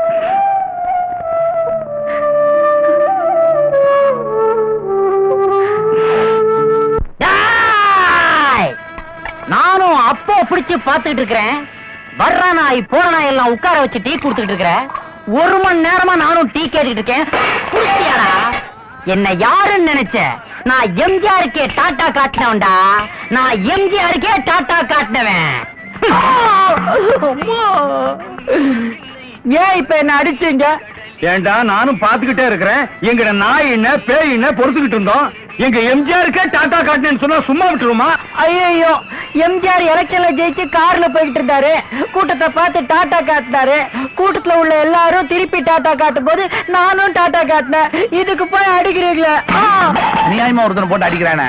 நானும் அப்போ பிடிச்சு பாத்துக்கிட்டு இருக்கிறேன். வர்ற நாய் போற நாய் எல்லாம் உட்கார வச்சு டீ குடுத்துக்கிட்டு இருக்கிறேன். ஒரு மணி நேரமா நானும் டீ கேட்டுக்கிட்டு இருக்கேன். குடிச்சியாடா? என்ன யாருன்னு நினைச்ச? நான் எம்ஜிஆருக்கே டாட்டா காட்டினவன்டா. நான் எம்ஜிஆருக்கே டாட்டா காட்டினவன். ஏன் இப்ப என்ன அடிச்சீங்க? ஏண்டா நானும் பாத்துக்கிட்டே இருக்கிறேன். எங்கட நாய் என்ன பேய் என்ன பொறுத்துக்கிட்டு இருந்தோம். எங்க எம்ஜிஆருக்கே டாட்டா காட்டினேன்னு சொன்னா சும்மா விட்டுருமா? ஐயோ, எம்ஜிஆர் எலெக்ஷன்ல ஜெயிச்சு கார்ல போய்கிட்டு இருந்தாரு. கூட்டத்தை பார்த்து டாட்டா காட்டினாரு. கூட்டத்துல உள்ள எல்லாரும் திருப்பி டாட்டா காட்டும் போது நானும் டாட்டா காட்டினேன். இதுக்கு போய் அடிக்கிறீங்களே. நியாயமா ஒருத்தனை போட்டு அடிக்கிறானே.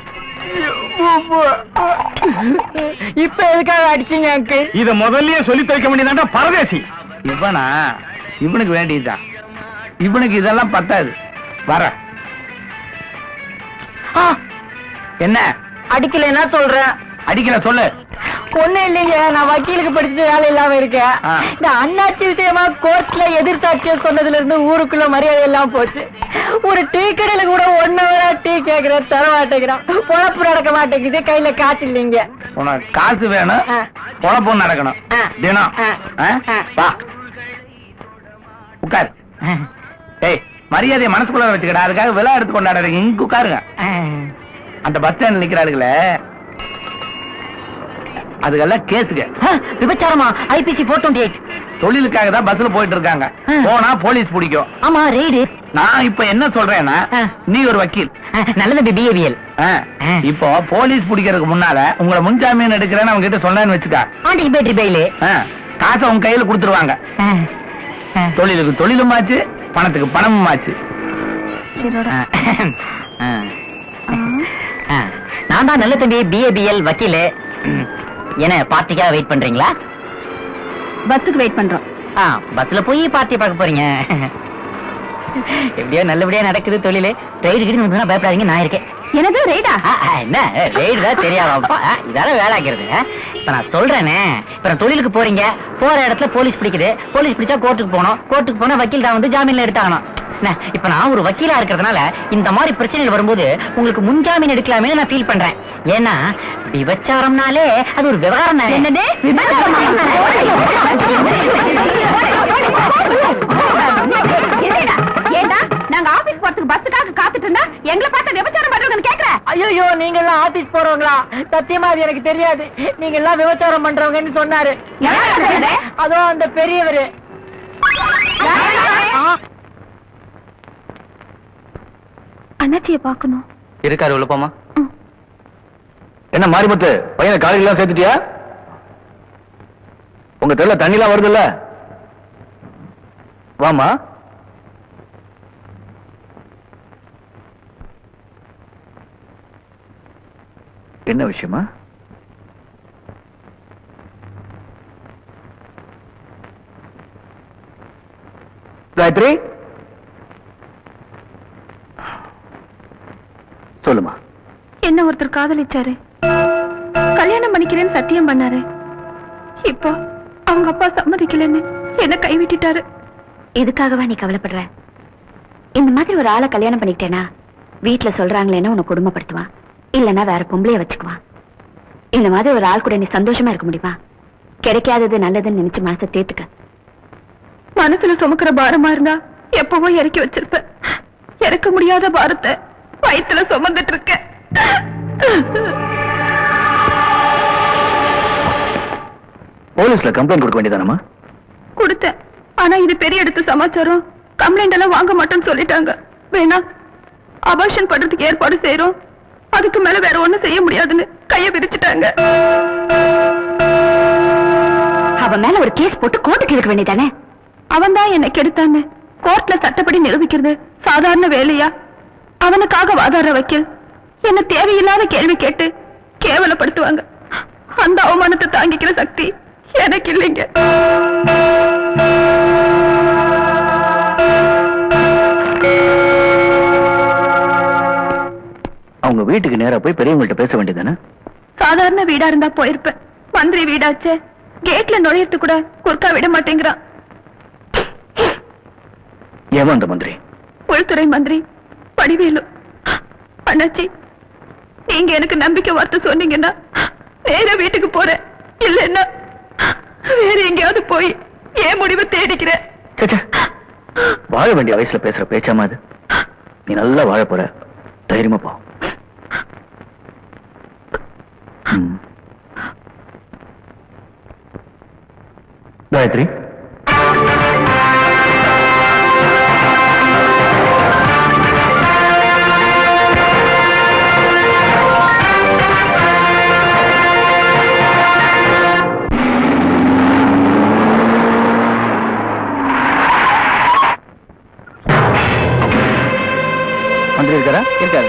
இப்ப எதுக்காக அடிச்சீங்க அங்கிள்? இத முதல்லயே சொல்லி வைக்க வேண்டியதாண்டா பரதேசி. இவனா இவனுக்கு வேண்டியதுதான். இவனுக்கு இதெல்லாம் பத்தாது. வர என்ன அடிக்கலைன்னா சொல்றேன். அடிக்கல சொல்லு. ஒண்ணு இல்லைங்க, நான் வக்கீலுக்கு படிச்சுட்டு வேலை இல்லாம இருக்கேன். இந்த அண்ணாச்சி விஷயமா கோர்ட்ல எதிர்த்தாட்சிய சொன்னதுல இருந்து ஊருக்குள்ள மரியாதை எல்லாம் போச்சு. ஒரு டீ கடையில கூட ஒன்னு டீ கேக்குற தர மாட்டேங்கிறான். பொழப்பு நடக்க மாட்டேங்குது. கையில காசு இல்லைங்க. உனக்கு காசு வேணும், பொழப்பும் நடக்கணும் தினம். வா உட்காரு. ஏய், மரியாதையை மனசுக்குள்ள வச்சுக்கடா. அதுக்காக விழா எடுத்து கொண்டாடுறீங்க. இங்க உட்காருங்க. அந்த பஸ் ஸ்டாண்ட் நிக்கிறாருங்களே, அதுக்கெல்லாம் கேஸுங்க. விபச்சாரமா? IPC four twenty eight. தொழிலுக்காக தான் பஸ்ல போயிட்டு இருக்காங்க. போனா போலீஸ் பிடிக்கும். ஆமா, ரெய்டு. நான் இப்ப என்ன சொல்றேன்னா, நீ ஒரு வக்கீல். நல்லது பிஹேவியர். இப்போ போலீஸ் பிடிக்கிறதுக்கு முன்னால உங்களை முன்ஜாமீன் எடுக்கிறேன்னு அவங்க கிட்ட சொன்னேன்னு வச்சுக்கா, ஆண்டி பேட்டரி பையில காசை உங்க கையில கொடுத்துருவாங்க. தொழிலுக்கு தொழிலும் ஆச்சு, பணத்துக்கு பணமும் ஆச்சு. நான் தான் நல்ல தம்பி பிஏபிஎல் வக்கீல். என்ன பார்ட்டிக்காக வெயிட் பண்றீங்களா? பஸ்ஸுக்கு வெயிட் பண்றோம். பஸ்ல போய் பார்ட்டி பார்க்க போறீங்க. எப்படியோ நல்லபடியா நடக்குது தொழிலு. ரைடு கிட்ட பயப்படாதீங்க, நான் இருக்கேன். எனது ரைடா? என்ன ரைடு தான் தெரியாதாப்பா? இதால வேலைக்கிறது. இப்ப நான் சொல்றேனே, இப்ப நான் தொழிலுக்கு போறீங்க. போற இடத்துல போலீஸ் பிடிக்குது. போலீஸ் பிடிச்சா கோர்ட்டுக்கு போகணும். கோர்ட்டுக்கு போனா வக்கீல் தான் வந்து ஜாமீன்ல எடுத்தாகணும். இப்ப நான் ஒரு வக்கீலா இருக்கிறதுனால இந்த மாதிரி பிரச்சனைகள் வரும்போது உங்களுக்கு முன்ஜாமீன் எடுக்கலாமே நான் ஃபீல் பண்றேன். ஏன்னா விபச்சாரம்னாலே அது ஒரு விவகாரம் தானே. என்னது ஏண்டா நாங்க ஆபீஸ் போறதுக்கு பஸ்ஸுக்காக காத்துட்டு இருந்தா எங்களை பார்த்தா விபச்சாரம் பண்றவங்க கேக்குற? ஐயோ, நீங்க எல்லாம் ஆபீஸ் போறவங்களா? சத்தியமா அது எனக்கு தெரியாது. நீங்க எல்லாம் விபச்சாரம் பண்றவங்கன்னு சொன்னாரு. அதோ அந்த பெரியவரு. அண்ணாச்சியை பார்க்கணும். இருக்காரு, உள்ள போமா. என்ன மாரிமுத்து, பையனை காலையில எல்லாம் சேர்த்துட்டியா? உங்க தெருல தண்ணி எல்லாம் வருது இல்ல? வாமா. என்ன விஷயமா? காயத்ரி, சொல்லுமா. என்ன ஒருத்தர் காதலிச்சாரு, கல்யாணம் பண்ணிக்கிறேன்னு சத்தியம் பண்ணாரு. இப்போ அவங்க அப்பா சம்மதிக்கலன்னு என்ன கைவிட்டுட்டாரு. எதுக்காகவா நீ கவலைப்படுற? இந்த மாதிரி ஒரு ஆளை கல்யாணம் பண்ணிக்கிட்டேனா வீட்டுல சொல்றாங்களேன்னு உன்னை குடும்பப்படுத்துவான், இல்லன்னா வேற பொம்பளைய வச்சுக்குவான். இந்த மாதிரி ஒரு ஆள் கூட நீ சந்தோஷமா இருக்க முடியுமா? கிடைக்காதது நல்லதுன்னு நினைச்சு மனசை தேத்துக்க. மனசுல சுமக்கிற பாரமா இருந்தா எப்பவோ இறக்கி வச்சிருப்ப. இறக்க முடியாத பாரத்தை வயிற்றுல சுமந்துட்டு இருக்க. போலீஸ்ல கம்ப்ளைண்ட் கொடுக்க வேண்டியதானமா? கொடுத்தேன், ஆனா இது பெரிய எடுத்து சமாச்சாரம். கம்ப்ளைண்ட் எல்லாம் வாங்க மாட்டேன்னு சொல்லிட்டாங்க. வேணா அபார்ஷன் பண்றதுக்கு ஏற்பாடு செய்யறோம், அதுக்கு மேல வேற ஒண்ணும் செய்ய முடியாதுன்னு கைய விரிச்சுட்டாங்க. அவன் மேல ஒரு கேஸ் போட்டு கோர்ட்டுக்கு இருக்க வேண்டியதானே? அவன் தான் என்னை கெடுத்தான்னு கோர்ட்ல சட்டப்படி நிரூபிக்கிறது சாதாரண வேலையா? அவனுக்காக வாதாடுற வக்கீல் என்ன தேவையில்லாத கேள்வி கேட்டு கேவலப்படுத்துவாங்க. அந்த அவமானத்தை தாங்கிக்கிற சக்தி எனக்கு இல்லைங்க. அவங்க வீட்டுக்கு நேரா போய் பெரியவங்கள்ட்ட பேச வேண்டியதானே? சாதாரண வீடா இருந்தா போயிருப்பேன். மந்திரி வீடாச்சே, கேட்ல நுழையறது கூட குறுக்கா விட மாட்டேங்கிறான். ஏன் அந்த மந்திரி? உள்துறை மந்திரி வடிவேலு. அண்ணாச்சி, நீங்க எனக்கு நம்பிக்கை வார்த்தை சொன்னீங்கன்னா நேர வீட்டுக்கு போறேன், இல்லைன்னா வேற எங்கேயாவது போய் ஏன் முடிவை தேடிக்கிறேன். வாழ வேண்டிய வயசுல பேசுற பேச்சாமா அது? நீ நல்லா வாழ போற, தைரியமா போ. காயத்ரி, மந்திரி இருக்காரா? இருக்காரு.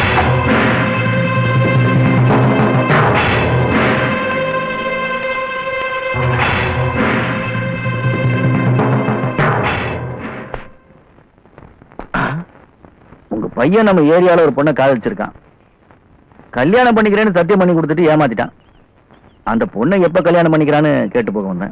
உங்க பையன் நம்ம ஏரியால ஒரு பொண்ணை காதலிச்சிருக்கான். கல்யாணம் பண்ணிக்கிறேன்னு சத்தியம் பண்ணி கொடுத்துட்டு ஏமாத்திட்டான். அந்த பொண்ணை எப்ப கல்யாணம் பண்ணிக்கிறான்னு கேட்டு போக வந்தேன்.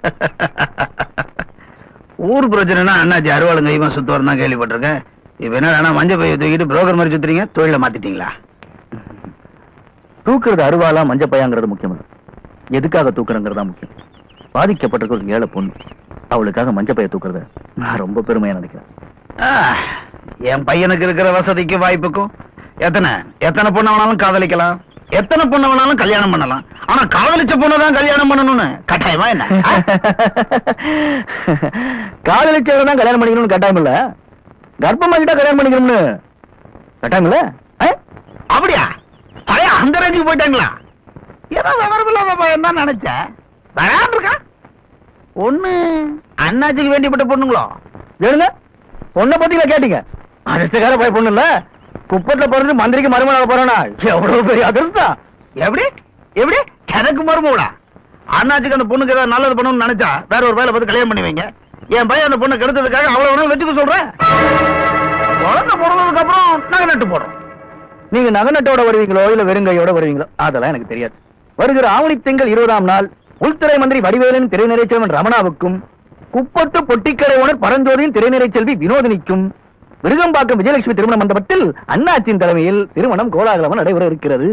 ஊர் பிரச்சனைனா அண்ணாச்சி அறுவாளுங்க கைமா சுத்துவார் தான் கேள்விப்பட்டிருக்கேன். இப்ப என்ன மஞ்சள் பைய தூக்கிட்டு புரோக்கர் மாதிரி சுத்துறீங்க? தொழில மாத்திட்டீங்களா? தூக்குறது அருவாளா மஞ்சள் பையாங்கிறது முக்கியம் இல்லை, எதுக்காக தூக்குறங்கிறதா முக்கியம். பாதிக்கப்பட்டிருக்க ஒரு ஏழை பொண்ணு, அவளுக்காக மஞ்சள் பைய தூக்குறத நான் ரொம்ப பெருமையா நினைக்கிறேன். என் பையனுக்கு இருக்கிற வசதிக்கு வாய்ப்புக்கும் எத்தனை எத்தனை பொண்ணு வேணாலும் காதலிக்கலாம், எத்தனை பொண்ணு வேணாலும் கல்யாணம் பண்ணலாம். ஆனா காதலிச்ச பொண்ணுதான் கல்யாணம் பண்ணணும்னு கட்டாயமா என்ன? காதலிச்சவதான் கல்யாணம் பண்ணிக்கணும்னு கட்டாயம் இல்ல, கர்ப்பமாக்கிட்டா கல்யாணம் பண்ணிக்கணும்னு கட்டாயம் இல்ல. அப்படியா? பழைய அந்த ரேஞ்சுக்கு போயிட்டாங்களா? ஏதோ விவரம் இல்லாத பையன் தான் நினைச்சேன். வராம இருக்கா ஒண்ணு அண்ணாச்சிக்கு வேண்டியப்பட்ட பொண்ணுங்களோ? கேளுங்க, பொண்ணை பத்தியில கேட்டீங்க. அதிர்ஷ்டக்கார போய் பொண்ணு இல்ல, குப்பத்துல பிறந்து மந்திரிக்கு மருமனாக போறானா? எவ்வளவு பெரிய அதிர்ஷ்டம்! எப்படி எப்படி எனக்கு மருமகளா? அண்ணாச்சிக்கு அந்த பொண்ணுக்கு ஏதாவது நல்லது பண்ணணும்னு நினைச்சா வேற ஒரு வேலை பார்த்து கல்யாணம் பண்ணி வைங்க. என் பையன் அந்த பொண்ணை கெடுத்ததுக்காக அவ்வளவு வேணும் வச்சுக்க சொல்றேன். குழந்தை பிறந்ததுக்கு அப்புறம் நகை நட்டு போடுறோம். நீங்க நகை நட்டோட வருவீங்களோ இல்ல வெறுங்கையோட வருவீங்களோ அதெல்லாம் எனக்கு தெரியாது. வருகிற ஆவணி திங்கள் இருபதாம் நாள் உள்துறை மந்திரி வடிவேலன் திரைநிறை செல்வன் ரமணாவுக்கும் குப்பத்து பொட்டிக்கரை ஓனர் பரஞ்சோதியின் திரைநிறை செல்வி வினோதினிக்கும் விருகம்பாக்கம் விஜயலட்சுமி திருமண மண்டபத்தில் அண்ணாச்சியின் தலைமையில் திருமணம் கோலாகலமாக நடைபெற இருக்கிறது.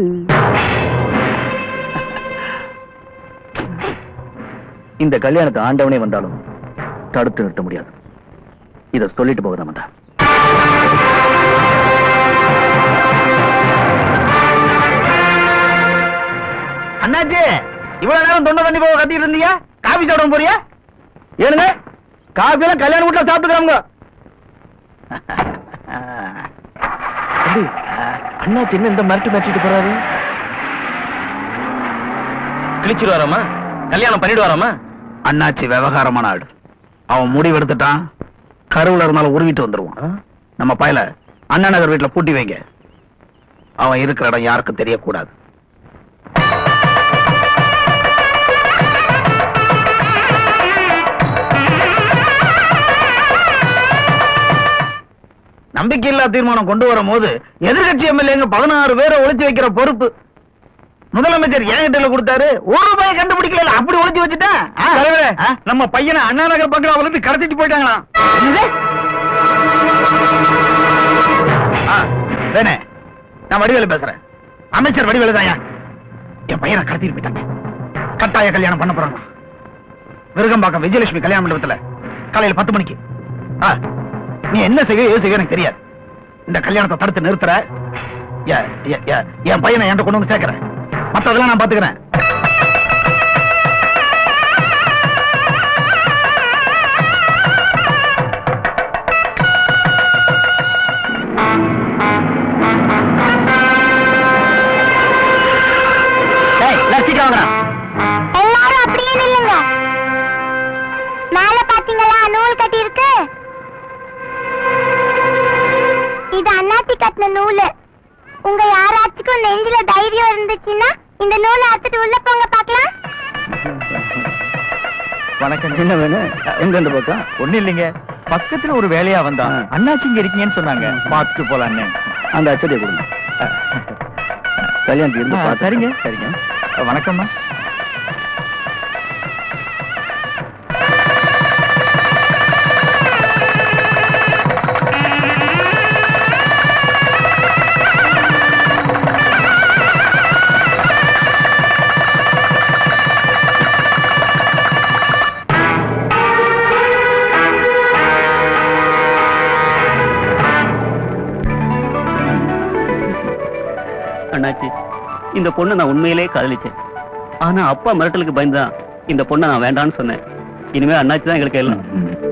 இந்த கல்யாணத்தை ஆண்டவனே வந்தாலும் தடுத்து நிறுத்த முடியாது. இதை சொல்லிட்டு போக நம்ம தான். அண்ணாச்சி இவ்வளவு நேரம் தொண்டை தண்ணி போக கத்திட்டு இருந்தீங்க, காபி சாப்பிட போறியா? ஏனுங்க காபி எல்லாம் கல்யாண வீட்டுல சாப்பிட்டுக்கிறாங்க. அண்ணாச்சி என்ன இந்த மிரட்டு மிரட்டிட்டு போறாரு? கிழிச்சிட்டு வராமா? கல்யாணம் பண்ணிட்டு வராமா? அண்ணாச்சி விவகாரமான ஆடு. அவன் முடிவு எடுத்துட்டான், கருவுல இருந்தாலும் உருவிட்டு வந்துருவான். நம்ம பயல அண்ணா நகர் வீட்டுல பூட்டி வைங்க. அவன் இருக்கிற இடம் யாருக்கும் தெரியக்கூடாது. நம்பிக்கையில்லா தீர்மானம் கொண்டு வரும் போது எதிர்கட்சி எம்எல்ஏங்க பதினாறு பேரை ஒளிச்சு வைக்கிற பொறுப்பு முதலமைச்சர் என்கிட்ட கொடுத்தாரு. ஒரு ரூபாய் கண்டுபிடிக்கல, அப்படி ஒளிச்சு வச்சுட்டா. நம்ம பையனை அண்ணா நகர் பங்களாவில இருந்து கடத்திட்டு போயிட்டாங்களாம். வேணே, நான் வடிவேலு பேசுறேன். அமைச்சர் வடிவேலு தாயா. என் பையனை கடத்திட்டு போயிட்டாங்க. கட்டாய கல்யாணம் பண்ண போறாங்க. விருகம்பாக்கம் விஜயலட்சுமி கல்யாண மண்டபத்துல காலையில பத்து மணிக்கு. நீ என்ன செய்ய ஏது செய்ய எனக்கு தெரியாது. இந்த கல்யாணத்தை தடுத்து நிறுத்துற, என் பையனை என்கிட்ட கொண்டு வந்து சேர்க்கிறேன். மற்றதெல்லாம் நான் பாத்துக்கிறேன். எல்லாரும் அப்படியே நில்லுங்க. மேல பாத்தீங்களா நூல் கட்டி இருக்கு? இது அண்ணாச்சி கட்டின நூலு. உங்க யாராச்சுக்கும் நெஞ்சில தைரியம் இருந்துச்சுன்னா இந்த நூலை அத்துட்டு உள்ள போங்க பாக்கலாம். வணக்கம். என்ன வேணும்? எங்க இருந்து பக்கம்? ஒண்ணு இல்லைங்க, பக்கத்துல ஒரு வேலையா வந்தான். அண்ணாச்சி இங்க இருக்கீங்கன்னு சொன்னாங்க, பார்த்துட்டு போலான்னு. அந்த அச்சடியை கொடுங்க. கல்யாணத்துக்கு இருந்து. சரிங்க சரிங்க. வணக்கம்மா. அண்ணாச்சி, இந்த பொண்ணை நான் உண்மையிலே காதலிச்சேன். ஆனா அப்பா மிரட்டலுக்கு பயந்துதான் இந்த பொண்ணை நான் வேண்டான்னு சொன்னேன். இனிமே அண்ணாச்சி தான் எங்களுக்கு எல்லாம்.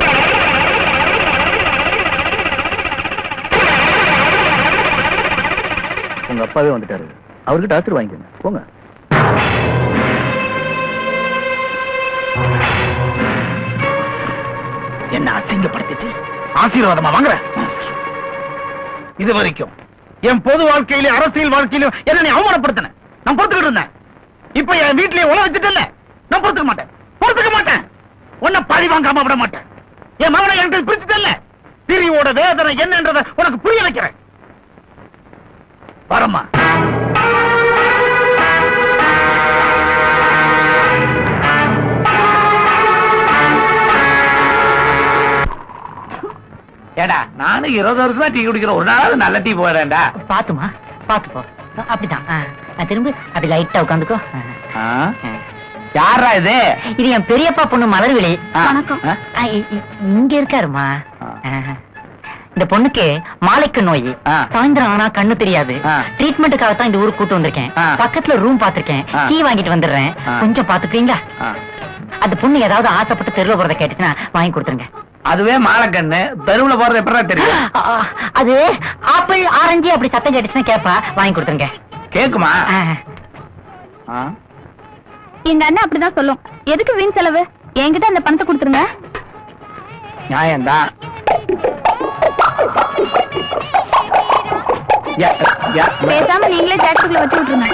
உங்க அப்பாவே வந்துட்டாரு, அவர்கிட்ட ஆசிர் வாங்கிக்கோங்க. போங்க. என்ன அசிங்கப்படுத்திட்டு ஆசீர்வாதமா வாங்குற? இது வரைக்கும் என் பொது வாழ்க்கையில அரசியல் வாழ்க்கையிலும் என்ன நீ அவமானப்படுத்தின. நான் பொறுத்துக்கிட்டு இருந்தேன். இப்ப என் வீட்டிலேயே உழ வச்சுட்டல. நான் பொறுத்துக்க மாட்டேன், பொறுத்துக்க மாட்டேன். உன்னை பழி வாங்காம விட மாட்டேன். என் மகனை எனக்கு பிரிச்சுட்டல. திரியோட வேதனை என்னன்றதை உனக்கு புரிய வைக்கிறேன். வரமா. ஏடா, நானும் இருபது வருஷமா டீ குடிக்கிறேன். ஒரு நாள் நல்ல டீ போயிடா. பாத்துமா, பாத்து போ. அப்படிதான். திரும்ப அப்படி லைட்டா உட்காந்துக்கோ. யாரா இது? இது என் பெரியப்பா பொண்ணு மலர்விழி. வணக்கம். இங்க இருக்காருமா. இந்த பொண்ணுக்கு மாலைக்கு நோய். சாயந்தரம் ஆனா கண்ணு தெரியாது. ட்ரீட்மெண்ட்டுக்காக தான் இந்த ஊருக்கு கூட்டு வந்திருக்கேன். பக்கத்துல ரூம் பாத்திருக்கேன். கீ வாங்கிட்டு வந்துடுறேன். கொஞ்சம் பாத்துக்கிறீங்களா? அந்த பொண்ணு ஏதாவது ஆசைப்பட்டு தெருவில் போறதை கேட்டுச்சுன்னா வாங்கி கொடுத்துருங்க. அதுவே மாலைக்கண்ணு, தெருவுல போறது எப்படா தெரியும்? அது ஆப்பிள் ஆரஞ்சு அப்படி சத்தம் கேட்டுச்சுன்னா கேப்பா, வாங்கி கொடுத்துருங்க. கேக்குமா? எங்க அண்ணன் அப்படிதான் சொல்லும். எதுக்கு வீண் செலவு? என்கிட்ட அந்த பணத்தை கொடுத்துருங்க. நியாயம்தான். பேசாம நீங்களே ஜாக்கெட்டுக்குள்ள வச்சு விட்டுருங்க.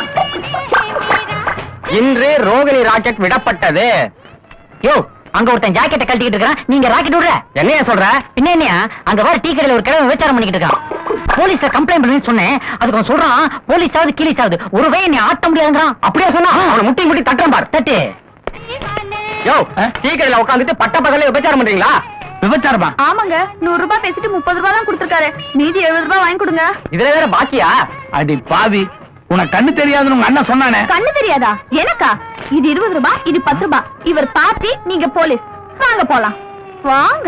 இன்று ரோகிணி ராக்கெட் விடப்பட்டது. யோ, அங்க ஒருத்தன் ஜாக்கெட்டை கழட்டிக்கிட்டு இருக்கான், நீங்க ராக்கெட் விடுற? என்னையா சொல்ற? பின்ன என்னையா? அங்க வர டீ கடையில ஒரு கிழமை விசாரம் பண்ணிக்கிட்டு இருக்கான். போலீஸ்ல கம்ப்ளைண்ட் பண்ணி சொன்னேன். அதுக்கு அவன் சொல்றான் போலீஸ் ஆகுது கீழே ஆகுது, ஒரு வே நீ ஆட்ட முடியாதுங்கிறான். அப்படியே சொன்னா அவனை முட்டி முட்டி தட்டுறான் பார். தட்டு. யோ, டீ கடையில உட்காந்துட்டு பட்ட பகலே விபச்சாரம் பண்றீங்களா? விபச்சாரமா? ஆமாங்க, நூறு ரூபாய் பேசிட்டு முப்பது ரூபாய் தான் கொடுத்துருக்காரு. மீதி எழுபது ரூபாய் வாங்கி கொடுங்க. இதுல வேற பாக்கியா? அடி பாவி, உனக்கு கண்ணு தெரியாதுன்னு உங்க அண்ணன் சொன்னானே. கண்ணு தெரியாதா? எனக்கா? இது இருபது ரூபாய், இது பத்து ரூபாய். இவர் பாத்தி, நீங்க போலீஸ். வாங்க போலாம். வாங்க.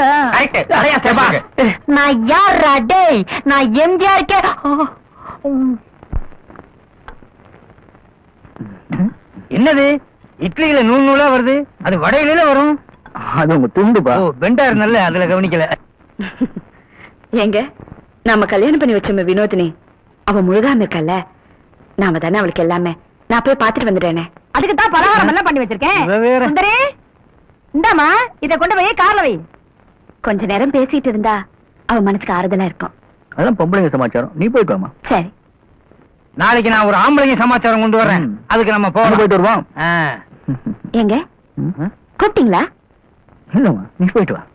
நான் யாரா டேய்? நான் எம்ஜிஆர் கே. என்னது இட்லியில நூல் நூலா வருது? அது வடையில வரும். அது உங்க துண்டுப்பா. ஓ பெண்டா இருந்தால அதுல கவனிக்கல. ஏங்க நாம கல்யாணம் பண்ணி வச்சோமே வினோதினி, அவ முழுகாம இருக்கல்ல, நாம தானே அவளுக்கு எல்லாமே. நான் போய் பாத்துட்டு வந்துட்டேனே. அதுக்கு தான் பலகாரம் எல்லாம் பண்ணி வச்சிருக்கேன். சுந்தரி இந்தாமா, இத கொண்டு போய் கார்ல வை. கொஞ்ச நேரம் பேசிட்டு இருந்தா அவ மனசுக்கு ஆறுதலா இருக்கும். அதான் பொம்பளைங்க சமாச்சாரம். நீ போயிட்டு வாமா. சரி. நாளைக்கு நான் ஒரு ஆம்பளைங்க சமாச்சாரம் கொண்டு வரேன். அதுக்கு நம்ம போக போயிட்டு வருவோம். ஏங்க கூப்பிட்டீங்களா? இல்லம்மா, நீ போயிட்டு வா.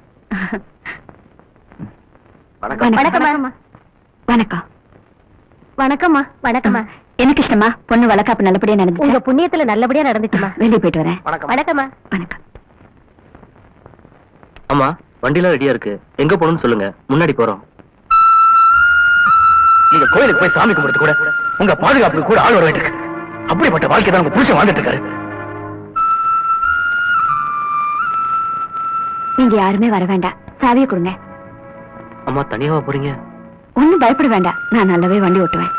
வணக்கம். வணக்கம். வணக்கம்மா. வணக்கம்மா. எனக்கு இஷ்டமா பொண்ணு வளர்க்காப்பு நல்லபடியா நடந்து. உங்க புண்ணியத்துல நல்லபடியா நடந்துச்சுமா. வெளியே போயிட்டு வரேன். வணக்கம்மா. வணக்கம். அம்மா வண்டிலாம் ரெடியா இருக்கு, எங்க போகணும்னு சொல்லுங்க, முன்னாடி போறோம். நீங்க கோயிலுக்கு போய் சாமி கும்பிடுறது கூட உங்க பாதுகாப்புக்கு கூட ஆள் வர வேண்டியிருக்கு. அப்படிப்பட்ட வாழ்க்கை தான் உங்க புருஷன் வாழ்ந்துட்டு இருக்காரு. நீங்க யாருமே வர வேண்டாம், சாவியை கொடுங்க. அம்மா தனியாவா போறீங்க? ஒண்ணும் பயப்பட வேண்டாம், நான் நல்லாவே வண்டி ஓட்டுவேன்.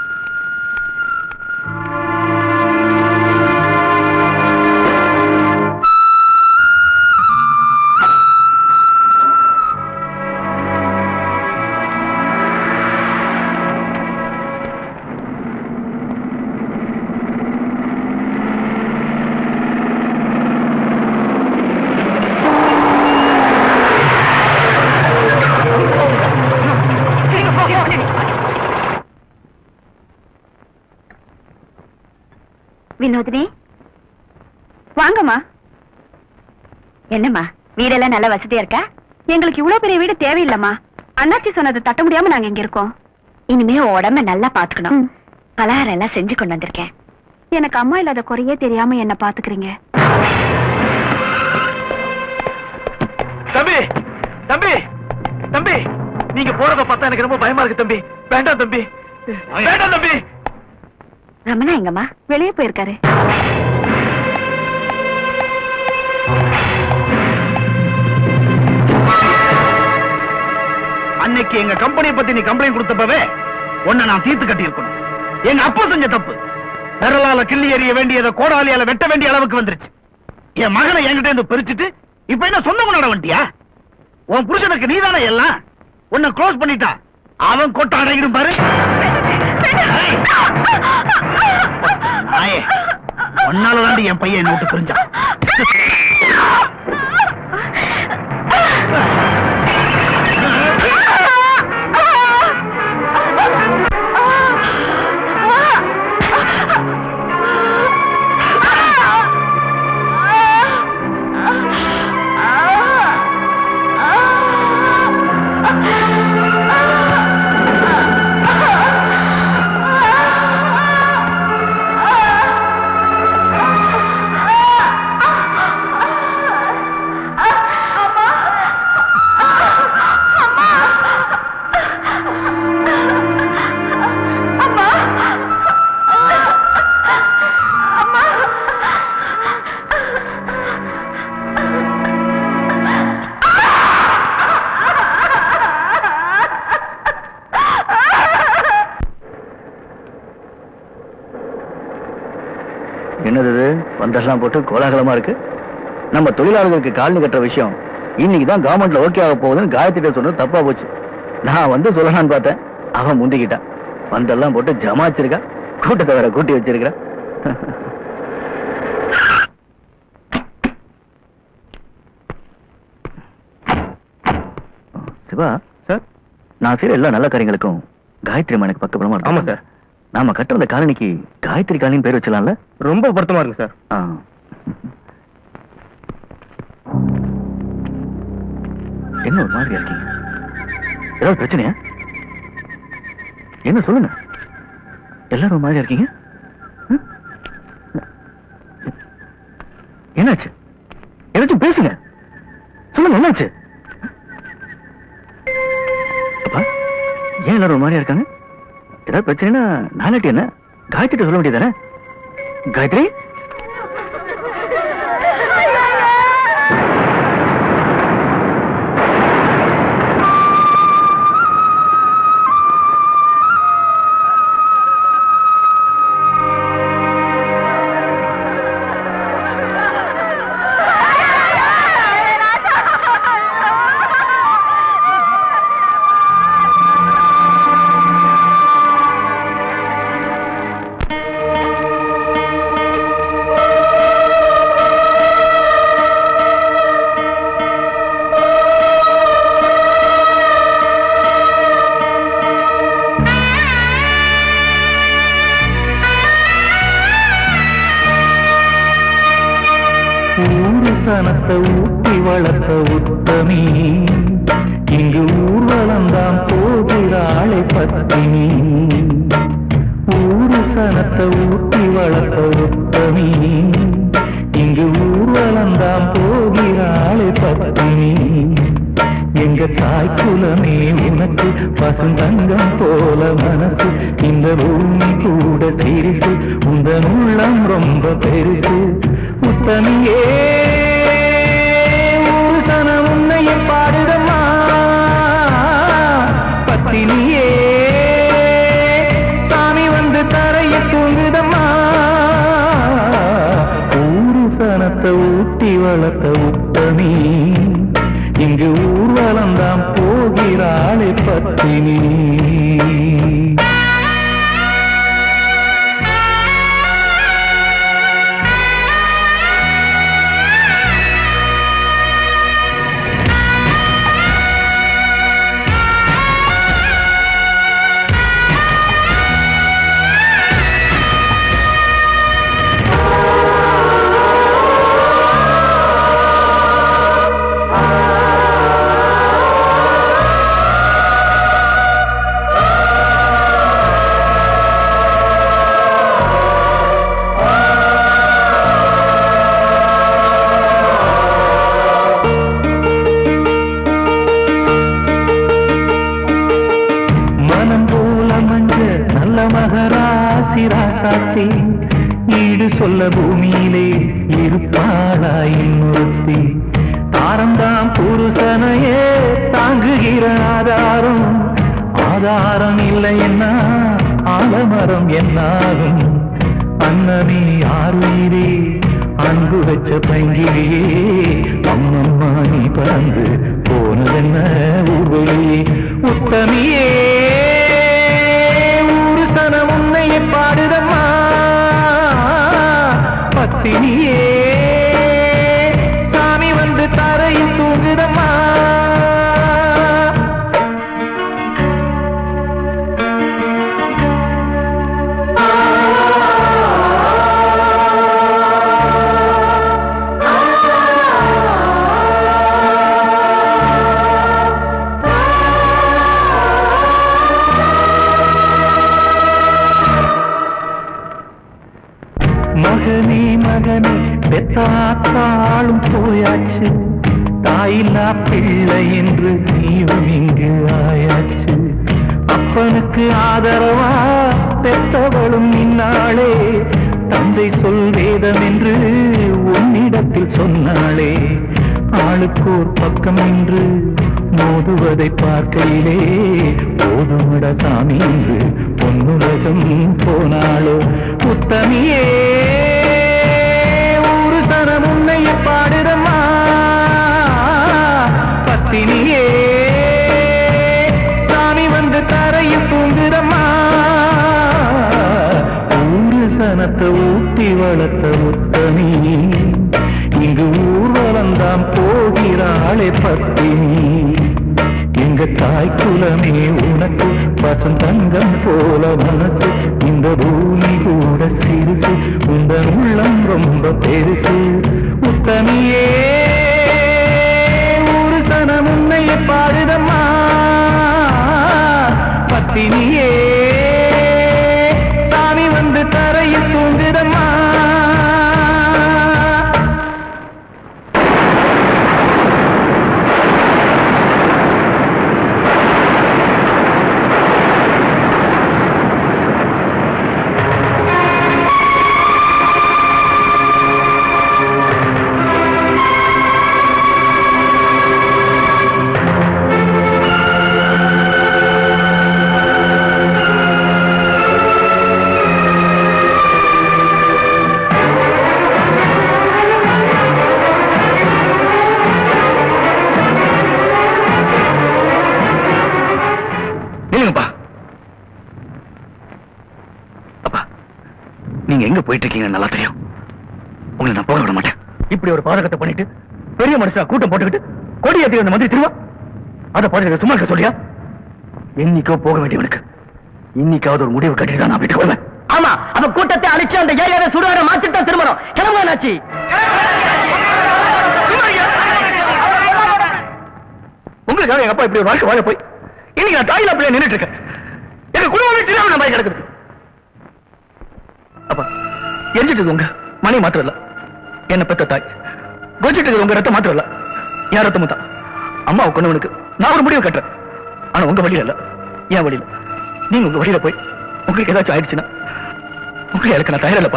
வினோதினி வாங்கம்மா. என்னம்மா வீடெல்லாம் நல்ல வசதியா இருக்கா? எங்களுக்கு இவ்வளவு பெரிய வீடு தேவையில்லம்மா. அண்ணாச்சி சொன்னது தட்ட முடியாம நாங்க இங்க இருக்கோம். இனிமே உடம்ப நல்லா பாத்துக்கணும். பலகாரம் எல்லாம் செஞ்சு கொண்டு வந்திருக்கேன். எனக்கு அம்மா இல்லாத குறையே தெரியாம என்ன பாத்துக்கிறீங்க. தம்பி தம்பி தம்பி, நீங்க போறத பார்த்தா எனக்கு ரொம்ப பயமா இருக்கு தம்பி. வேண்டாம் தம்பி, வேண்டாம் தம்பி. ரமணா எங்கம்மா? வெளியே போயிருக்காரு. அன்னைக்கு எங்க கம்பெனியை பத்தி நீ கம்ப்ளைண்ட் கொடுத்தப்பவே உன்னை நான் தீர்த்து கட்டி இருக்கணும். எங்க அப்பா செஞ்ச தப்பு விரலால கிள்ளி எறிய வேண்டியதை கோடாலியால வெட்ட வேண்டிய அளவுக்கு வந்துருச்சு. என் மகனை என்கிட்ட இருந்து பிரிச்சுட்டு இப்ப என்ன சொந்த கொண்டாட வண்டியா? உன் புருஷனுக்கு நீதானே எல்லாம். உன்னை க்ளோஸ் பண்ணிட்டா அவன் கொட்ட அடையிடும் பாரு. ஒன்னால தாண்டி என் பையன் என்ன விட்டு பிரிஞ்சான். என்னது வந்தெல்லாம் போட்டு கோலாகலமா இருக்கு. நம்ம தொழிலாளர்களுக்கு காலனி கட்டுற விஷயம் இன்னைக்குதான் கவர்மெண்ட்ல ஓகே ஆக போகுதுன்னு காயத்திட்ட சொன்னது தப்பா போச்சு. நான் வந்து சொல்லலான்னு பார்த்தேன், அவன் முந்திக்கிட்டான். வந்தெல்லாம் போட்டு ஜமாச்சிருக்கா, கூட்டத்தை வேற கூட்டி வச்சிருக்கா. சிவா சார், நான் செய்யற எல்லா நல்ல காரியங்களுக்கும் காயத்ரி அம்மா எனக்கு பக்கபலமா இருக்கு. ஆமா சார், நாம கட்டுற காலனிக்கு காயத்ரி காலனின்னு பேர் வச்சலாம்ல? ரொம்ப பொருத்தமா இருக்கு சார். என்ன ஒரு மாதிரி இருக்கீங்க? ஏதாவது பிரச்சனையா? என்ன சொல்லுங்க, எல்லாரும் ஒரு மாதிரி இருக்கீங்க. என்னாச்சு? ஏதாச்சும் பேசுங்க, சொல்லுங்க என்னாச்சு? அப்பா ஏன் எல்லாரும் ஒரு மாதிரியா இருக்காங்க? ஏதாவது பிரச்சனைனா நானாட்டி என்ன காயத்ரி சொல்ல வேண்டியதானே? காயத்ரி சனத்தை ஊட்டி வளர்த்த உத்தமி இங்கு ஊர்வலந்தான் போகிறாளை பத்தினி. ஊரு சனத்தை ஊட்டி வளர்த்த உத்தமி இங்கு ஊர்வலந்தான் போகிறாளை பத்தினி. எங்க தாய் குலமே உனக்கு பசுந்தங்கம் போல மனசு. இந்த பூமி கூட சிரிசு உந்தன் உள்ளம் ரொம்ப பெருசு. உத்தமியே ஒரு சனம் உன்னைய பாடுதம்மா. பத்தினியே சாமி வந்து தரைய தூங்குதம்மா. ஊரு சனத்தை ஊட்டி வளர்த்த உத்தமி இங்கு ஊர்வலந்தான் போகிறாளே பத்தினி. ஈடு சொல்ல பூமியிலே இருப்பாளாயின்னுறுத்தி. தாரந்தாம் புருஷனையே தாங்குகிற ஆதாரம். ஆதாரம் இல்லை என்ன ஆலமரம் என்னாகும். அன்னமே ஆறுயிரே அன்பு வச்ச பைங்கிலேயே அம்மம்மா நீ பறந்து போனதென்ன ஊர்வலியே. உத்தமியே ஊரு சனம் உன்னையை பாடுதம்மா. பத்தினியே சாமி வந்து தரையில் தூங்குதம்மா. மகனே மகனே பெத்தாத்தாளும் போயாச்சு. தாயில்லா பிள்ளை என்று நீவும் இங்கு ஆயாச்சு. அப்பனுக்கு ஆதரவா பெத்தவளும் இந்நாளே. தந்தை சொல் வேதம் என்று உன்னிடத்தில் சொன்னாளே. ஆளுக்கோர் பக்கம் என்று மோதுவதை பார்க்கையிலே போதுமட சாமி என்று பொன்னுலகம் போனாளோ. உத்தமியே ஊரு சனம் உன்னைய பாடுதம்மா. பத்தினியே சாமி வந்து தரையில் தூங்குதம்மா. ஊரு சனத்தை ஊட்டி வளர்த்த உத்தமி இங்கு ஊர்வலந்தான் போகிறாளே பத்தினி. எங்க தாய் குலமே உனக்கு பசுந்தங்கம் போல மனசு. இந்த பூமி கூட சிறுசு உந்தன் உள்ளம் ரொம்ப பெருசு. உத்தமியே ஒரு சனம் உன்னைய பாடுதம்மா. பத்தினியே சாமி வந்து தரையில் தூங்குதம்மா. நீங்க எங்க போயிட்டு இருக்கீங்க நல்லா தெரியும். உங்களை நான் போக விட மாட்டேன். இப்படி ஒரு பாதகத்தை பண்ணிட்டு பெரிய மனுஷா கூட்டம் போட்டுக்கிட்டு கொடி ஏற்றி அந்த மந்திரி திருவா அதை பார்த்து சும்மா இருக்க சொல்லியா? என்னைக்கோ போக வேண்டியவனுக்கு இன்னைக்காவது ஒரு முடிவு கட்டிட்டு தான் நான் வீட்டுக்கு வருவேன். ஆமா, அவ கூட்டத்தை அழிச்சு அந்த ஏரியாவை சுடுகார மாத்திட்டு தான் திரும்பணும். கிளம்புவாச்சு. காரணத்தினால எங்க அப்பா இப்படி ஒரு வாழ்க்கை வாழ போய் இன்னைக்கு நான் தாயில அப்படியே நின்றுட்டு இருக்கேன். எங்க குடும்பமே தெரியாம மாதிரி கிடக்குது. அப்பா எரிஞ்சிட்டு உங்க மணி மாத்திரம் இல்ல, என்ன பெத்த தாய் கொஞ்சிட்டு உங்க ரத்தம் மாத்திரம் இல்ல, என் ரத்தமும் தான். அம்மாவை கொண்டவனுக்கு நான் ஒரு முடிவு கட்டுறேன். ஆனா உங்க வழியில இல்ல, என் வழியில. நீங்க உங்க வழியில போய் உங்களுக்கு ஏதாச்சும் ஆயிடுச்சுன்னா உங்களை எனக்கு நான் தயாரில்லப்பா.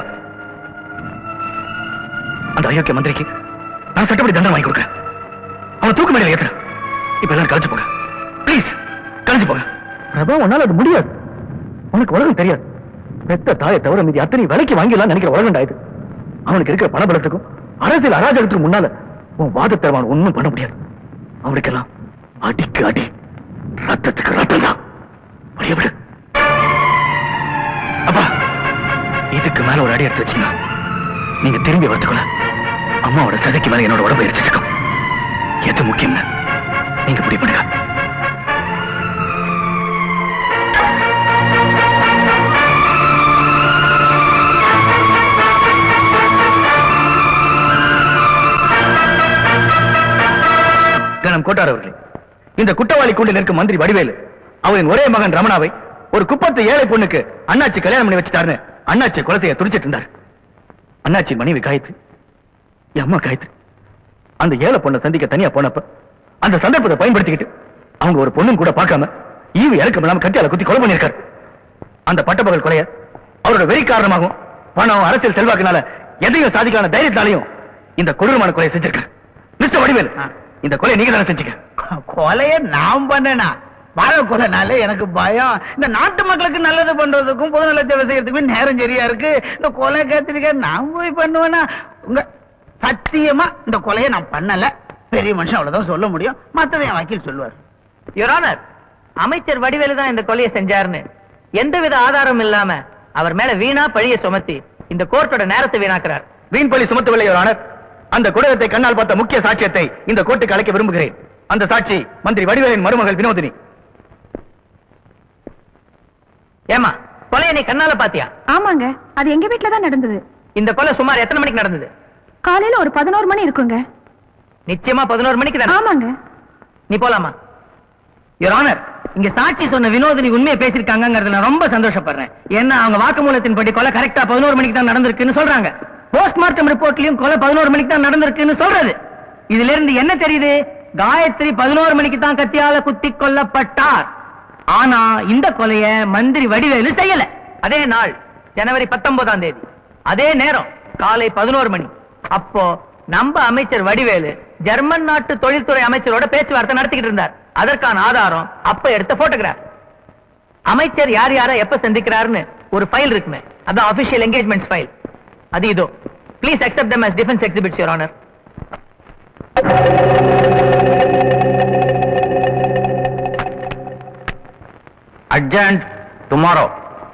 அந்த அயோக்கிய மந்திரிக்கு நான் சட்டப்படி தண்டனை வாங்கி கொடுக்கிறேன். அவன் தூக்கு மேடையில் ஏத்துறேன். இப்ப எல்லாரும் கலைச்சு போங்க, பிளீஸ் கலைச்சு போங்க. பிரபா, உன்னால அது முடியாது. உனக்கு உலகம் தெரியாது. பெத்த தாயை தவிர மீதி அத்தனை விலைக்கு வாங்கிடலாம் நினைக்கிற உலகம் இது. அவனுக்கு இருக்கிற பணபலத்துக்கும் அரசியல் அராஜகத்துக்கும் முன்னால உன் வாதத்தை அவன் ஒண்ணும் பண்ண முடியாது. அவனுக்கெல்லாம் அடிக்கு அடி, ரத்தத்துக்கு ரத்தம் தான். விடு அப்பா, இதுக்கு மேல ஒரு அடி எடுத்து வச்சீங்க நீங்க திரும்பி வரதுக்குள்ள அம்மாவோட சதைக்கு மேல என்னோட உடம்பு எரிச்சிருக்கும். எது முக்கியம் நீங்க முடிவு பண்ணுங்க. கணம் கோட்டார் அவர்களே, இந்த குற்றவாளி கூண்டில் நிற்கும் மந்திரி வடிவேலு அவரின் ஒரே மகன் ரமணாவை ஒரு குப்பத்து ஏழை பொண்ணுக்கு அண்ணாச்சி கல்யாணம் பண்ணி வச்சுட்டாருன்னு அண்ணாச்சி குலத்தைய துடிச்சிட்டு இருந்தார். அண்ணாச்சி மனைவி காயத்ரி, என் அம்மா காயத்ரி, அந்த ஏழை பொண்ணை சந்திக்க தனியா போனப்ப அந்த சந்தர்ப்பத்தை பயன்படுத்திக்கிட்டு அவங்க ஒரு பொண்ணும் கூட பார்க்காம ஈவு இறக்கம் இல்லாம கட்டியால குத்தி கொலை பண்ணிருக்காரு. அந்த பட்டப்பகல் கொலைய அவரோட வெறி காரணமாகவும் பணம் அரசியல் செல்வாக்குனால எதையும் சாதிக்கான தைரியத்தாலையும் இந்த கொடூரமான கொலையை செஞ்சிருக்காரு. மிஸ்டர் வடிவேலு, இந்த கொலையை நீங்க தானே செஞ்சீங்க? கொலைய நான் பண்ணேனா? வாழ கொலைனால எனக்கு பயம். இந்த நாட்டு மக்களுக்கு நல்லது பண்றதுக்கும் பொது நலத்தை செய்யறதுக்கும் நேரம் சரியா இருக்கு. இந்த கொலை கத்திரிக்க நான் போய் பண்ணுவேனா? உங்க சத்தியமா இந்த கொலையை நான் பண்ணல. பெரிய மனுஷன் அவ்வளவுதான் சொல்ல முடியும். மத்ததை என் வக்கீல் சொல்லுவார். யுவர் ஆனர், அமைச்சர் வடிவேலு தான் இந்த கொலையை செஞ்சாருன்னு எந்தவித ஆதாரம் இல்லாம அவர் மேல வீணா பழிய சுமத்தி இந்த கோர்ட்டோட நேரத்தை வீணாக்குறார். வீண் பழி சுமத்தவில்லை யுவர் ஆனர். அந்த கொடூரத்தை கண்ணால் பார்த்த முக்கிய சாட்சியத்தை இந்த கோர்ட்டுக்கு அழைக்க விரும்புகிறேன். அந்த சாட்சி மந்திரி வடிவேலின் மருமகள் வினோதினி. ஏமா, கொலையை நீ கண்ணால பாத்தியா? ஆமாங்க, அது எங்க வீட்டுல தான் நடந்தது. இந்த கொலை சுமார் எத்தனை மணிக்கு நடந்தது? காலையில ஒரு பதினோரு மணி இருக்குங்க. நிச்சயமா பதினோரு மணிக்கு தான். ஆமாங்க. நீ போலாமா? யுவர் ஆனர், இங்க சாட்சி சொன்ன வினோதினி உண்மையை பேசிருக்காங்கிறதுல நான் ரொம்ப சந்தோஷப்படுறேன். ஏன்னா அவங்க வாக்குமூலத்தின் படி கொலை கரெக்டா பதினோரு மணிக்கு தான் நடந்திருக்குன்னு சொல்றாங்க. போஸ்ட்மார்ட்டம் ரிப்போர்ட்லயும் கொலை பதினோரு மணிக்கு தான் நடந்திருக்குன்னு சொல்றது. இதுல இருந்து என்ன தெரியுது? காயத்ரி பதினோரு மணிக்கு தான் கத்தியால குத்தி கொல்லப்பட்டார். ஆனா இந்த கொலைய மந்திரி வடிவேலு செய்யல. அதே நாள் ஜனவரி பத்தொன்பதாம் தேதி அதே நேரம் காலை பதினோரு மணி. அப்போ நம்ம அமைச்சர் வடிவேலு ஜெர்மன் நாட்டு தொழில்துறை அமைச்சரோட பேச்சுவார்த்தை நடத்திக்கிட்டு இருந்தார். அதற்கான ஆதாரம் அப்ப எடுத்த போட்டோகிராஃப். அமைச்சர் யார் யார எப்ப சந்திக்கிறாருன்னு ஒரு ஃபைல் இருக்குமே, அதான் ஆபீஷியல் என்கேஜ்மெண்ட் ஃபைல். அது இதோ. Please accept them as defense exhibits, your honor. Adjourned tomorrow.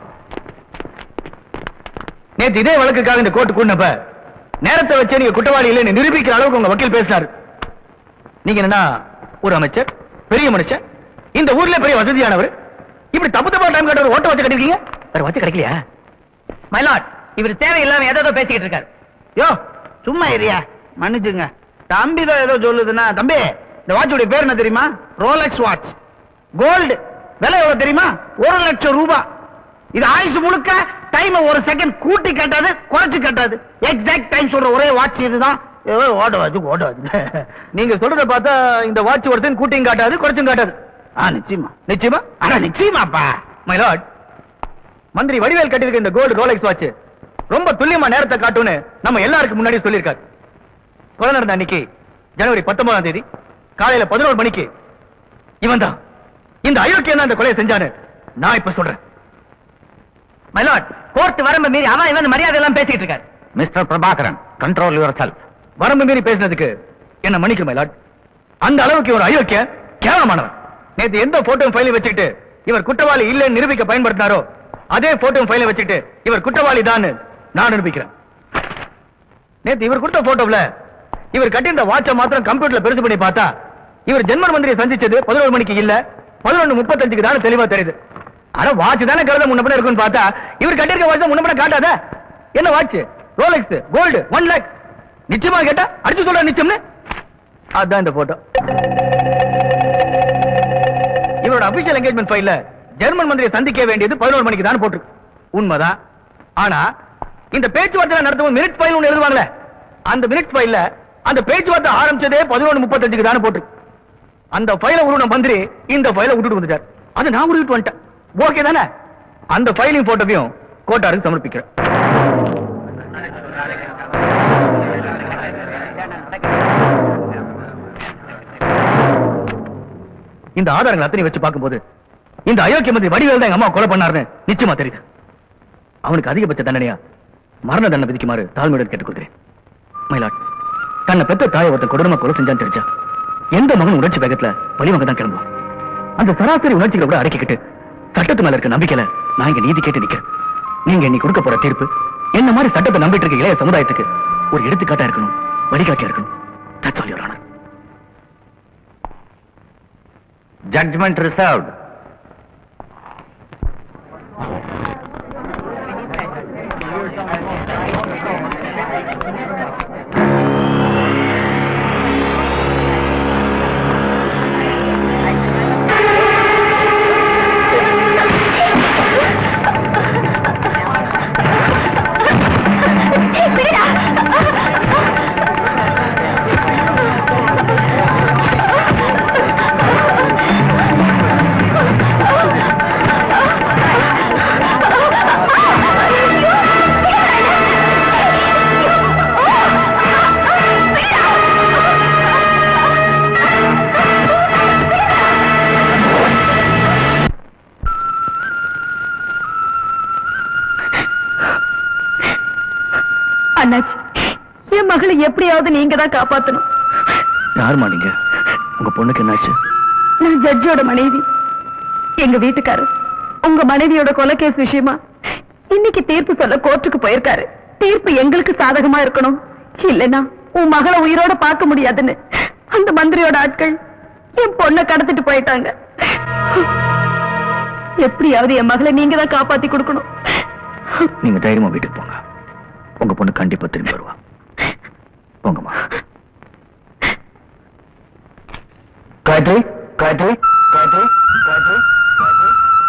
நேத்து இதே வழக்குக்காக இந்த கோர்ட்டு கூடினப்ப நேரத்தை வச்சு நீங்க குற்றவாளி இல்லைன்னு நிரூபிக்கிற அளவுக்கு உங்க வக்கீல் பேசினாரு. நீங்க என்னன்னா ஒரு அமைச்சர், பெரிய மனுஷன், இந்த ஊர்ல பெரிய வசதியானவர், இப்படி தப்பு தப்பா டைம் காட்டுற ஓட்ட வச்சு கட்டிருக்கீங்க. வேற வச்சு கிடைக்கலையா? மை லார்ட், இவர் தேவையில்லாம ஏதோ பேசிக்கிட்டு இருக்காரு. யோ சும்மா ஏரியா மன்னிச்சுங்க. தம்பி தான் ஏதோ சொல்லுதுன்னா. தம்பி, இந்த வாட்சுடைய பேர் என்ன தெரியுமா? Rolex watch. கோல்டு விலை எவ்வளவு தெரியுமா? ஒரு லட்சம் ரூபாய். இது ஆயுசு முழுக்க டைம் ஒரு செகண்ட் கூட்டி கட்டாது, குறைச்சு கட்டாது. எக்ஸாக்ட் டைம் சொல்ற ஒரே வாட்ச் இதுதான். ஓட வாட்ச் ஓட வாட்ச். நீங்க சொல்றத பார்த்தா இந்த வாட்ச் ஒருத்தன் கூட்டியும் காட்டாது, குறைச்சும் காட்டாது. ஆ நிச்சயமா நிச்சயமா ஆனா நிச்சயமாப்பா. மை லார்ட், மந்திரி வடிவேல் கட்டிருக்க இந்த கோல்டு ரோலெக்ஸ் வாட்ச் ரொம்ப துல்லியமா நேரத்தை காட்டும்னு நம்ம எல்லாருக்கும் முன்னாடி சொல்லியிருக்காரு. கொலை நடந்த அன்னைக்கு ஜனவரி பத்தொன்பதாம் தேதி காலையில பதினோரு மணிக்கு இவன் தான், இந்த அயோக்கியம் தான் இந்த கொலையை செஞ்சானு நான் இப்ப சொல்றேன். மை லார்ட், கோர்ட் வரம்பு மீறி அவன் இவன் மரியாதை எல்லாம் பேசிக்கிட்டு இருக்காரு. Mister Prabhakaran, control yourself. வரம்பு மீறி பேசினதுக்கு என்ன மன்னிக்கும் மை லார்ட். அந்த அளவுக்கு ஒரு அயோக்கிய கேவலமானவன். நேத்து எந்த போட்டோ ஃபைலை வச்சுக்கிட்டு இவர் குற்றவாளி இல்லைன்னு நிரூபிக்க பயன்படுத்தினாரோ அதே போட்டோ ஃபைலை வச்சுக்கிட்டு இவர் குற்றவாளி தான் நான் நிரூபிக்கிறேன். நேத்து இவர் கொடுத்த போட்டோல இவர் கட்டியிருந்த வாட்சை மாத்திரம் கம்ப்யூட்டர்ல பெருசு பண்ணி பார்த்தா இவர் ஜெர்மன் மந்திரியை சந்திச்சது பதினோரு மணிக்கு இல்ல, பதினொன்று முப்பத்தஞ்சுக்கு தானே தெளிவா தெரியுது. ஆனா வாட்ச் தானே கருத முன்னப்பட இருக்குன்னு பார்த்தா இவர் கட்டியிருக்க வாட்ச் முன்னப்பட காட்டாத. என்ன watch? Rolex gold one lakh. நிச்சயமா கேட்டா அடிச்சு சொல்ற நிச்சயம்னு. அதான் இந்த போட்டோ. அவரோட அபிஷியல் என்கேஜ்மெண்ட் ஃபைல்ல ஜெர்மன் மந்திரியை சந்திக்க வேண்டியது பதினோரு மணிக்கு தான் போட்டு உண்மைதான். ஆனா இந்த பேச்சுவார்த்தை நடத்தும் மினிட் ஃபைல் ஒன்று எழுதுவாங்களே, அந்த மினிட் ஃபைல்ல அந்த பேச்சுவார்த்தை ஆரம்பிச்சதே பதினொன்று முப்பத்தஞ்சுக்கு தான் போட்டு. அந்த ஃபைலை உருவன மந்திரி இந்த ஃபைலை விட்டுட்டு வந்துட்டார். அது நான் உருவிட்டு வந்துட்டேன். ஓகே தானே? அந்த ஃபைலையும் போட்டோவையும் கோட்டாருக்கு சமர்ப்பிக்கிறேன். இந்த ஆதாரங்கள் அத்தனை வச்சு பார்க்கும்போது இந்த அயோக்கிய மந்திரி வடிவேல் தான் எங்க அம்மா கொலை பண்ணாருன்னு நிச்சயமா தெரியுது. அவனுக்கு அதிகபட்ச தண்டனையா மரண தண்டனை விதிக்குமாறு தாழ்மையுடன் கேட்டுக்கொள்கிறேன். மயிலாட், தன்னை பெற்ற தாயை ஒருத்தன் கொடூரமா கொலை செஞ்சான்னு தெரிஞ்சா எந்த மகன் உணர்ச்சி வேகத்துல வழிவங்க தான் கிளம்புவான். அந்த சராசரி உணர்ச்சிகளை கூட அடக்கிக்கிட்டு சட்டத்து மேல இருக்க நம்பிக்கையில நான் இங்க நீதி கேட்டு நிக்கிறேன். நீங்க இன்னைக்கு கொடுக்க போற தீர்ப்பு என்ன மாதிரி சட்டத்தை நம்பிட்டு இருக்க இளைய சமுதாயத்துக்கு ஒரு எடுத்துக்காட்டா இருக்கணும், வழிகாட்டியா இருக்கணும். That's all, Your Honor. Judgment reserved. என் மகளை எப்படியாவது நீங்க தான் காப்பாத்தணும். யாருமா நீங்க? உங்க பொண்ணுக்கு என்னாச்சு? நான் ஜட்ஜோட மனைவி. எங்க வீட்டுக்காரர் உங்க மனைவியோட கொலைகேஸ் விஷயமா இன்னைக்கு தீர்ப்பு சொல்ல கோர்ட்டுக்கு போயிருக்காரு. தீர்ப்பு எங்களுக்கு சாதகமா இருக்கணும், இல்லைன்னா உன் மகளை உயிரோட பார்க்க முடியாதுன்னு அந்த மந்திரியோட ஆட்கள் என் பொண்ணை கடத்திட்டு போயிட்டாங்க. எப்படியாவது என் மகளை நீங்க தான் காப்பாத்தி கொடுக்கணும். நீங்க தைரியமா வீட்டுக்கு போங்க. உங்க பொண்ணு கண்டிப்பா திரும்பி வருவா. போங்கம்மா. காயத்ரி, காயத்ரி, காயத்ரி, காயத்ரி, காயத்ரி.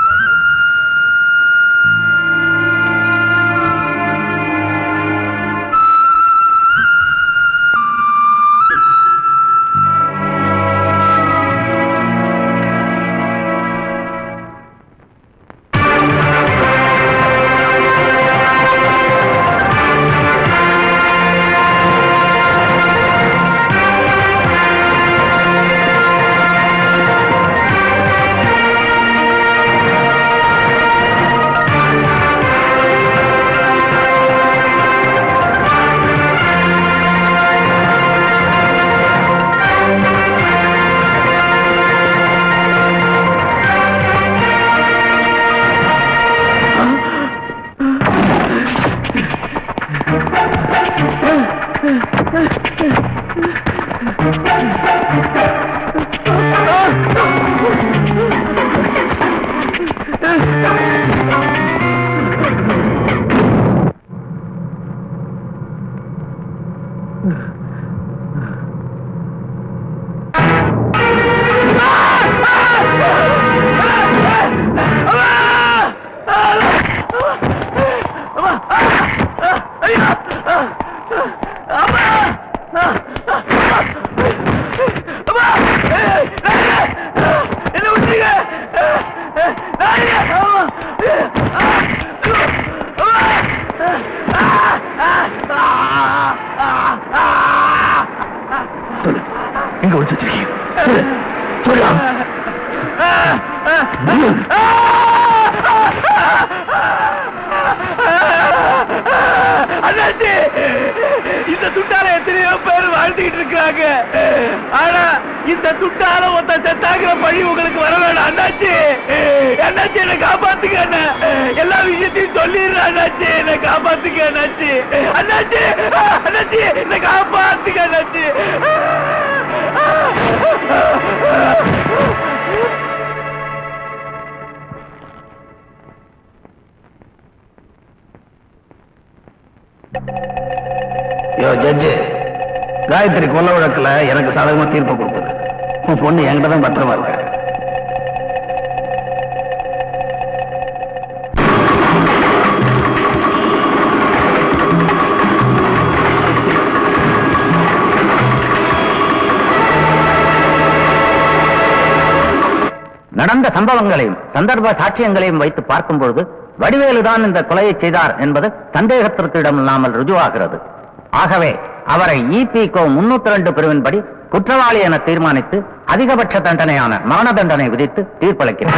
எங்க வச்சிருக்கீங்க? அண்ணாச்சி, இந்த துட்டால எத்தனையோ பேர் வாழ்ந்துகிட்டு இருக்காங்க. ஆனா இந்த துட்டால ஒத்த செத்தாகிற பழி உங்களுக்கு வர வேண்டாம் அண்ணாச்சி. அண்ணாச்சி என்னை காப்பாத்துக்க. எல்லா விஷயத்தையும் சொல்லிடுறேன் அண்ணாச்சி. என்னை காப்பாத்துக்க அண்ணாச்சி. அண்ணாச்சி, அண்ணாச்சி என்னை காப்பாத்துக்க அண்ணாச்சி. யோ ஜட்ஜு, காயத்ரி கொல்ல வழக்குல எனக்கு சாதகமா தீர்ப்பு கொடுக்குது. உன் பொண்ணு என்கிட்ட தான் பத்திரமா இருக்க. நடந்த சம்பவங்களையும் சந்தர்ப்ப சாட்சியங்களையும் வைத்து பார்க்கும் பொழுது வடிவேலுதான் இந்த கொலையை செய்தார் என்பது சந்தேகத்திற்கு இடமில்லாமல் ருஜுவாகிறது. ஆகவே அவரை இபிகோ முன்னூத்தி ரெண்டு பிரிவின்படி குற்றவாளி என தீர்மானித்து அதிகபட்ச தண்டனையான மரண தண்டனை விதித்து தீர்ப்பளிக்கிறார்.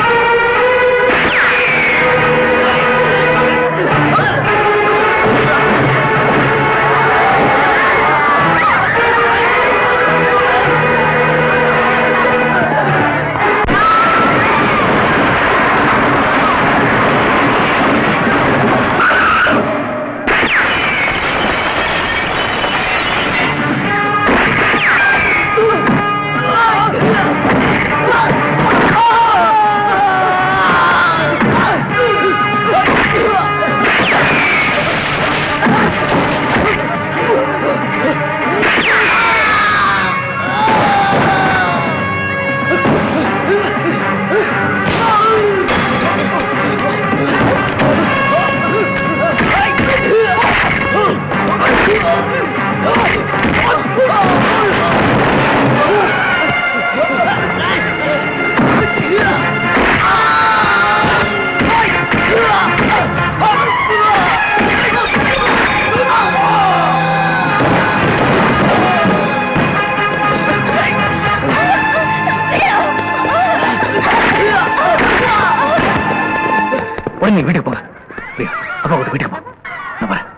வீட்டுக்கு போங்க. அப்பா கூட வீட்டுக்கு போ. நான் வரேன்.